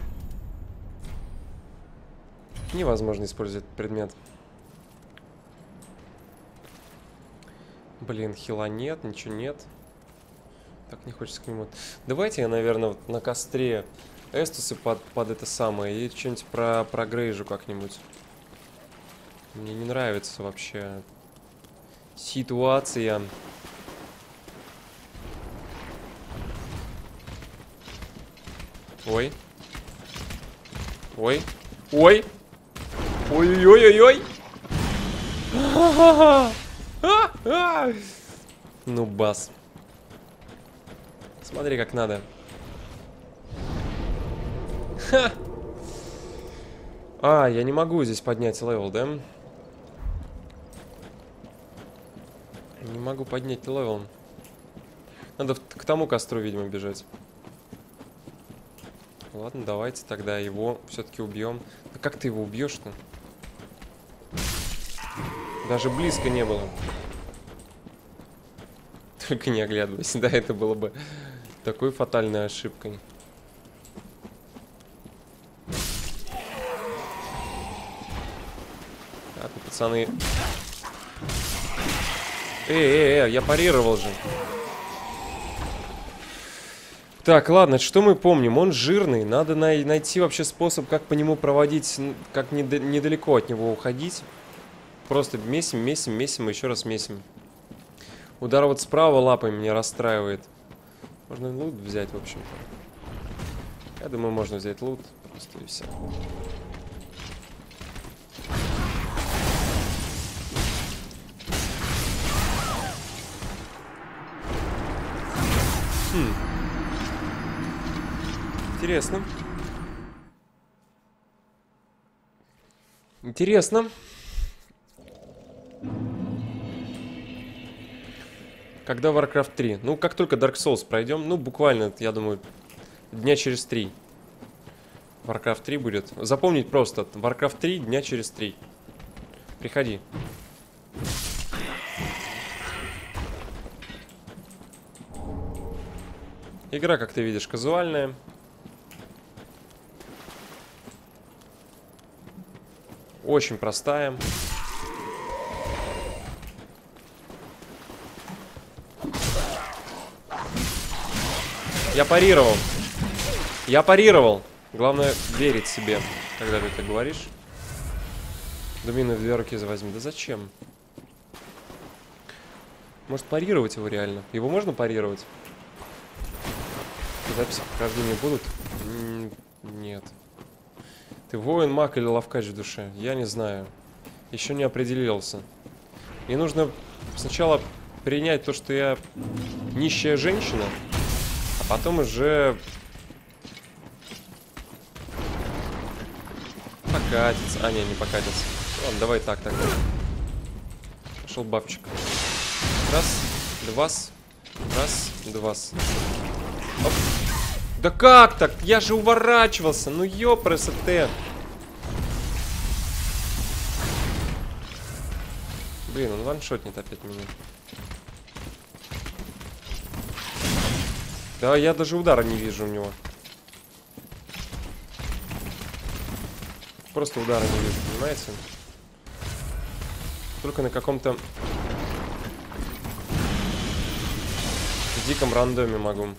Невозможно использовать этот предмет. Блин, хила нет, ничего нет. Так, не хочется к нему. Давайте я, наверное, вот на костре эстусы под это самое. И что-нибудь про Грейжу как-нибудь. Мне не нравится вообще ситуация. Ой. Ой. Ой. Ой-ой-ой-ой. Ну, бас. Смотри, как надо. Ха! Я не могу здесь поднять левел, да? Не могу поднять левел. Надо к тому костру, видимо, бежать. Ладно, давайте тогда его все-таки убьем. Да как ты его убьешь-то? Даже близко не было. Только не оглядывайся. Да, это было бы такой фатальной ошибкой. пацаны. Я парировал же. Так, ладно, что мы помним? Он жирный. Надо найти вообще способ, как по нему проводить, как недалеко от него уходить. Просто месим, и еще раз месим. Удар вот справа лапой меня расстраивает. Можно лут взять, в общем-то. Я думаю, можно взять лут. Просто и все. Интересно. Интересно. Когда Warcraft 3? Ну, как только Dark Souls пройдем, ну, буквально, я думаю, дня через 3. Warcraft 3 будет. Запомнить просто. Warcraft 3 дня через 3. Приходи. Игра, как ты видишь, казуальная. Очень простая. Я парировал. Я парировал. Главное, верить себе, когда ты это говоришь. Домину в 2 руки возьми. Да зачем? Может, парировать его реально? Его можно парировать? Записи прохождения будут? Нет. Ты воин, маг или ловкач в душе? Я не знаю. Еще не определился. Мне нужно сначала принять то, что я нищая женщина, а потом уже покатиться. А, не покатиться. Ладно, давай так тогда. Пошел бабчик. Раз, два, раз, два. Оп. Да как так? Я же уворачивался. Ну ёпрст. Блин, он ваншотнет опять меня. Да, я даже удара не вижу у него. Просто удара не вижу, понимаете? Только на каком-то диком рандоме могу.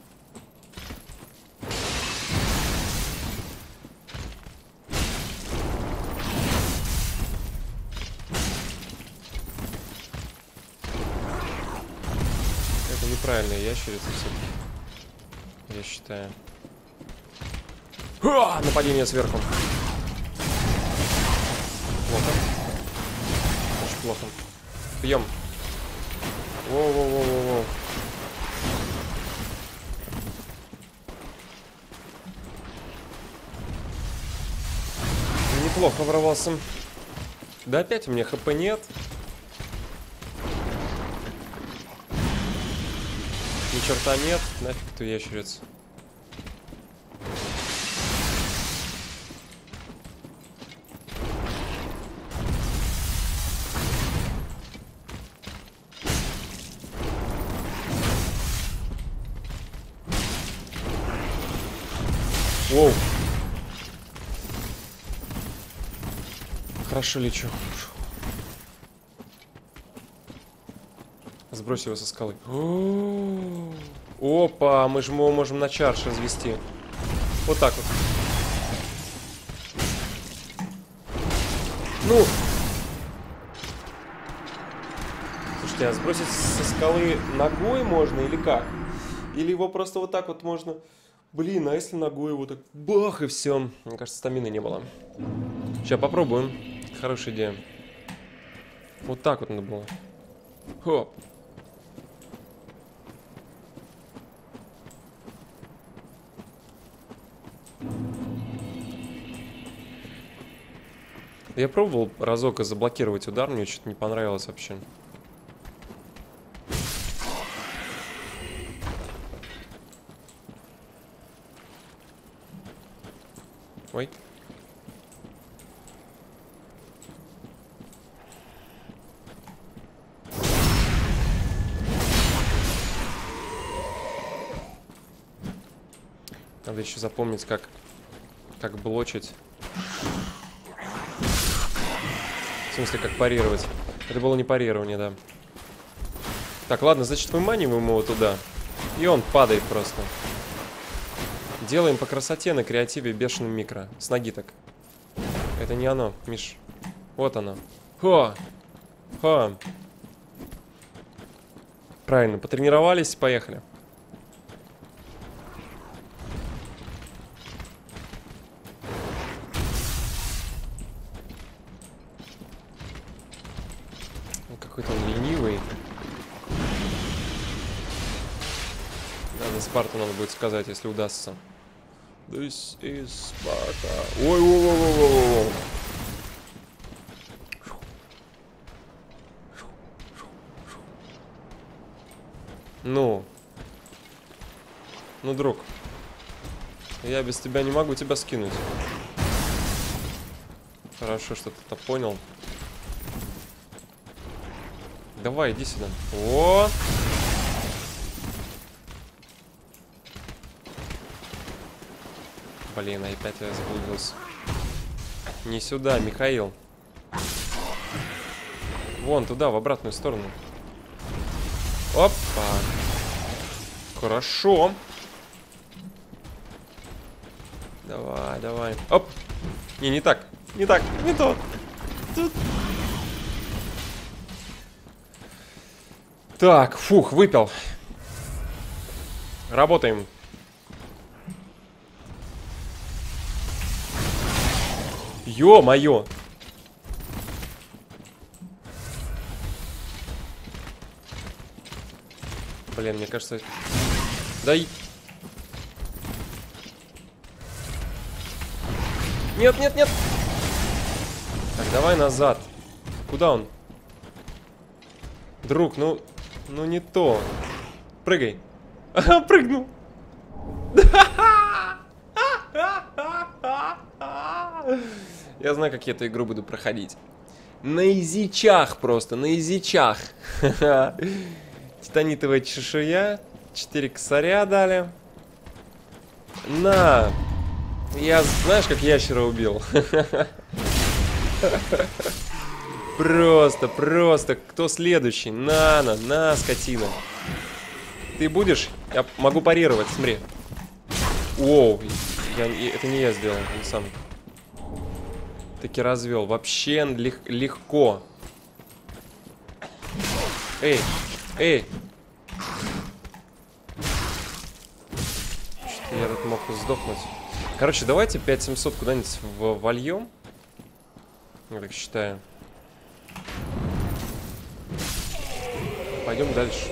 Это неправильная ящерица все-таки, я считаю. Нападение сверху. Плохо. Очень плохо. Бьем. Воу-воу-воу-воу-воу. Неплохо ворвался. Да опять у меня хп нет. Ни черта нет. Нафиг эту ящерицу. Воу. Хорошо лечу. Сбрось его со скалы. Опа, мы же его можем на чардж развести. Вот так вот. Ну. Слушайте, а сбросить со скалы ногой можно или как? Или его просто вот так вот можно... Блин, а если ногой его так бах и все? Мне кажется, стамины не было. Сейчас попробуем. Хорошая идея. Вот так вот надо было. Хоп. Я пробовал разок заблокировать удар, мне что-то не понравилось вообще. Ой. Надо еще запомнить, как блочить. В смысле, как парировать. Это было не парирование, да. Так, ладно, значит, выманиваем его туда. И он падает просто. Делаем по красоте на креативе бешеным микро. С ноги так. Это не оно, Миш. Вот оно. Хо! Хо! Правильно, потренировались, поехали. Какой-то он ленивый. Надо Спарту надо будет сказать, если удастся. This is Sparta. Ой-ой-ой-ой-ой-ой. Ну, друг, я без тебя не могу тебя скинуть. Хорошо, что ты это понял. Давай, иди сюда. О! Блин, опять я заблудился. Не сюда, Михаил. Вон туда, в обратную сторону. Опа. Хорошо. Давай, давай. Оп. Не так. Не так. Не то. Тут. Так, фух, выпил. Работаем. Ё-моё. Блин, мне кажется... Дай. Нет, нет, нет. Так, давай назад. Куда он? Друг, ну не то. Прыгай. Ага, прыгнул. Я знаю, как я эту игру буду проходить. На изичах просто, на изичах. Титанитовая чешуя. 4 косаря дали. На. Я, знаешь, как ящера убил? Просто. Кто следующий? На, скотина. Ты будешь? Я могу парировать, смотри. Оу, это не я сделал, он сам. Таки развел. Вообще легко. Эй. Что-то я тут мог сдохнуть. Короче, давайте 5700 куда-нибудь вольем. Я так считаю. Пойдем дальше.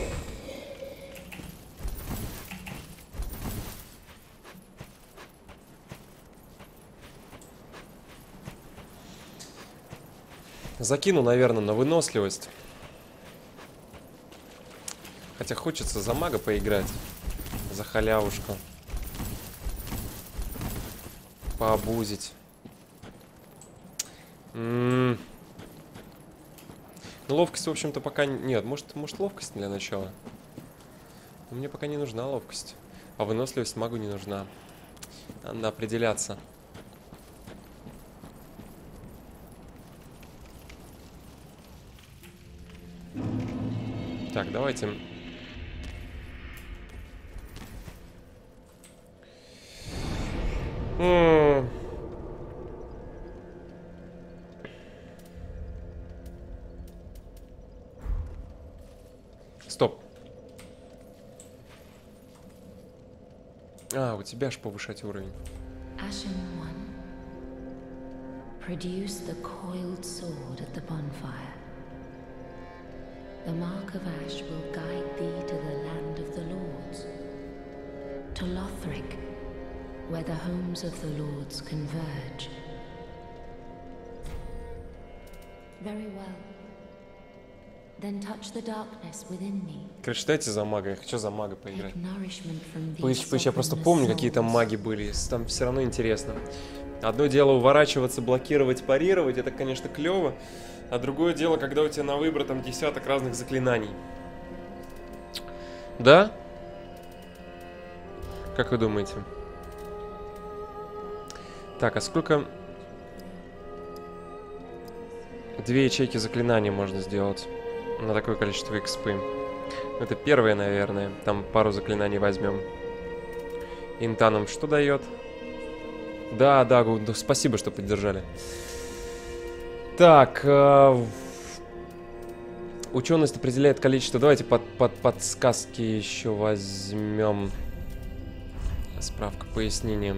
Закину, наверное, на выносливость. Хотя хочется за мага поиграть. За халявушку. Пообузить. Ну, ловкость, в общем-то, пока... Нет, может ловкость для начала? Но мне пока не нужна ловкость. А выносливость магу не нужна. Надо определяться. Так, давайте... Стоп. А, у тебя ж повышать уровень. Ashen One, produce the coiled sword at the bonfire. The mark of ash will guide thee to the land of the lords, to Lothric, where the homes of the lords converge. Very well. Then touch the darkness within me. Короче, дайте за мага, я хочу за мага поиграть. Пыщ, я просто помню, какие там маги были. Там все равно интересно. Одно дело уворачиваться, блокировать, парировать, это, конечно, клево. А другое дело, когда у тебя на выбор там десяток разных заклинаний. Да? Как вы думаете? Так, а сколько... 2 ячейки заклинаний можно сделать на такое количество экспы. Это первое, наверное. Там пару заклинаний возьмем. Инта нам что дает? Да, спасибо, что поддержали. Так. Ученость определяет количество. Давайте подсказки еще возьмем. Справка, пояснение.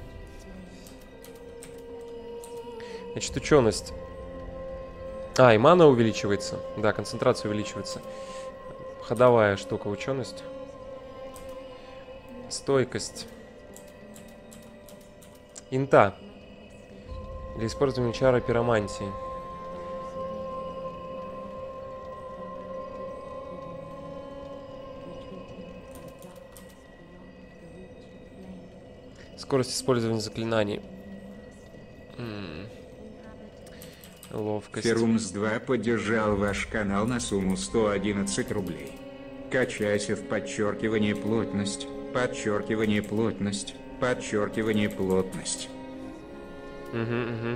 Значит, ученость. И мана увеличивается. Да, концентрация увеличивается. Ходовая штука, ученость. Стойкость. Инта. Для использования чара пиромантии. Скорость использования заклинаний. Ловкость. Ферумс 2 поддержал ваш канал на сумму 111 рублей. Качайся в подчеркивание плотность, подчеркивание плотность, подчеркивание плотность. Угу.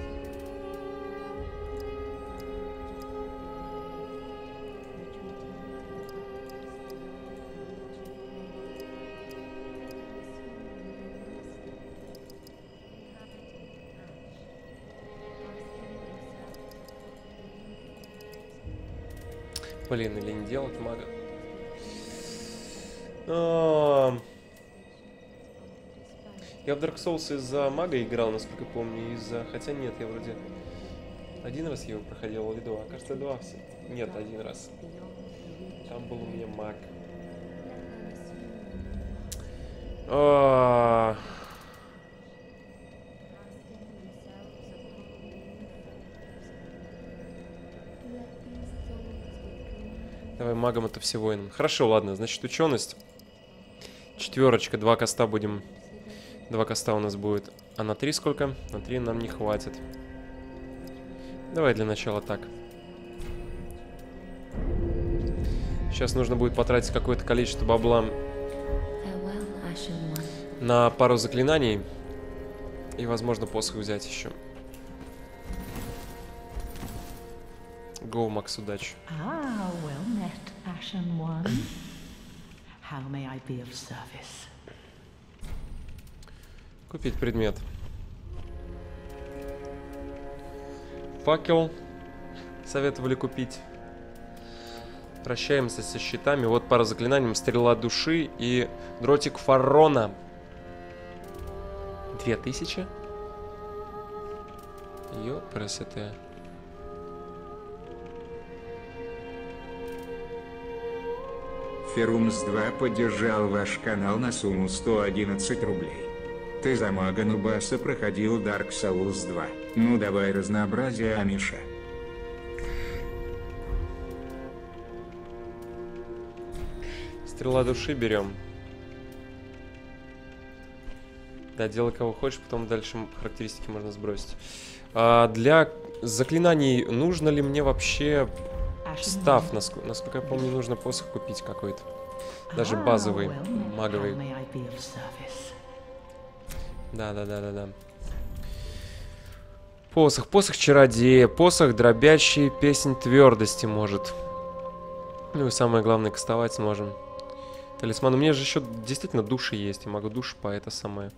Блин, или не делать мага. Я в Dark Souls из-за мага играл, насколько помню, Хотя нет, я вроде... Один раз его проходил, или 2? Кажется, 2 все. Нет, 1 раз. Там был у меня маг. Давай магом это все воинам. Хорошо, ладно, значит, ученость. 4, 2 коста будем. 2 коста у нас будет. А на 3 сколько? На 3 нам не хватит. Давай для начала так. Сейчас нужно будет потратить какое-то количество бабла на пару заклинаний. И, возможно, посох взять еще. Go, Макс, удачи. Well met, Ashen One. How may I be of service? Купить предмет. Факел. Советовали купить. Прощаемся со щитами. Вот пара заклинаний. Стрела души и дротик Фаррона. 2000. Ёпресоте. Ферумс 2 поддержал ваш канал на сумму 111 рублей. Ты за мага Нубаса проходил Dark Souls 2. Ну давай разнообразие, Амиша. Стрела души берем. Да, делай кого хочешь, потом дальше характеристики можно сбросить. Для заклинаний нужно ли мне вообще став? Насколько я помню, нужно посох купить какой-то. Даже базовый, маговый. Да. Посох чародея, посох дробящий, песнь твердости может. Ну и самое главное, кастовать сможем. Талисман. У меня же еще действительно души есть. Я могу душ по это самое.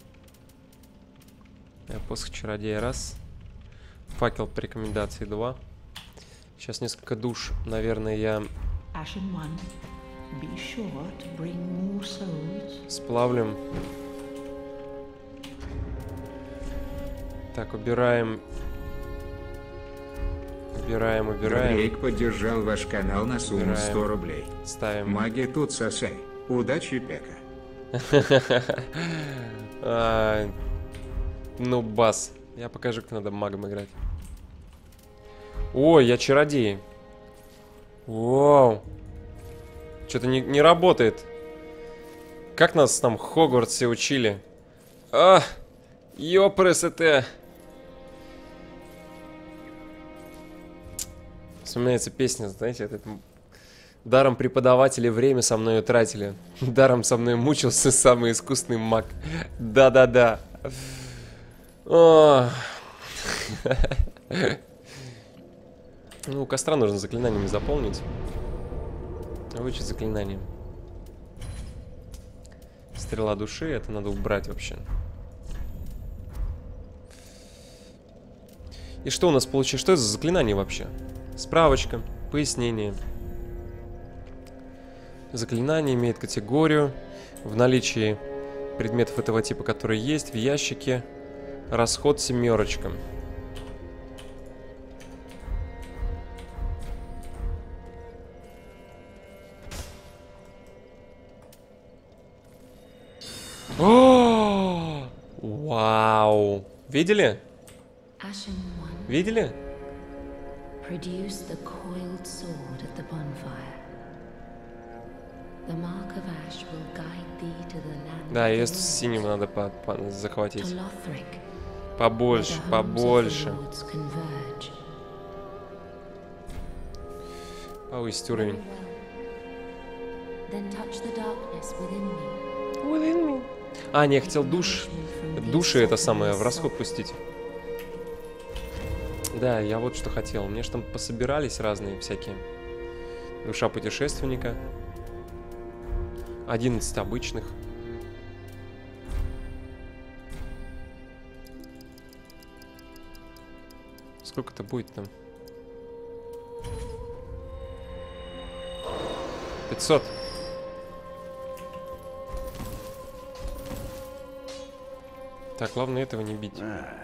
Посох чародея 1. Факел по рекомендации 2. Сейчас несколько душ, наверное, я сплавлю. Так, убираем. Дрейк поддержал ваш канал на сумму 100 рублей. Ставим. Маги тут сосай. Удачи, Пека. Ну, бас. Я покажу, как надо магом играть. Ой, я чародей. Вау. Что-то не работает. Как нас там в Хогвартсе учили? Ёпрес это. Вспоминается песня, знаете, это даром преподаватели время со мной тратили. Даром со мной мучился самый искусный маг. Да. Ну, костра нужно заклинаниями заполнить. Вычесть заклинание. Стрела души, это надо убрать вообще. И что у нас получилось? Что это за заклинание вообще? Справочка, пояснение. Заклинание имеет категорию. В наличии предметов этого типа, которые есть в ящике. Расход 7. О! Вау! Видели? Видели? Да, ее с синим надо захватить. Побольше, побольше. Повысить уровень. А, не, я хотел души это самое в расход пустить. Да, я вот что хотел. Мне же там пособирались разные всякие. Душа путешественника. 11 обычных. Сколько это будет там? 500. Так, главное этого не бить.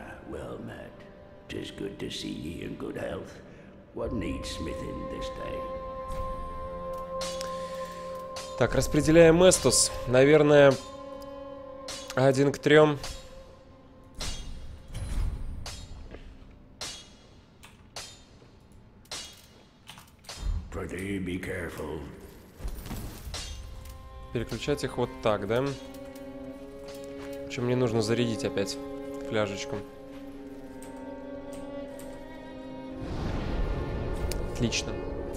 Так, распределяем Эстус. Наверное, 1 к 3. Переключать их вот так, да? Причем мне нужно зарядить опять фляжечку. Отлично.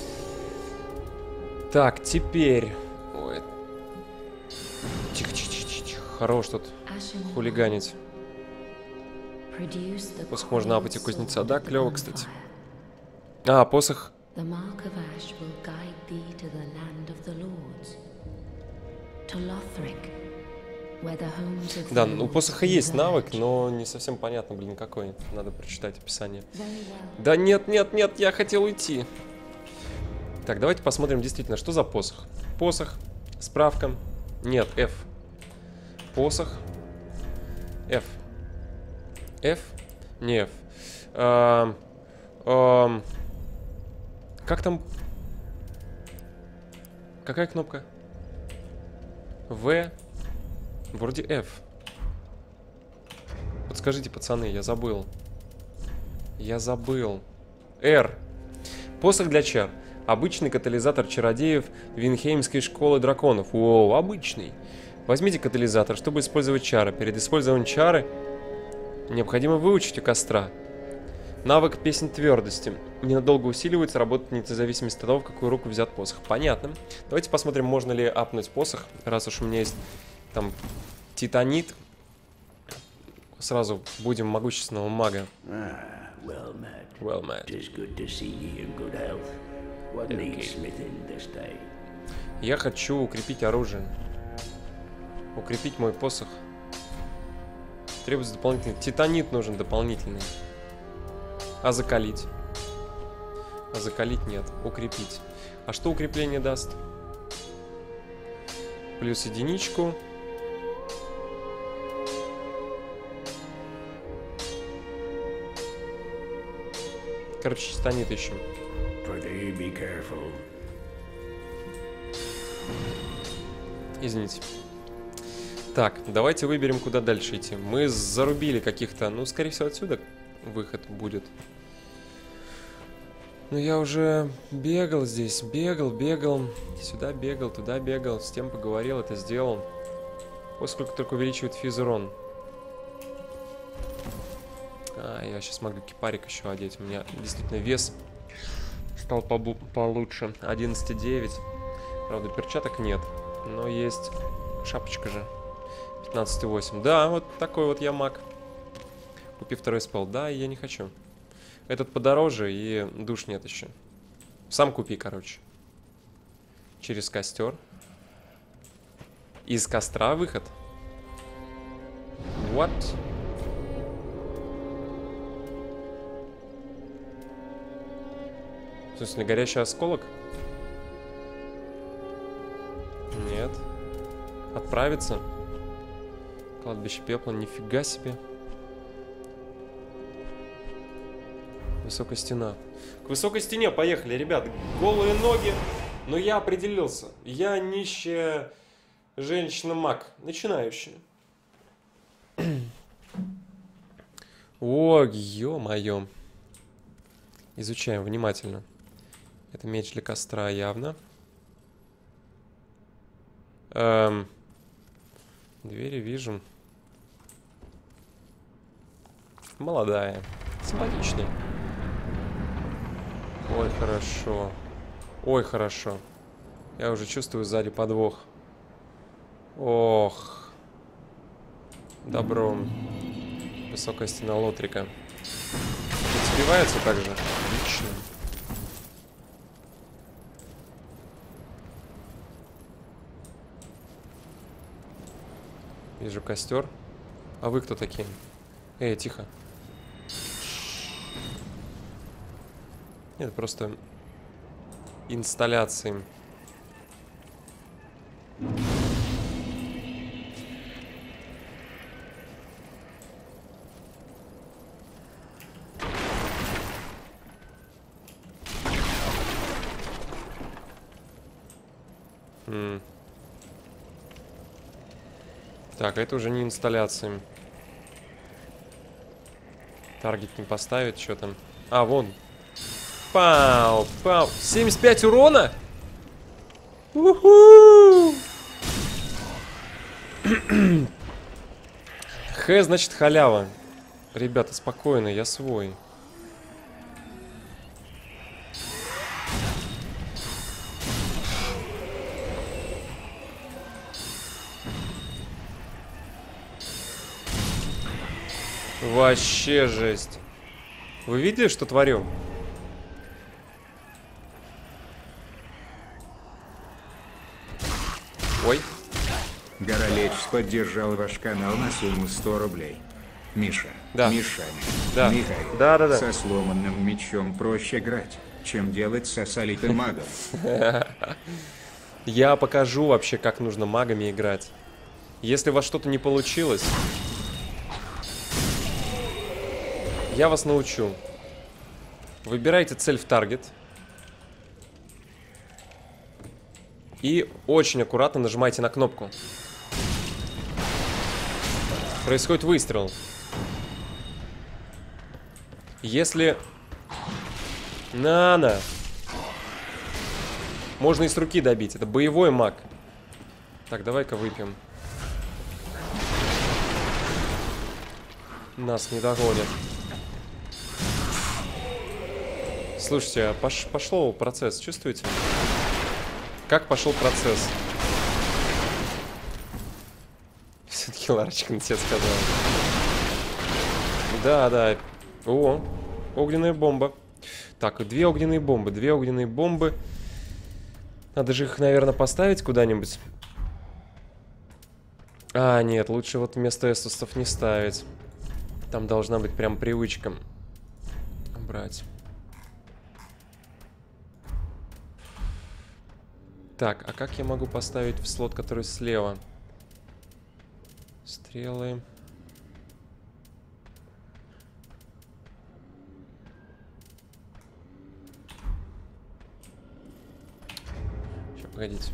Так, теперь... Ой. Тихо, тихо, тихо, тихо. Хорош тут хулиганить. Посох можно апать у кузнеца. Да, клево, кстати. А, посох... Да, у посоха есть навык, но не совсем понятно, блин, какой. Надо прочитать описание. Да нет, нет, нет, я хотел уйти. Так, давайте посмотрим действительно, что за посох. Посох, справка. Нет, F. Посох. F. F? Не F. Как там? Какая кнопка? В. Вроде F. Подскажите, пацаны, я забыл. Я забыл. R. Посох для чар. Обычный катализатор чародеев Винхеймской школы драконов. Воу, обычный. Возьмите катализатор, чтобы использовать чары. Перед использованием чары необходимо выучить у костра. Навык песнь твердости. Ненадолго усиливается, работает вне зависимости от того, в какую руку взят посох. Понятно. Давайте посмотрим, можно ли апнуть посох, раз уж у меня есть там титанит. Сразу будем могущественного мага. Well met. Я хочу укрепить оружие. Укрепить мой посох. Требуется дополнительный. Титанит нужен дополнительный. А закалить? А закалить нет. Укрепить. А что укрепление даст? Плюс единичку. Короче, титанит ищем. Извините. Так, давайте выберем, куда дальше идти. Мы зарубили каких-то... Ну, скорее всего, отсюда выход будет. Ну, я уже бегал здесь. Бегал. Сюда бегал, туда бегал. С тем поговорил, это сделал. Поскольку только увеличивает физурон. А, я сейчас могу кипарик еще одеть. У меня действительно вес стал получше. 11,9. Правда, перчаток нет. Но есть шапочка же. 15,8. Да, вот такой вот я маг. Купи второй спел. Да, я не хочу. Этот подороже и душ нет еще. Сам купи, короче. Через костер. Из костра выход. What? В смысле, горящий осколок? Нет. Отправиться? Кладбище пепла, нифига себе. Высокая стена. К высокой стене поехали, ребят. Голые ноги. Но я определился. Я нищая женщина-маг. Начинающая. О, ё-моё. Изучаем внимательно. Это меч для костра явно. Двери вижу. Молодая. Симпатичная. Ой, хорошо. Ой, хорошо. Я уже чувствую сзади подвох. Ох. Добро. Высокая стена Лотрика. Сбивается также. Отлично. Вижу костер. А вы кто такие? Эй, тихо. Нет, просто инсталляции. Так, это уже не инсталляции. Таргет не поставит, что там? А, вон. Пау, пау. 75 урона? Уху! Х, значит, халява. Ребята, спокойно, я свой. Вообще жесть. Вы видели, что творю? Ой. Горолечь поддержал ваш канал на сумму 100 рублей. Миша, да. Мишаня, да. Михаил, да. Со сломанным мечом проще играть, чем делать со солитым магом. Я покажу вообще, как нужно магами играть. Если у вас что-то не получилось, я вас научу. Выбирайте цель в таргет. И очень аккуратно нажимайте на кнопку. Происходит выстрел. Если... На. Можно и с руки добить. Это боевой маг. Так, давай-ка выпьем. Нас не догонят. Слушайте, а пошел процесс, чувствуете? Как пошел процесс? Все-таки Ларочка на тебя сказала. Да. О, огненная бомба. Так, две огненные бомбы. Надо же их, наверное, поставить куда-нибудь. А, нет, лучше вот вместо эстусов не ставить. Там должна быть прям привычка брать. Так, а как я могу поставить в слот, который слева? Стрелы. Сейчас, погодите.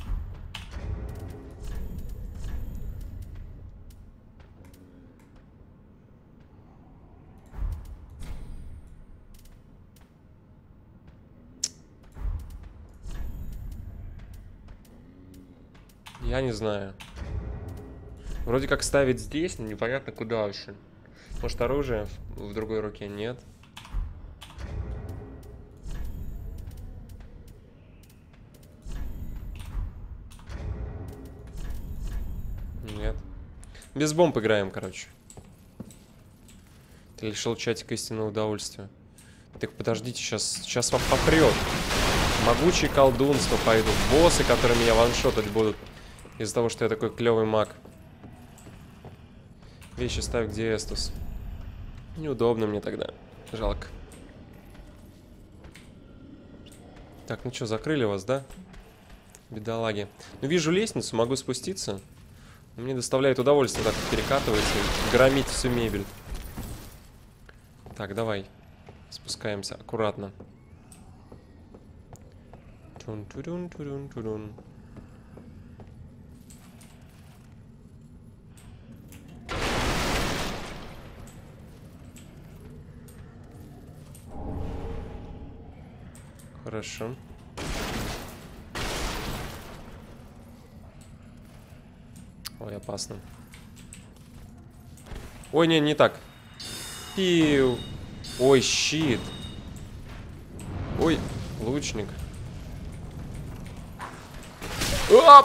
Я не знаю. Вроде как ставить здесь, но непонятно куда вообще. Может, оружие в другой руке? Нет. Нет. Без бомб играем, короче. Ты лишил чатика истинного удовольствия. Так подождите, сейчас вам попрет. Могучие колдунства пойдут. Боссы, которые меня ваншотать будут. Из-за того, что я такой клевый маг. Вещи ставь, где Эстус. Неудобно мне тогда. Жалко. Так, ну что, закрыли вас, да? Бедолаги. Ну, вижу лестницу, могу спуститься. Мне доставляет удовольствие так перекатывать и громить всю мебель. Так, давай. Спускаемся аккуратно. Тун-тудун-тудун-тудун. Хорошо. Ой, опасно. Ой, не так. Пиу. Ой, щит. Ой, лучник. Оп!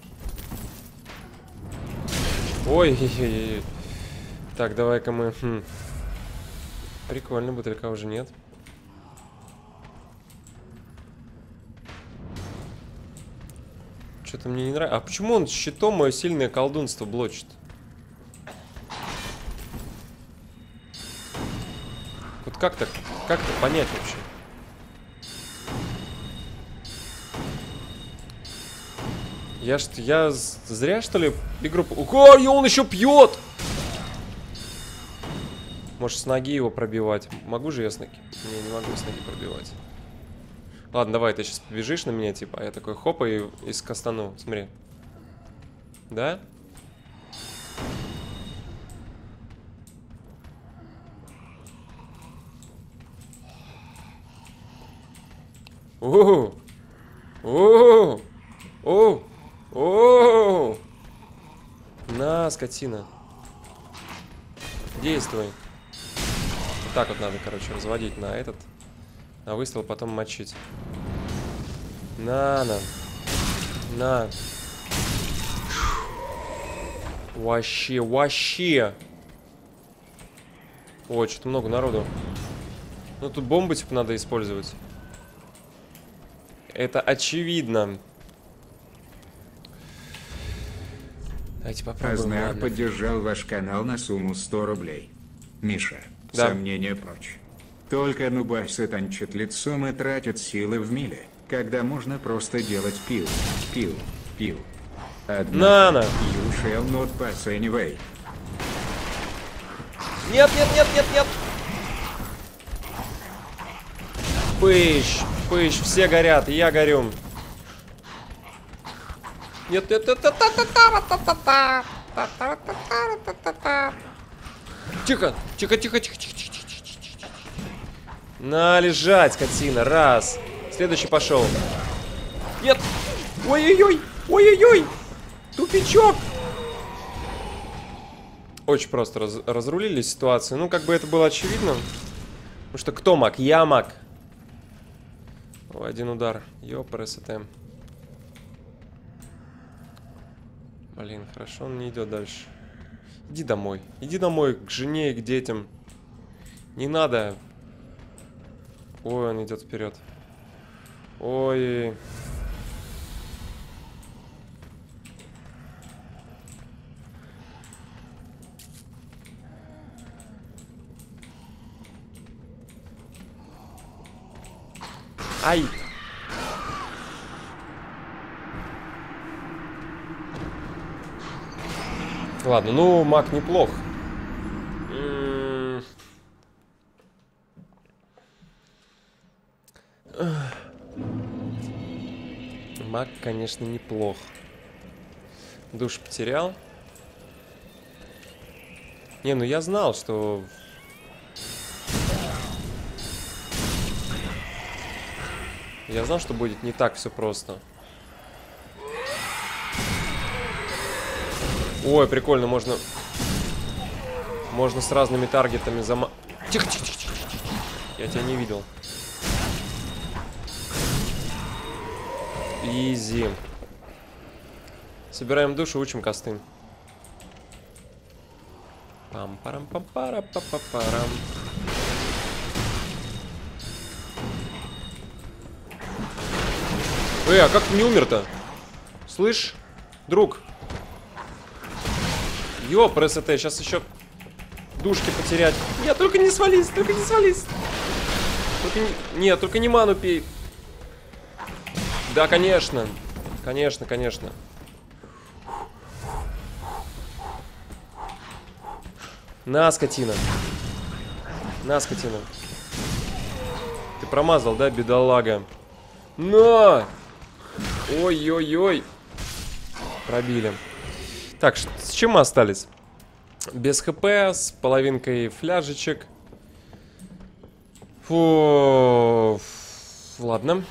Ой, так, давай-ка мы... Прикольно, бутылька уже нет. Что-то мне не нравится. А почему он щитом мое сильное колдунство блочит? Вот как-то понять вообще? Я зря, что ли, игру... Ой, он еще пьет! Может, с ноги его пробивать? Могу же я с ноги? Не могу с ноги пробивать. Ладно, давай, ты сейчас побежишь на меня, типа, а я такой хопа и скастану. Смотри. Да? О! О! О! О! На, скотина. Действуй. Вот так вот надо, короче, разводить на этот. На выстрел, потом мочить. На. Вообще. Ой, что-то много народу. Ну, тут бомбы, типа, надо использовать. Это очевидно. Давайте попробуем. Азнар поддержал ваш канал на сумму 100 рублей. Миша, да. Сомнения прочь. Только нубасы танчат лицом и тратят силы в когда можно просто делать пил. Однако, you shall not pass anyway. Нет. Пыщ, все горят, и я горю. Нет. Тихо. На, лежать, скотина, раз. Следующий пошел. Нет. Ой-ой-ой. Тупичок. Очень просто разрулили ситуацию. Ну, как бы это было очевидно. Потому что кто маг? Я маг. О, один удар. Ёпрст. Блин, хорошо, он не идет дальше. Иди домой к жене и к детям. Не надо. Ой, он идет вперед. Ой. Ай. Ладно, ну, маг неплох. Маг, конечно, неплох. Душ потерял. Не, ну я знал, что... Я знал, что будет не так все просто. Ой, прикольно, можно с разными таргетами Тихо. Я тебя не видел. Изи. Собираем душу, учим косты. Пам-парам-пам-пара-па-па-парам. А как ты не умер-то? Слышь, друг. Ёпрст, сейчас еще душки потерять. Нет, только не свались, только не свались. Только не... Нет, только не ману пей. Да, конечно. Конечно, конечно. На, скотина. На, скотина. Ты промазал, да, бедолага? На! Ой-ой-ой. Пробили. Так, с чем мы остались? Без хп, с половинкой фляжечек. Фу. Ладно.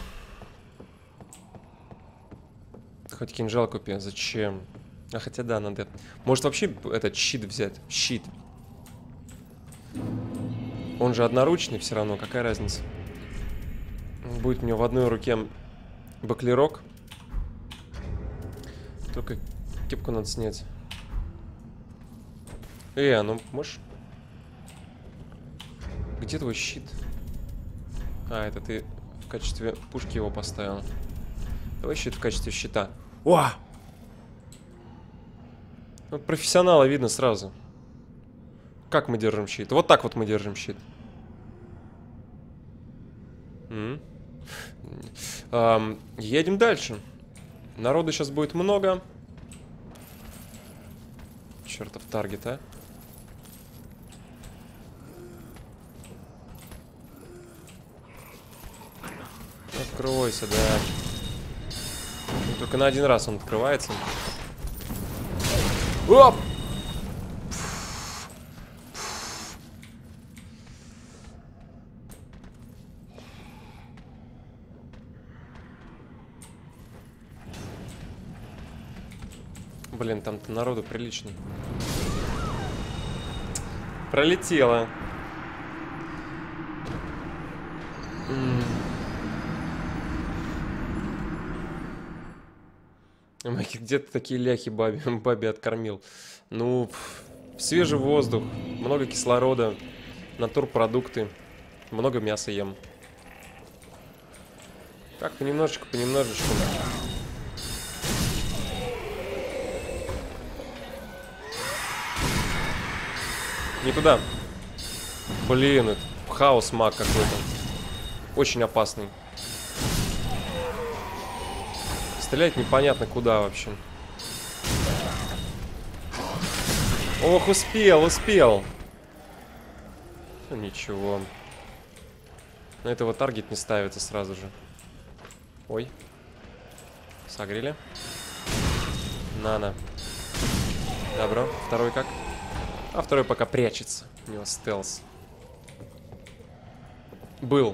Хоть кинжал купи. Зачем? А хотя да, надо. Может вообще этот щит взять? Щит. Он же одноручный все равно. Какая разница? Будет у меня в одной руке баклерок. Только кепку надо снять. Ну можешь? Где твой щит? А, это ты в качестве пушки его поставил. Давай щит в качестве щита. О! Ну, профессионала видно сразу. Как мы держим щит? Вот так вот мы держим щит. Едем дальше. Народу сейчас будет много. Чертов таргет, а. Откройся, да. Только на один раз он открывается. Оп! Блин, там-то народу прилично. Пролетело. Где ты такие ляхи бабе откормил? Ну, свежий воздух, много кислорода, натурпродукты, много мяса ем. Так, понемножечку, понемножечку. Не туда. Блин, это хаос-маг какой-то. Очень опасный. Стрелять непонятно куда вообще. Ох, успел, успел. Ну, ничего. На этого таргет не ставится сразу же. Ой. Согрели. На. Добро. Второй как? А второй пока прячется. У него стелс. Был.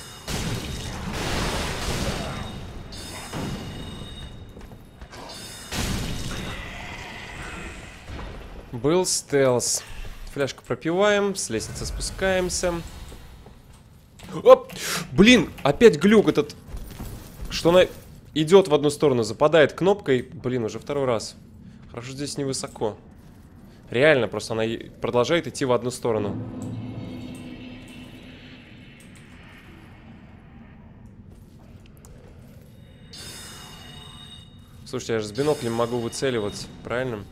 Был стелс. Фляжку пропиваем, с лестницы спускаемся. Оп! Блин, опять глюк этот. Что она идет в одну сторону, западает кнопкой. Блин, уже второй раз. Хорошо, здесь невысоко. Реально, просто она продолжает идти в одну сторону. Слушайте, я же с биноклем могу выцеливать, правильно?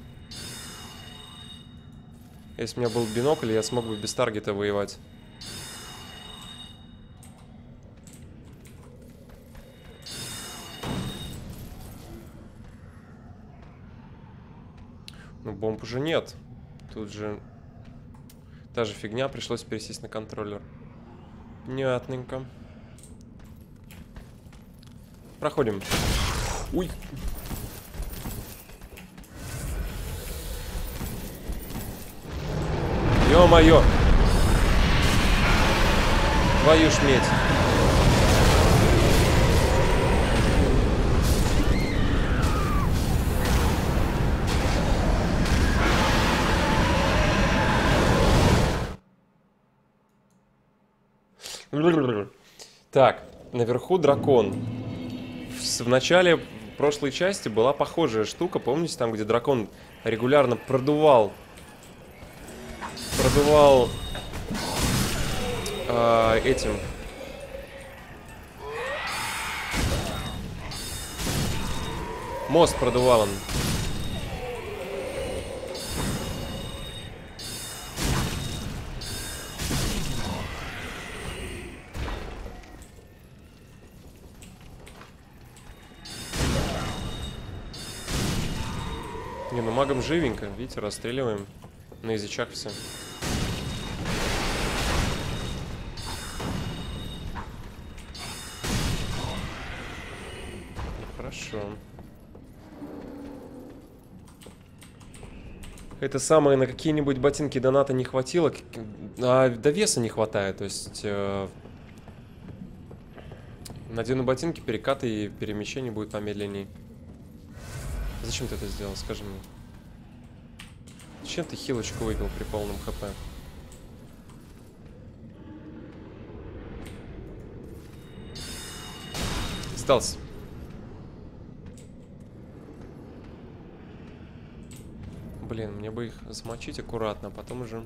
Если у меня был бинокль, я смог бы без таргета воевать. Ну, бомб уже нет. Тут же та же фигня, пришлось пересесть на контроллер. Понятненько. Проходим. Ой. Ё-моё! Твою ж медь! Так, наверху дракон. В начале прошлой части была похожая штука. Помните, там, где дракон регулярно продувал этим Мост продувален. Не, ну магом живенько. Видите, расстреливаем. На язычах все. Хорошо. Это самое, на какие-нибудь ботинки доната не хватило, а до веса не хватает. То есть надену ботинки, перекаты и перемещение будет помедленней. Зачем ты это сделал, скажи мне? Зачем ты хилочку выпил при полном хп? Стелс. Блин, мне бы их замочить аккуратно, а потом уже...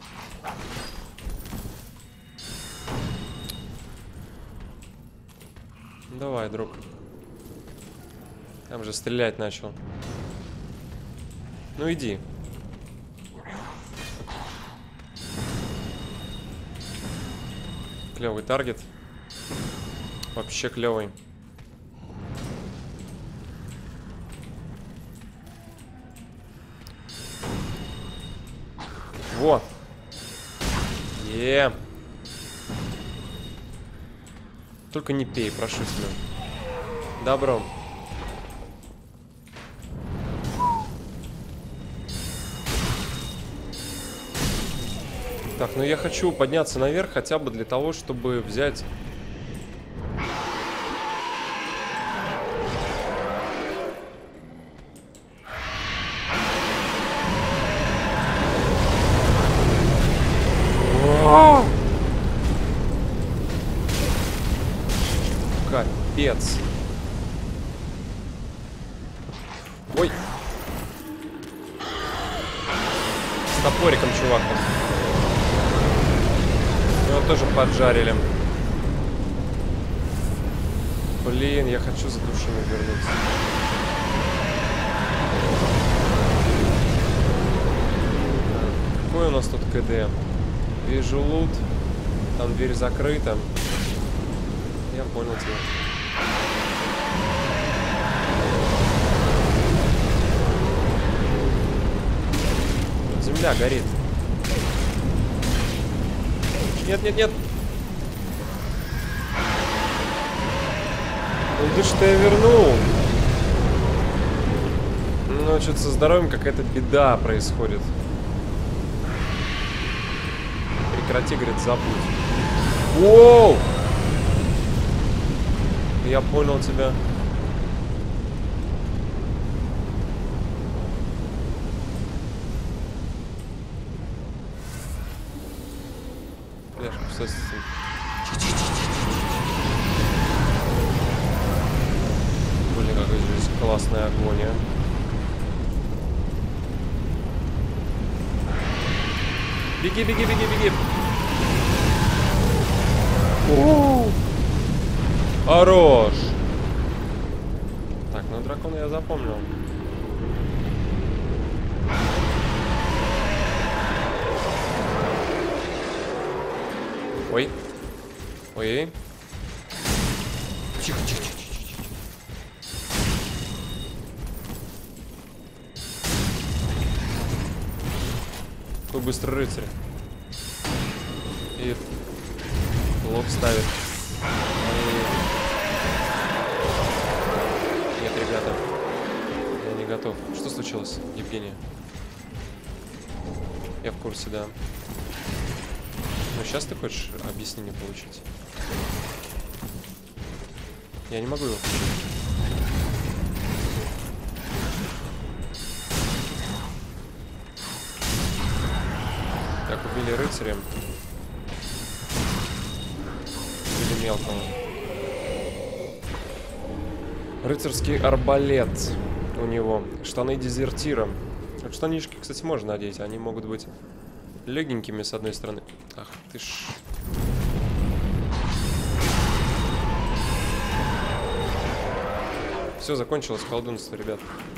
Давай, друг. Там же стрелять начал. Ну иди. Клевый таргет. Вообще клевый. Во! Только не пей, прошу тебя. Добро. Так, ну я хочу подняться наверх хотя бы для того, чтобы взять... Капец. Ой. С топориком, чувак. Его тоже поджарили. Блин, я хочу за душами вернуться. Какой у нас тут КД? Вижу лут. Там дверь закрыта. Я понял тебя. Земля горит. Нет, нет, нет. Ну ты что, я вернул? Ну, что-то со здоровьем какая-то беда происходит. Прекрати, говорит, забудь. Воу! Я понял тебя. Что с этим? Блин, какая здесь классная агония. Беги, беги, беги, беги. Хорош. Так, ну дракона я запомнил. Ой. Ой. Тихо, тихо, тихо, тихо. Какой быстрый рыцарь. И лоб ставит. Нет, ребята. Я не готов. Что случилось, Евгения? Я в курсе, да. Ну, сейчас ты хочешь объяснение получить? Я не могу его включить. Так, убили рыцаря. Убили мелкого. Рыцарский арбалет у него. Штаны дезертира. Вот штанишки, кстати, можно надеть. Они могут быть легенькими с одной стороны. Ах ты ж. Все, закончилось колдунство, ребят.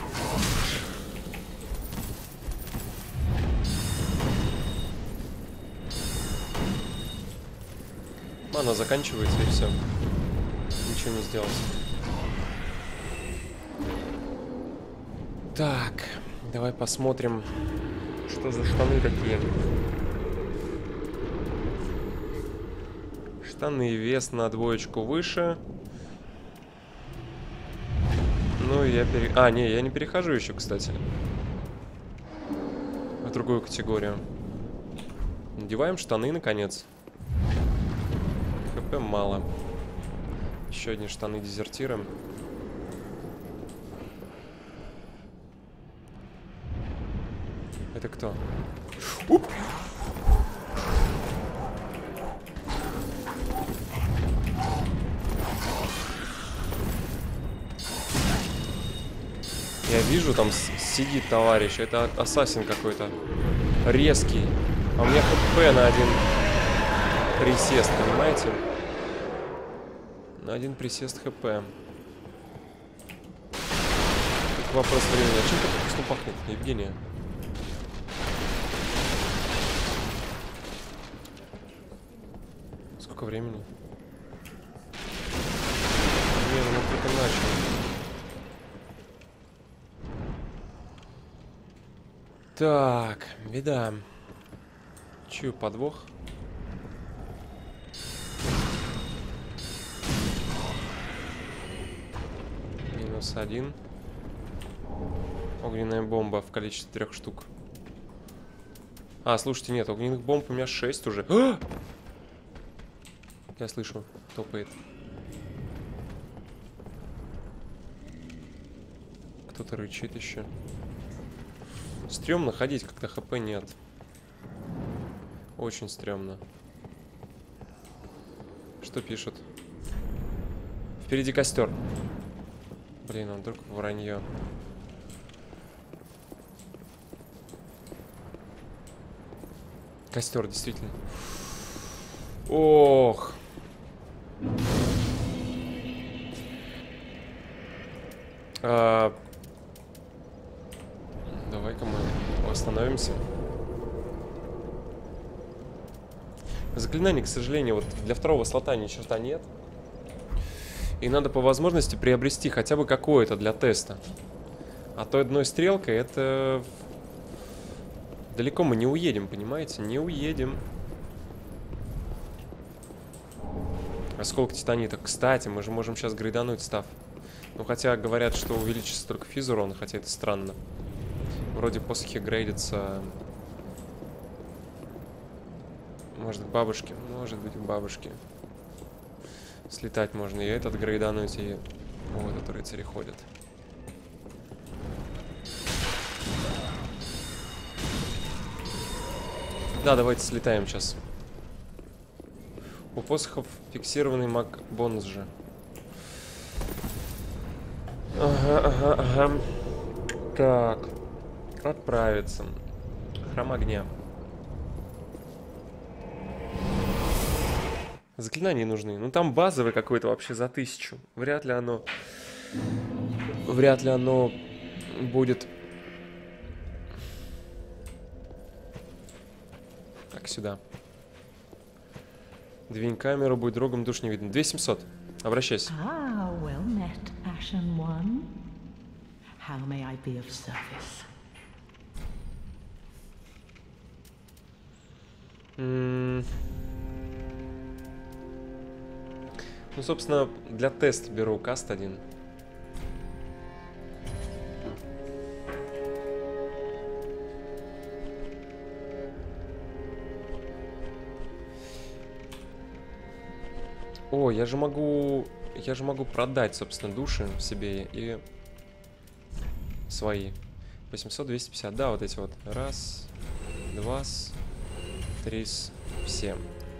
Мана заканчивается и все. Ничего не сделать. Так, давай посмотрим, что за штаны такие. Штаны, вес на 2 выше. Ну, я не, я не перехожу еще, кстати. В другую категорию. Надеваем штаны, наконец. ХП мало. Еще одни штаны дезертира. Это кто? Уп! Я вижу, там сидит товарищ. Это ассасин какой-то. Резкий. А у меня ХП на 1 присест, понимаете? На 1 присест ХП. Только вопрос времени. А чем так вкусно пахнет, Евгения? Сколько времени? Не, ну мы только начали. Так, беда. Чую подвох. -1. Огненная бомба в количестве 3 штук. А, слушайте, нет, огненных бомб у меня 6 уже. А! Я слышу, топает. Кто-то рычит еще. Стремно ходить, когда ХП нет. Очень стрёмно. Что пишут? Впереди костер. Блин, он только вранье. Костер, действительно. Ох. Давай-ка мы остановимся. Заклинаний, к сожалению, вот для второго слота ни черта нет. И надо по возможности приобрести хотя бы какое-то для теста. А то одной стрелкой это... Далеко мы не уедем, понимаете? Не уедем. Осколок титанита. Кстати, мы же можем сейчас грейдануть став. Ну, хотя говорят, что увеличится только физ урона, хотя это странно. Вроде посохи грейдятся... Может, к бабушке? Может быть, к бабушке. Слетать можно и этот грейдануть, и... Вот, этот рыцари ходят. Да, давайте слетаем сейчас. У посохов фиксированный маг бонус же. Ага. Так. Отправиться. Храм огня. Заклинания нужны. Ну там базовый какой-то вообще за 1000. Вряд ли оно будет. Так, сюда. Двинь камеру, будь другом, душ не видно. 2700. Обращайся. Well met, Ashen One. How may I be of service? Ну, собственно, для теста беру каст 1. О, я же могу продать, собственно, души себе и свои. 800, 250, да, вот эти вот. Раз, два, три, все.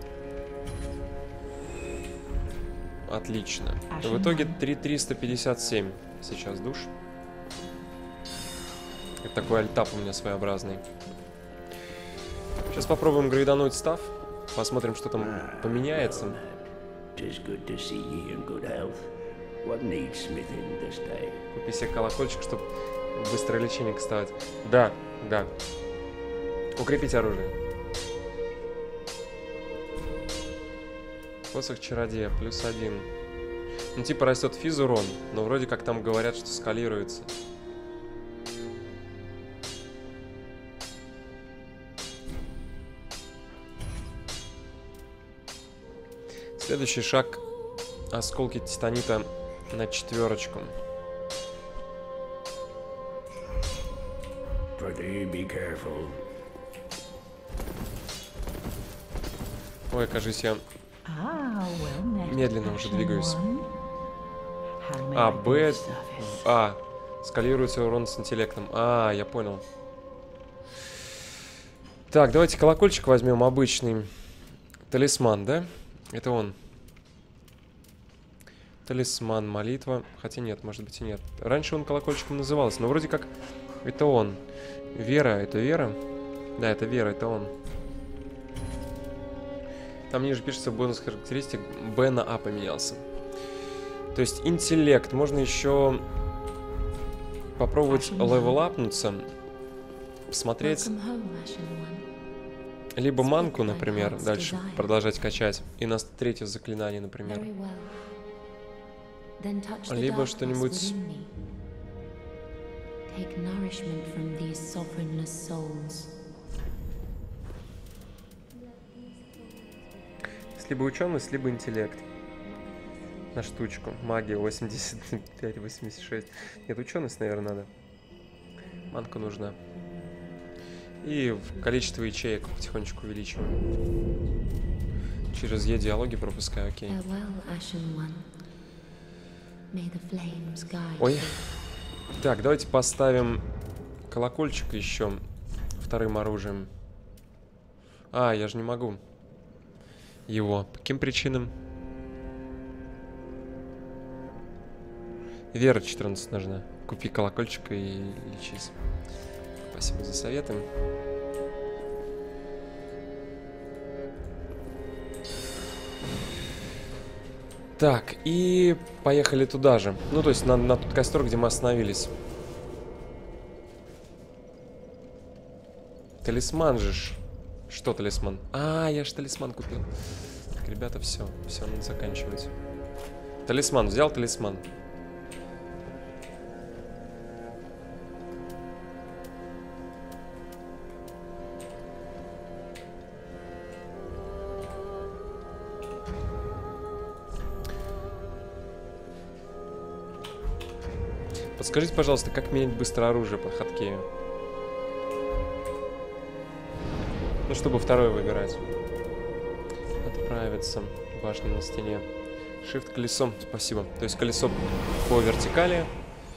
Отлично. В итоге 3357 сейчас душ. Это такой альтап у меня своеобразный. Сейчас попробуем грейдануть став. Посмотрим, что там поменяется. Купи себе колокольчик, чтобы быстрое лечение кастовать. Да, да. Укрепить оружие. Посох чародея, +1. Ну, типа растет физ-урон, но вроде как там говорят, что скалируется. Следующий шаг. Осколки титанита на 4. Ой, кажись, я медленно уже двигаюсь. А, Б... А. Скалируется урон с интеллектом. А, я понял. Так, давайте колокольчик возьмем обычный. Талисман, да? Это он. Талисман, молитва. Хотя нет, может быть и нет. Раньше он колокольчиком назывался, но вроде как это он. Вера, это Вера? Да, это Вера, это он. Там ниже пишется бонус характеристик. Б на А поменялся. То есть интеллект. Можно еще попробовать левелапнуться. Посмотреть. Либо манку, например, дальше продолжать качать. И на 3-е заклинание, например. Либо что-нибудь... Либо ученость, либо интеллект. На штучку. Магия 85-86. Нет, ученость, наверное, надо. Манка нужна. И количество ячеек потихонечку увеличиваем. Через Е диалоги пропускаю, окей. Ой. Так, давайте поставим колокольчик еще 2-м оружием. А, я же не могу его. По каким причинам? Вера 14 нужна. Купи колокольчик и лечись. Спасибо за советы. Так, и поехали туда же. Ну, то есть на тот костер, где мы остановились. Талисман же ж. Что талисман? А, я же талисман купил. Так, ребята, все, надо заканчивать. Талисман, взял талисман. Подскажите, пожалуйста, как менять быстро оружие по хаткею? Ну, чтобы 2-е выбирать. Отправиться. Башня на стене. Shift колесом. Спасибо. То есть колесо по вертикали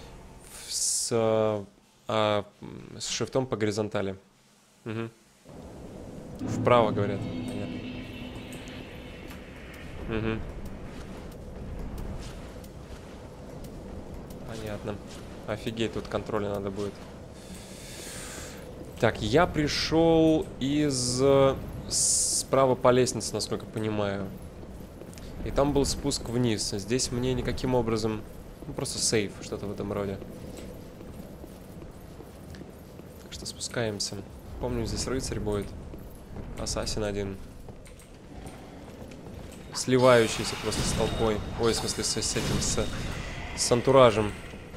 с шифтом по горизонтали. Угу. Вправо, говорят. Понятно. Угу. Понятно. Офигеть, тут контроля надо будет. Так, я пришел справа по лестнице, насколько понимаю. И там был спуск вниз. Здесь мне никаким образом... Ну, просто сейф, что-то в этом роде. Так что спускаемся. Помню, здесь рыцарь будет. Ассасин один. Сливающийся просто с толпой. Ой, в смысле, с антуражем.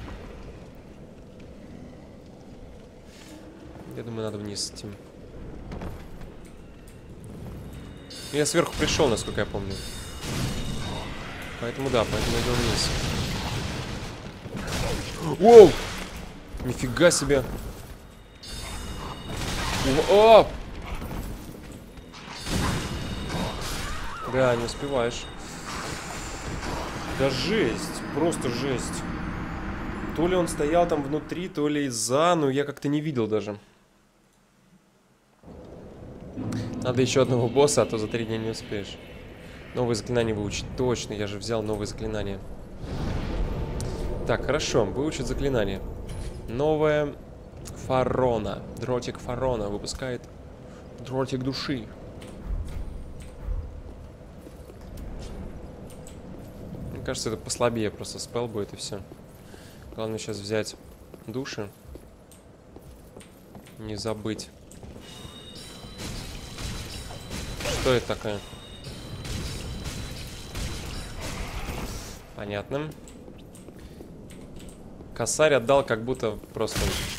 Я думаю, надо вниз идти. Я сверху пришел, насколько я помню. Поэтому да, поэтому идем вниз. Воу! Нифига себе! О! Да, не успеваешь. Да жесть! Просто жесть. То ли он стоял там внутри, то ли за, но я как-то не видел даже. Надо еще одного босса, а то за 3 дня не успеешь. Новые заклинания выучить. Точно, я же взял новые заклинания. Так, хорошо, выучить заклинание. Новое Фарона. Дротик Фарона выпускает дротик души. Мне кажется, это послабее просто спел будет и все. Главное сейчас взять души. Не забыть. Что это такое? Понятно. Косарь отдал, как будто просто...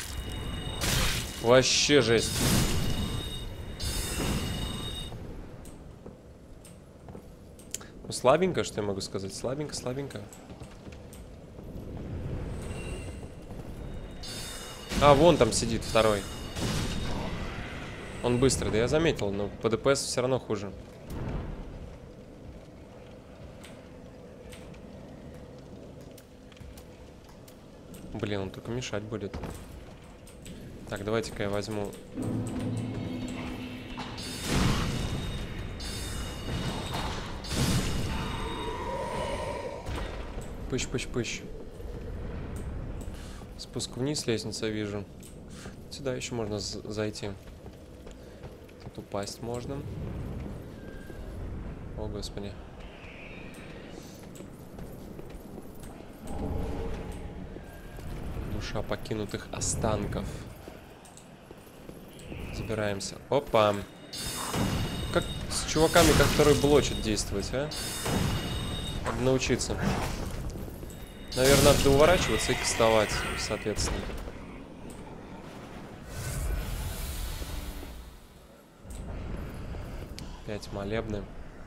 Вообще жесть. Ну, слабенько, что я могу сказать? Слабенько, слабенько. А, вон там сидит второй. Он быстрый, да я заметил, но по ДПС все равно хуже. Блин, он только мешать будет. Так, давайте-ка я возьму. Пыщ-пыщ-пыщ. Спуск вниз, лестница вижу. Сюда еще можно зайти. Тут упасть можно. О, господи. Душа покинутых останков. Забираемся. Опа. Как с чуваками, как второй блочит действовать, а? Надо научиться. Наверное, надо уворачиваться и кастовать, соответственно. Опять молебны.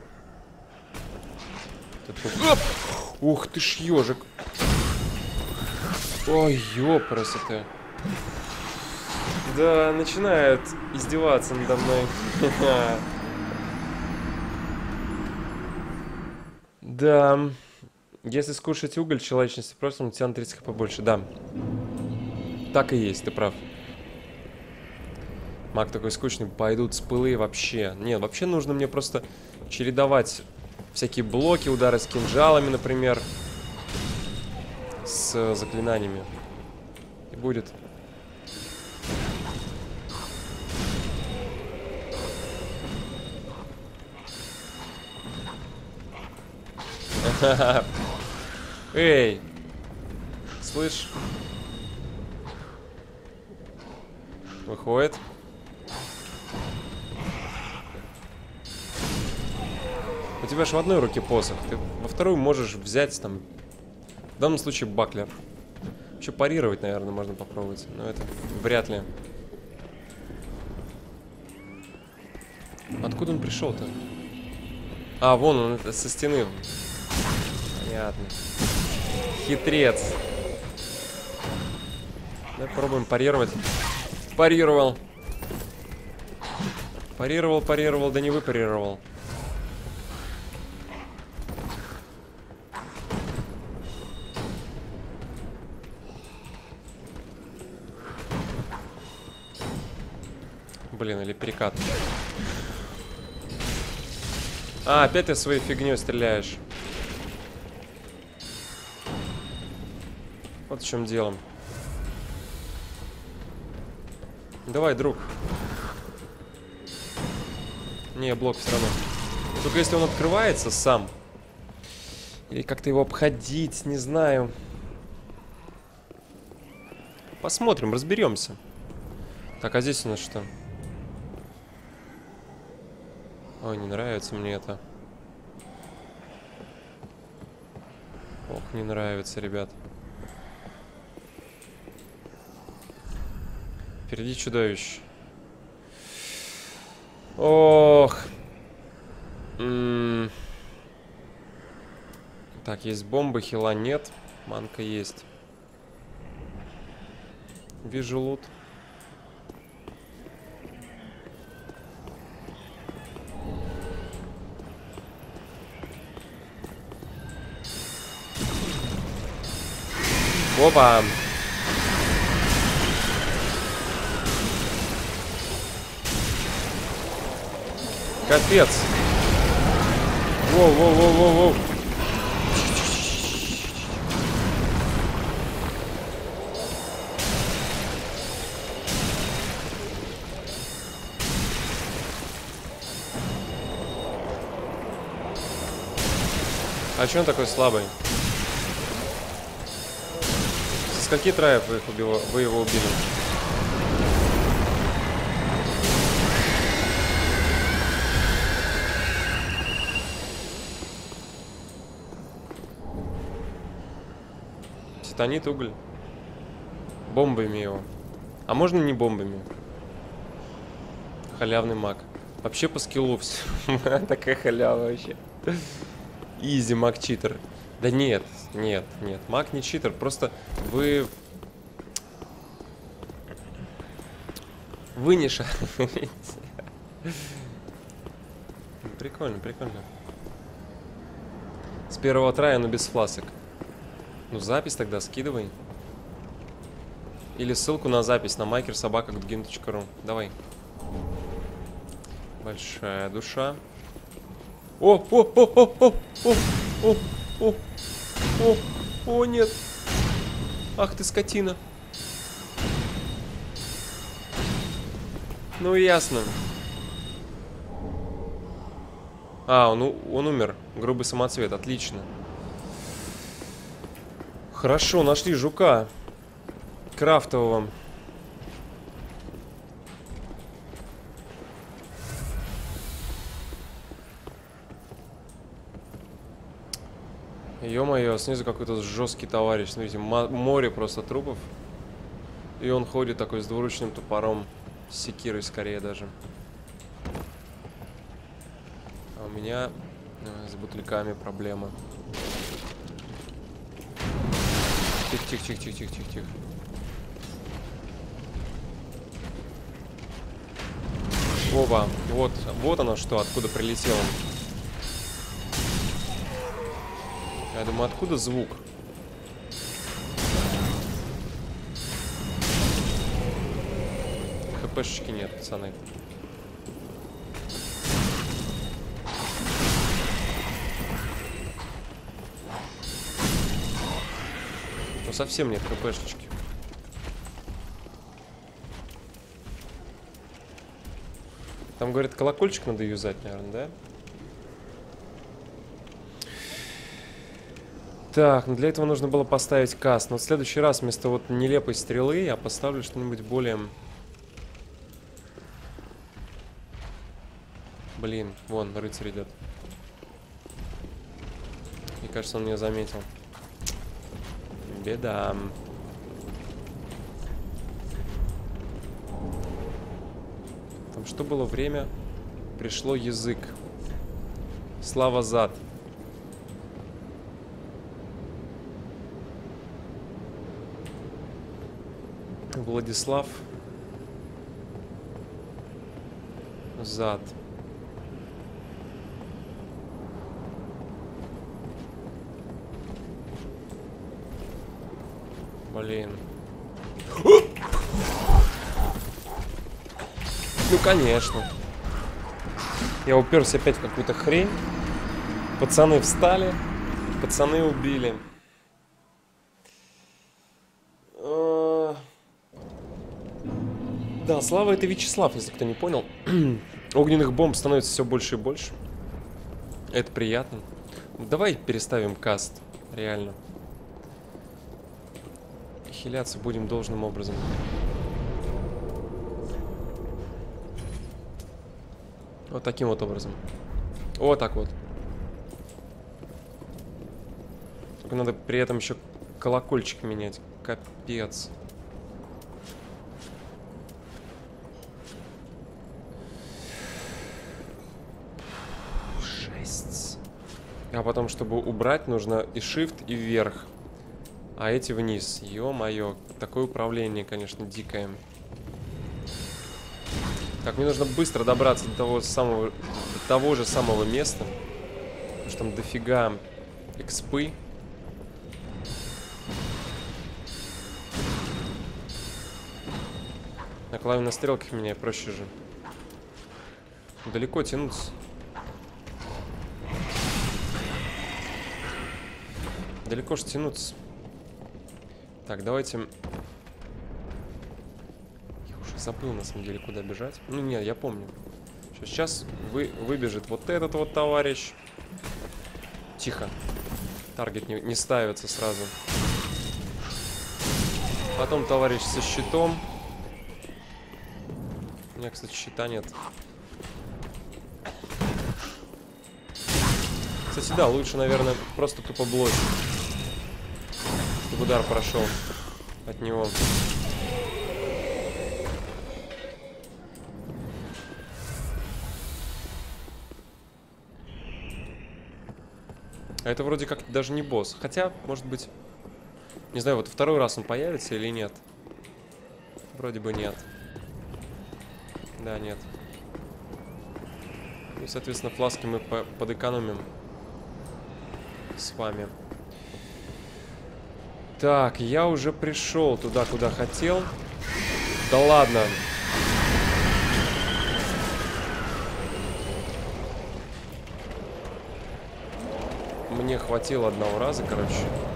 Ух ты ж, ежик. Ой, ёпросоты. Да, начинают издеваться надо мной. Да. Если скушать уголь, человечности просто у тебя на 30 хп больше. Да. Так и есть, ты прав. Маг такой скучный, пойдут спылы вообще. Нет, вообще нужно мне просто чередовать всякие блоки, удары с кинжалами, например. С заклинаниями. И будет. Эй! Слышь? Выходит. У тебя же в одной руке посох. Ты во вторую можешь взять там... В данном случае баклер. Еще парировать, наверное, можно попробовать. Но это вряд ли. Откуда он пришел-то? А, вон он, это со стены. Понятно. Хитрец. Давай попробуем парировать. Парировал. Парировал, парировал, да не выпарировал. Блин, или перекат. А, опять ты своей фигней стреляешь. Вот в чем дело. Давай, друг. Не, блок все равно. Только если он открывается сам. Или как-то его обходить, не знаю. Посмотрим, разберемся. Так, а здесь у нас что? Ой, не нравится мне это. Ох, не нравится, ребят. Впереди чудовище. Ох. Так, есть бомбы, хила нет. Манка есть. Вижу лут. Опа! Капец! Воу-воу-воу-воу-воу! А чё он такой слабый? скольки траев вы его убили? Титанит, уголь. Бомбами его. А можно не бомбами? Халявный маг. Вообще по скиллу все. Такая халява вообще. Изи, маг читер. Да нет, нет, нет. Маг не читер. Просто вы не шарите. Прикольно, прикольно. С первого трая, но без фласок. Ну, запись тогда скидывай. Или ссылку на запись на maker@gogin.ru. Давай. Большая душа. О, нет. Ах ты, скотина. Ну, ясно. А, он умер. Грубый самоцвет, отлично. Хорошо, нашли жука. Крафтового. Ё-моё, снизу какой-то жесткий товарищ. Смотрите, море просто трупов. И он ходит такой с двуручным топором. С секирой скорее даже. А у меня с бутыльками проблема. Тихо. Оба, вот оно что, откуда прилетело. Я думаю, откуда звук? ХПшечки нет, пацаны. Ну совсем нет ХПшечки. Там, говорят, колокольчик надо юзать, наверное, да? Так, ну для этого нужно было поставить каст. Но в следующий раз вместо вот нелепой стрелы я поставлю что-нибудь более... Блин, вон, рыцарь идет. Мне кажется, он меня заметил. Беда. Там что было время? Пришло язык. Слава зад. Владислав. Зад. Блин. Ну, конечно. Я уперся опять в какую-то хрень. Пацаны встали. Пацаны убили. Да, Слава — это Вячеслав, если кто не понял. Огненных бомб становится все больше и больше. Это приятно. Давай переставим каст. Реально. Хиляться будем должным образом. Вот таким вот образом. Вот так вот. Только надо при этом еще колокольчик менять. Капец. Жесть. А потом, чтобы убрать, нужно и shift, и вверх. А эти вниз. Ё-моё. Такое управление, конечно, дикое. Так, мне нужно быстро добраться до того же самого места. Потому что там дофига экспы. На клаве на стрелках меня проще же. Далеко тянуться. Далеко же тянуться. Так, давайте... Я уже забыл, на самом деле, куда бежать. Ну, нет, я помню. Сейчас выбежит вот этот вот товарищ. Тихо. Таргет не ставится сразу. Потом товарищ со щитом. У меня, кстати, щита нет. Кстати, да, лучше, наверное, просто тупо блочить, чтобы удар прошел от него. А это вроде как даже не босс. Хотя, может быть... Не знаю, вот второй раз он появится или нет. Вроде бы нет. Да, нет. Ну, соответственно, фласки мы подэкономим с вами. Так, я уже пришел туда, куда хотел. Да ладно. Мне хватило одного раза, короче.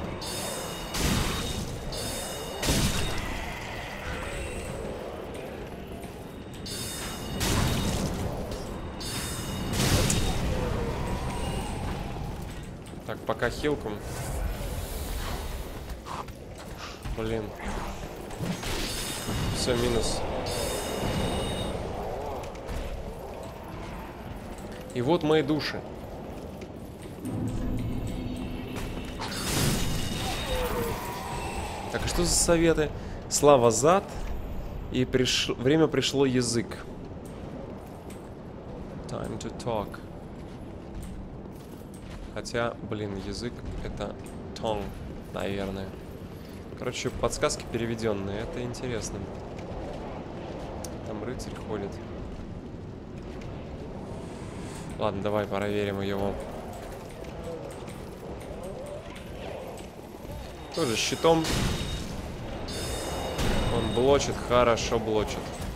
Так, пока хилку. Блин. Все, минус. И вот мои души. Так, а что за советы? Слава зад. И время пришло язык. Time to talk. Хотя, блин, язык это tongue, наверное. Короче, подсказки переведенные. Это интересно. Там рыцарь ходит. Ладно, давай проверим его. Тоже щитом. Он блочит, хорошо блочит.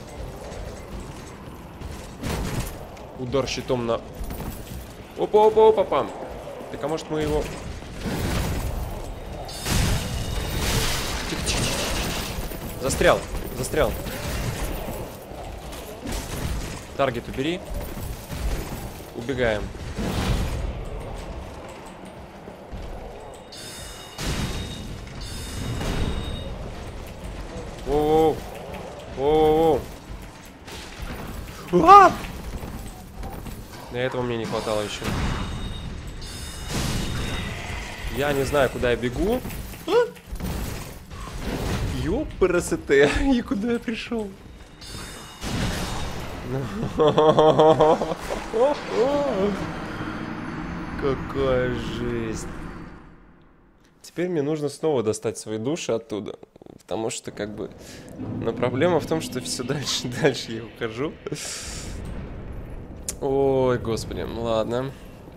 Удар щитом на... Опа-опа-опа-пам. Так, а может мы его... Тихо-тихо-тихо. Застрял, застрял. Таргет убери. Убегаем. Воу-воу. Воу-воу. На этого мне не хватало еще. Я не знаю, куда я бегу. Ёпрст, и куда я пришел? Какая жесть. Теперь мне нужно снова достать свои души оттуда. Потому что, как бы... Но проблема в том, что все дальше и дальше я ухожу. Ой, господи, ладно.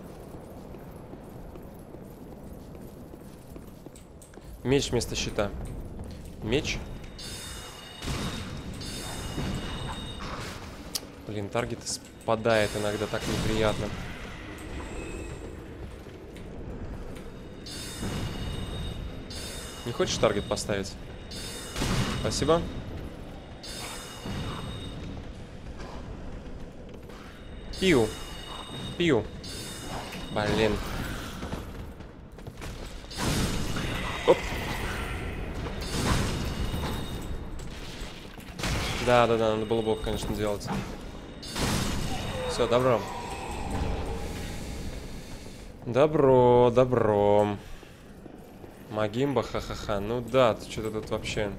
Меч вместо щита. Меч. Блин, таргет спадает иногда, так неприятно. Не хочешь таргет поставить? Спасибо. Пью. Пью. Блин. Оп. Да-да-да, надо было блок, конечно, делать. Все, добро. Добро, добро. Магимба, ха-ха-ха. Ну да, что-то тут вообще...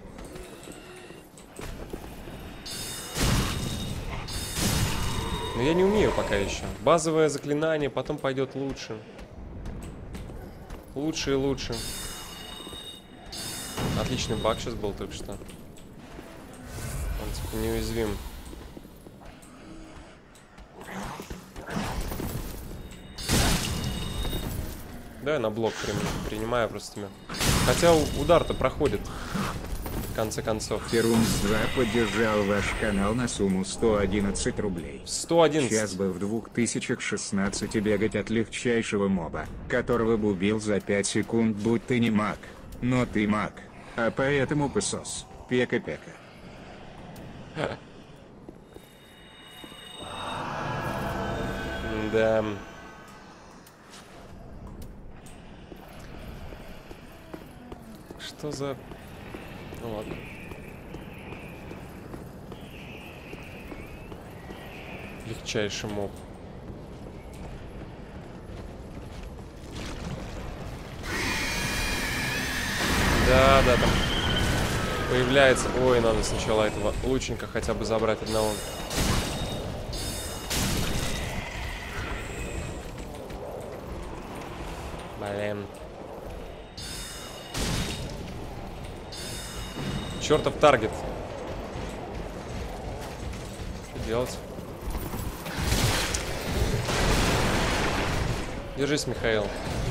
Но я не умею пока еще. Базовое заклинание, потом пойдет лучше. Лучше и лучше. Отличный баг сейчас был только что. Он типа неуязвим. Да, я на блок принимаю просто тебя. Хотя удар-то проходит. В конце концов. Ферумс 2 поддержал ваш канал на сумму 111 рублей. 111. Сейчас бы в 2016 бегать от легчайшего моба, которого бы убил за 5 секунд, будь ты не маг. Но ты маг. А поэтому пысос. Пека-пека. Да. Что за... Ну ладно. Легчайший моб. Да, да, там появляется... Ой, надо сначала этого лучника хотя бы забрать одного. Блин. Чертов таргет. Что делать? Держись, Михаил.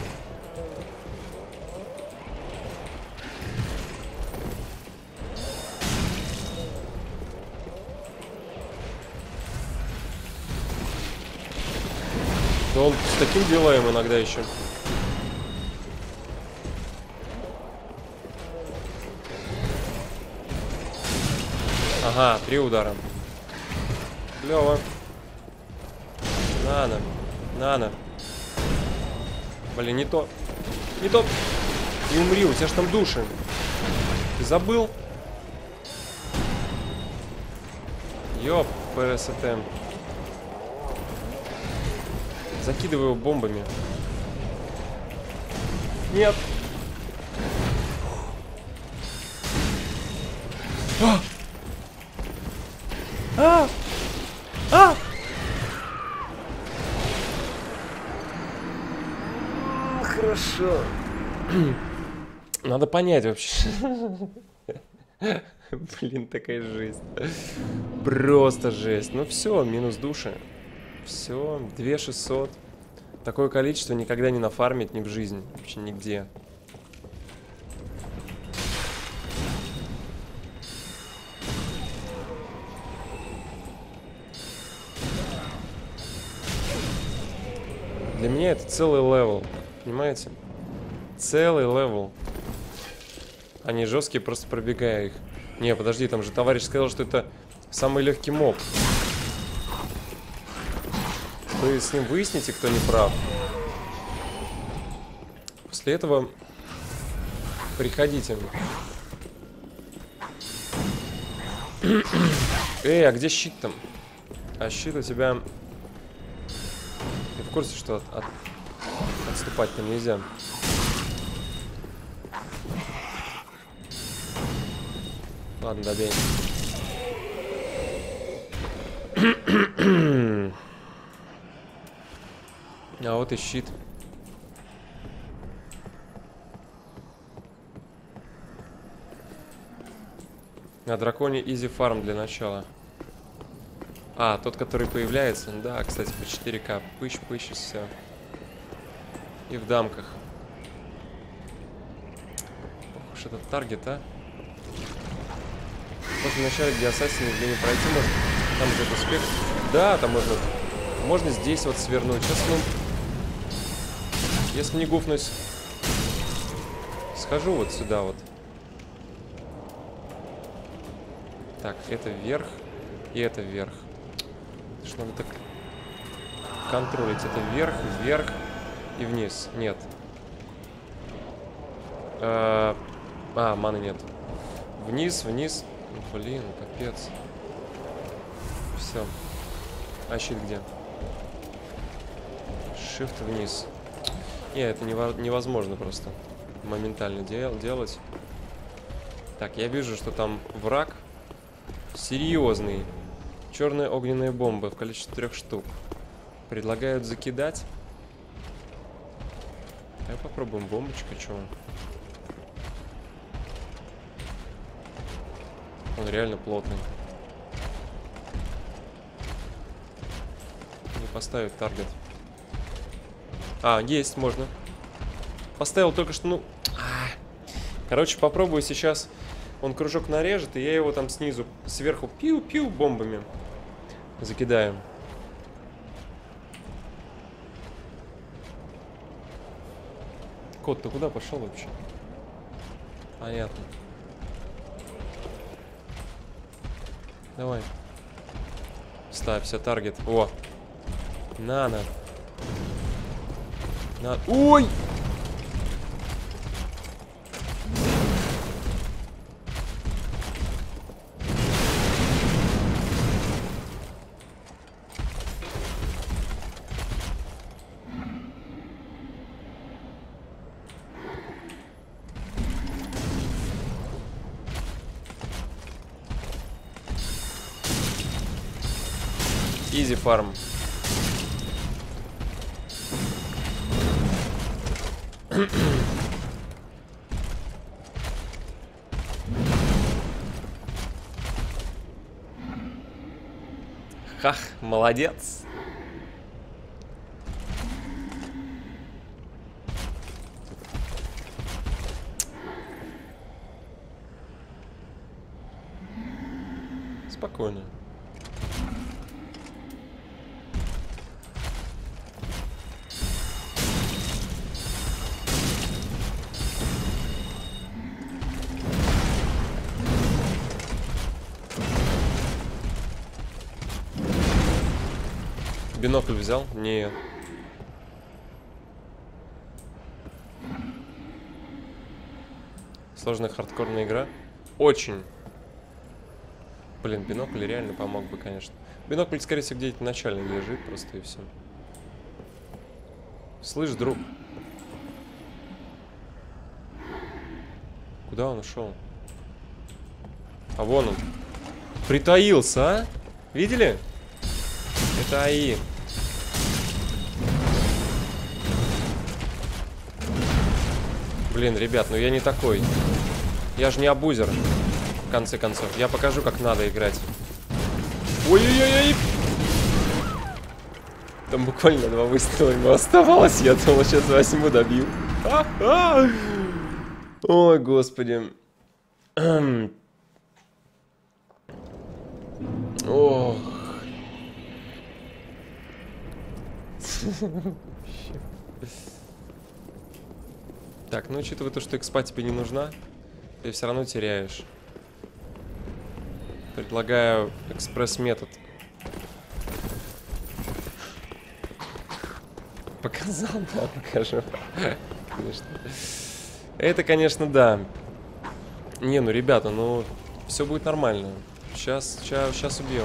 Да он с таким делаем иногда еще. Ага, 3 удара. Клево. Надо. Надо. Блин, не то. Не то. Не умри, у тебя ж там души. Ты забыл? Ёп, ПРСТ. Закидывай его бомбами. Нет. Хорошо. Надо понять вообще. Блин, такая жесть. Просто жесть. Ну все, минус души. Все, 2600. Такое количество никогда не нафармить ни в жизни. Вообще нигде. Для меня это целый левел. Понимаете? Целый левел. Они жесткие, просто пробегая их. Не, подожди, там же товарищ сказал, что это самый легкий моб. Вы с ним выясните, кто не прав. После этого приходите. Эй, а где щит там? А щит у тебя... Ты в курсе, что отступать там нельзя? Ладно, добей. А вот и щит. На драконе изи фарм для начала. А, тот, который появляется. Да, кстати, по 4К. Пыщ-пыщ и все. И в дамках. Ох уж этот таргет, а. Можно вначале, где ассасин, где не пройти можно. Там где-то успех. Да, там можно. Можно здесь вот свернуть. Сейчас, ну... Если не гуфнусь, схожу вот сюда вот. Так, это вверх. И это вверх. Что надо так контролить. Это вверх, вверх и вниз. Нет. Маны нет. Вниз, вниз. Блин, капец. Все. А щит где? Shift вниз. Не, это невозможно просто моментально делать. Так, я вижу, что там враг серьезный. Черные огненные бомбы в количестве 3 штук. Предлагают закидать. Давай попробуем бомбочку, что он. Он реально плотный. Не поставить таргет. А, есть, можно. Поставил только что, ну... Короче, попробую сейчас. Он кружок нарежет, и я его там снизу, сверху пиу-пиу бомбами закидаю. Кот, ты куда пошел вообще? Понятно. Давай. Ставься, таргет. О! На. Ой! Изи фарм. Хах, молодец. Спокойно. Бинокль взял? Нет. Сложная хардкорная игра? Очень. Блин, бинокль реально помог бы, конечно. Бинокль, скорее всего, где-то начально лежит просто и все. Слышь, друг. Куда он ушел? А вон он. Притаился, а? Видели? Это АИ. Блин, ребят, ну я не такой. Я же не абузер. В конце концов. Я покажу, как надо играть. Ой-ой-ой-ой! Там буквально 2 выстрела ему оставалось. Я думал, сейчас возьму, добью. Ой, господи. Ох. Так, ну учитывая то, что экспа тебе не нужна, ты все равно теряешь. Предлагаю экспресс-метод. Показал, да, покажу. Конечно. Это, конечно, да. Не, ну, ребята, ну, все будет нормально. Сейчас убьем.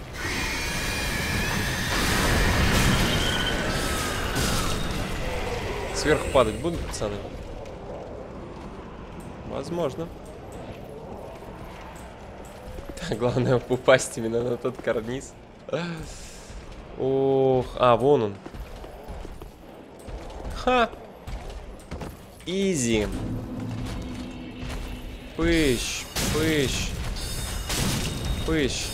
Сверху падать будут, пацаны? Возможно. Так, главное упасть именно на тот карниз. Ох, а, вон он. Ха! Изи. Пыщ, пыщ. Пыщ.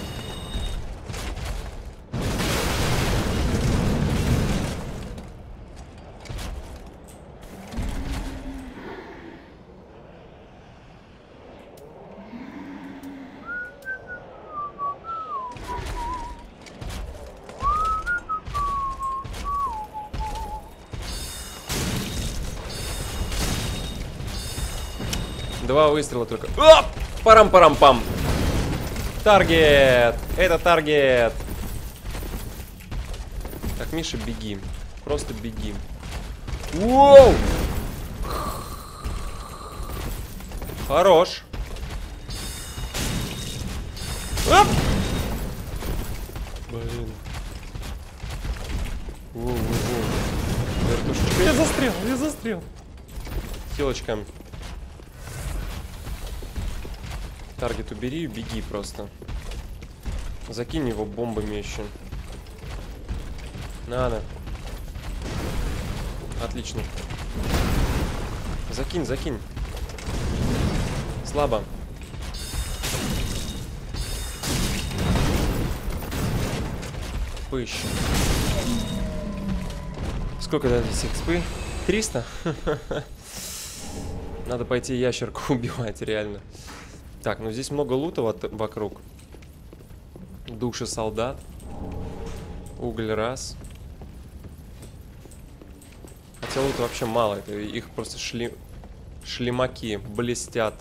Два выстрела только. Оп! Парам-парам-пам. Таргет! Это таргет! Так, Миша, беги. Просто беги. Воу! Хорош. Оп! Блин. Воу-воу-воу. Вертушечка. Я застрял. Хилочка. Таргет убери и беги просто. Закинь его бомбами еще. Надо. Отлично. Закинь. Слабо. Пыщ. Сколько дали экспы? 300? Надо пойти ящерку убивать, реально. Так, ну здесь много лута вокруг. Души солдат. Уголь раз. Хотя лута вообще мало. Это их просто шлемаки блестят.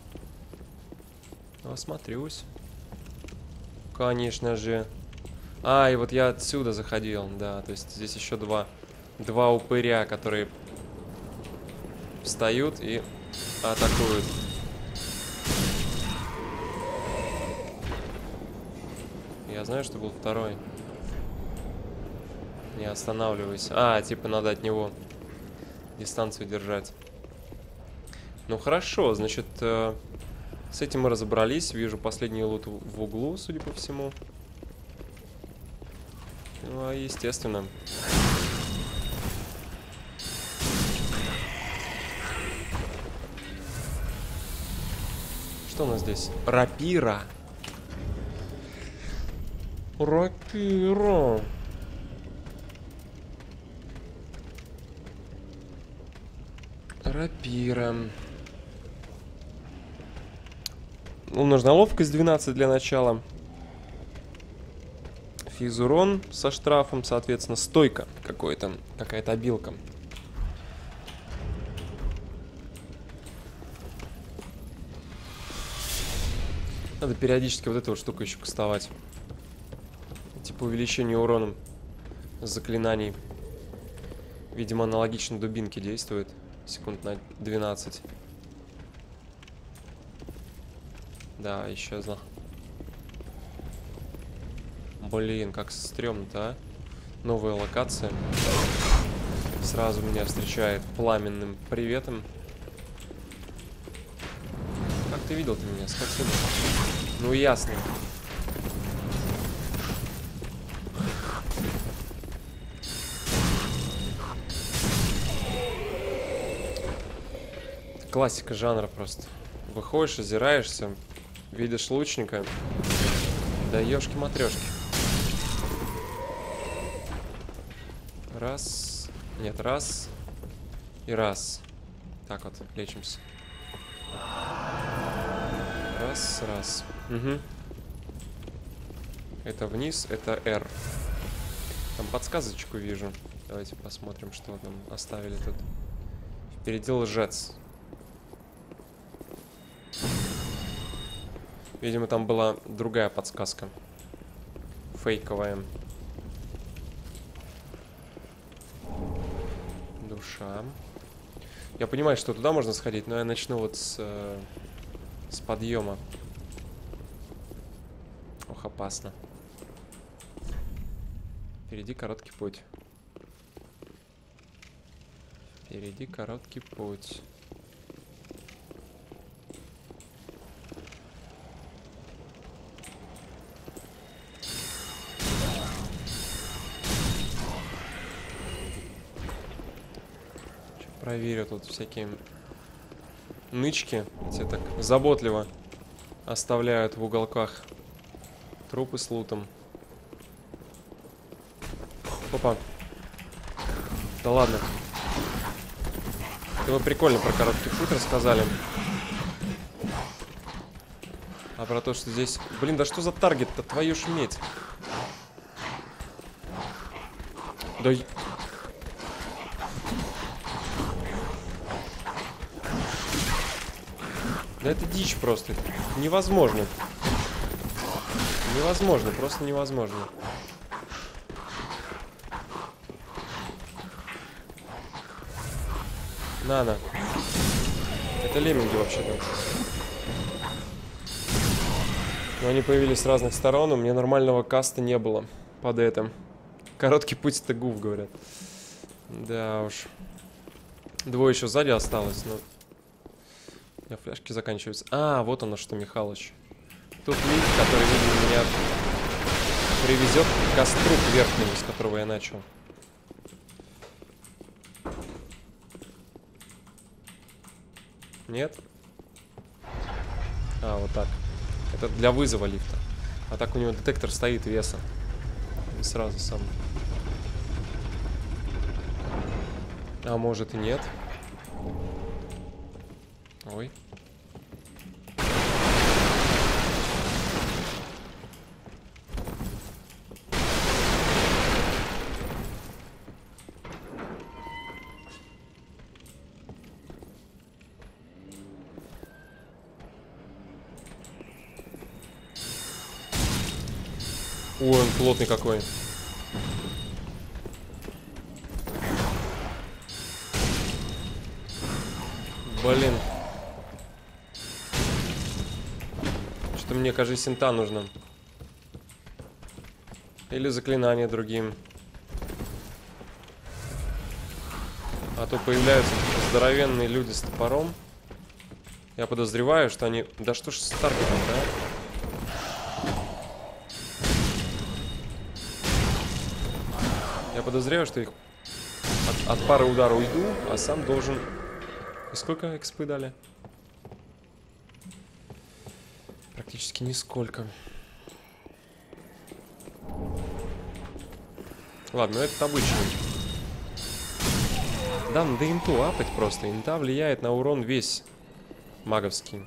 Осмотрюсь. Конечно же. А, и вот я отсюда заходил. Да, то есть здесь еще два упыря, которые встают и атакуют. Я знаю, что был второй. Не останавливайся. А, типа надо от него дистанцию держать. Ну хорошо, значит, с этим мы разобрались. Вижу последний лут в углу, судя по всему. Ну, естественно. Что у нас здесь? Рапира. Рапира. Рапира. Ну, нужна ловкость 12 для начала. Физурон со штрафом, соответственно, стойка какая-то обилка. Надо периодически вот эту вот штуку еще кастовать. Типа увеличение урона заклинаний. Видимо, аналогично дубинке действует. Секунд на 12. Да, исчезла. Блин, как стрёмно-то, а? Новая локация. Сразу меня встречает пламенным приветом. Как ты видел-то меня? Спасибо. Ну, ясно. Это классика жанра просто. Выходишь, озираешься, видишь лучника. Да ёшки-матрёшки. Раз. Нет, раз. И раз. Так вот, лечимся. Раз, раз. Угу. Это вниз, это R. Там подсказочку вижу. Давайте посмотрим, что там оставили тут. Впереди лжец. Видимо, там была другая подсказка. Фейковая. Душа. Я понимаю, что туда можно сходить, но я начну вот с подъема. Ох, опасно. Впереди короткий путь. Впереди короткий путь. Проверю тут всякие нычки. Те так заботливо оставляют в уголках трупы с лутом. Опа. Да ладно. Вы прикольно про короткий путь рассказали. А про то, что здесь... Блин, да что за таргет-то? Твою ж медь. Да... Да это дичь просто. Невозможно. Невозможно, просто невозможно. На. Это лемминги вообще-то. Но они появились с разных сторон, у меня нормального каста не было под это. Короткий путь это гуф, говорят. Да уж. Двое еще сзади осталось, но... У меня фляжки заканчиваются. А, вот оно что, Михалыч. Тут лифт, который, видимо, меня привезет к костру верхнему, с которого я начал. Нет? А, вот так. Это для вызова лифта. А так у него детектор стоит веса. И сразу сам. А может и нет. Ой. Ой, он плотный какой. Блин. Что мне, кажется, синта нужно. Или заклинание другим. А то появляются здоровенные люди с топором. Я подозреваю, что они... Да что ж с таргетом, да? подозреваю, что их от пары ударов уйду, а сам должен... И сколько экспы дали? Практически нисколько. Ладно, ну это обычный. Да, надо инту апать просто. Инта влияет на урон весь маговский.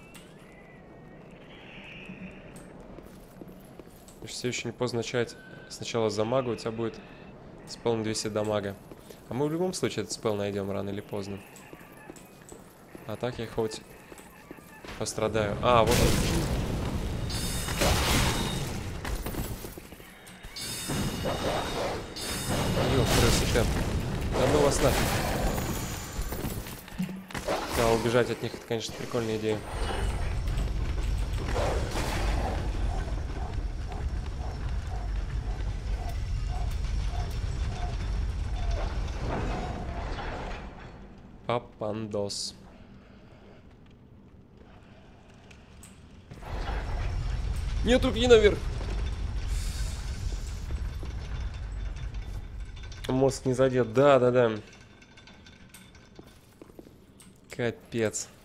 Все еще не поздно начать. Сначала за мага у тебя будет спел на 200 дамага. А мы в любом случае этот спел найдем рано или поздно. А так я хоть пострадаю. А, вот он. Ё, красота. Да ну вас нафиг. Да, убежать от них, это, конечно, прикольная идея. Папандос. Нет, руки наверх. Мозг не задет. Да. Капец.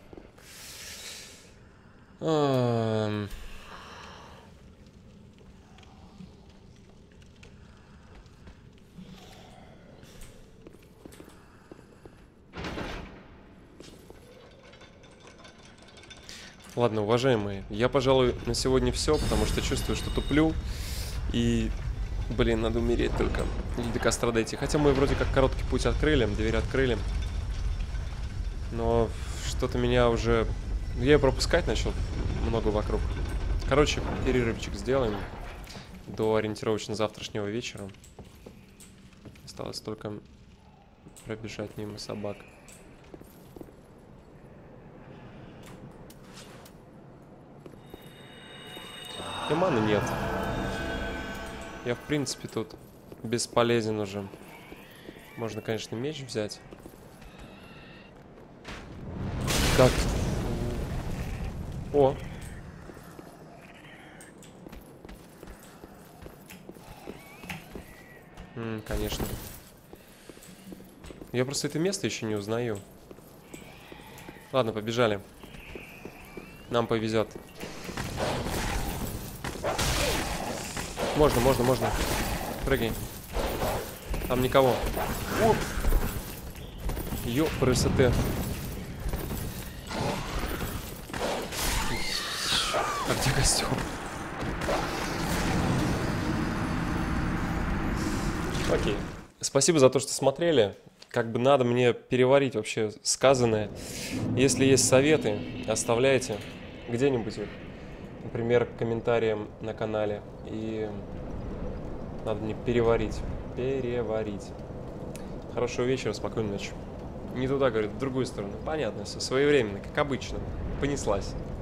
Ладно, уважаемые, я, пожалуй, на сегодня все, потому что чувствую, что туплю. И, блин, надо умереть только. Или до костра дойти. Хотя мы вроде как короткий путь открыли, дверь открыли. Но что-то меня уже... Я пропускать начал много вокруг. Короче, перерывчик сделаем до ориентировочно завтрашнего вечера. Осталось только пробежать мимо собак. И маны нет. Я, в принципе, тут бесполезен уже. Можно, конечно, меч взять. Как? О! Конечно. Я просто это место еще не узнаю. Ладно, побежали. Нам повезет. Можно. Прыгай. Там никого. Оп! Ёпрст. А где костюм? Окей. Спасибо за то, что смотрели. Как бы надо мне переварить вообще сказанное. Если есть советы, оставляйте где-нибудь их. Например, комментарием на канале. И надо мне переварить. Хорошего вечера, спокойной ночи. Не туда, говорит, в другую сторону. Понятно все, своевременно, как обычно. Понеслась.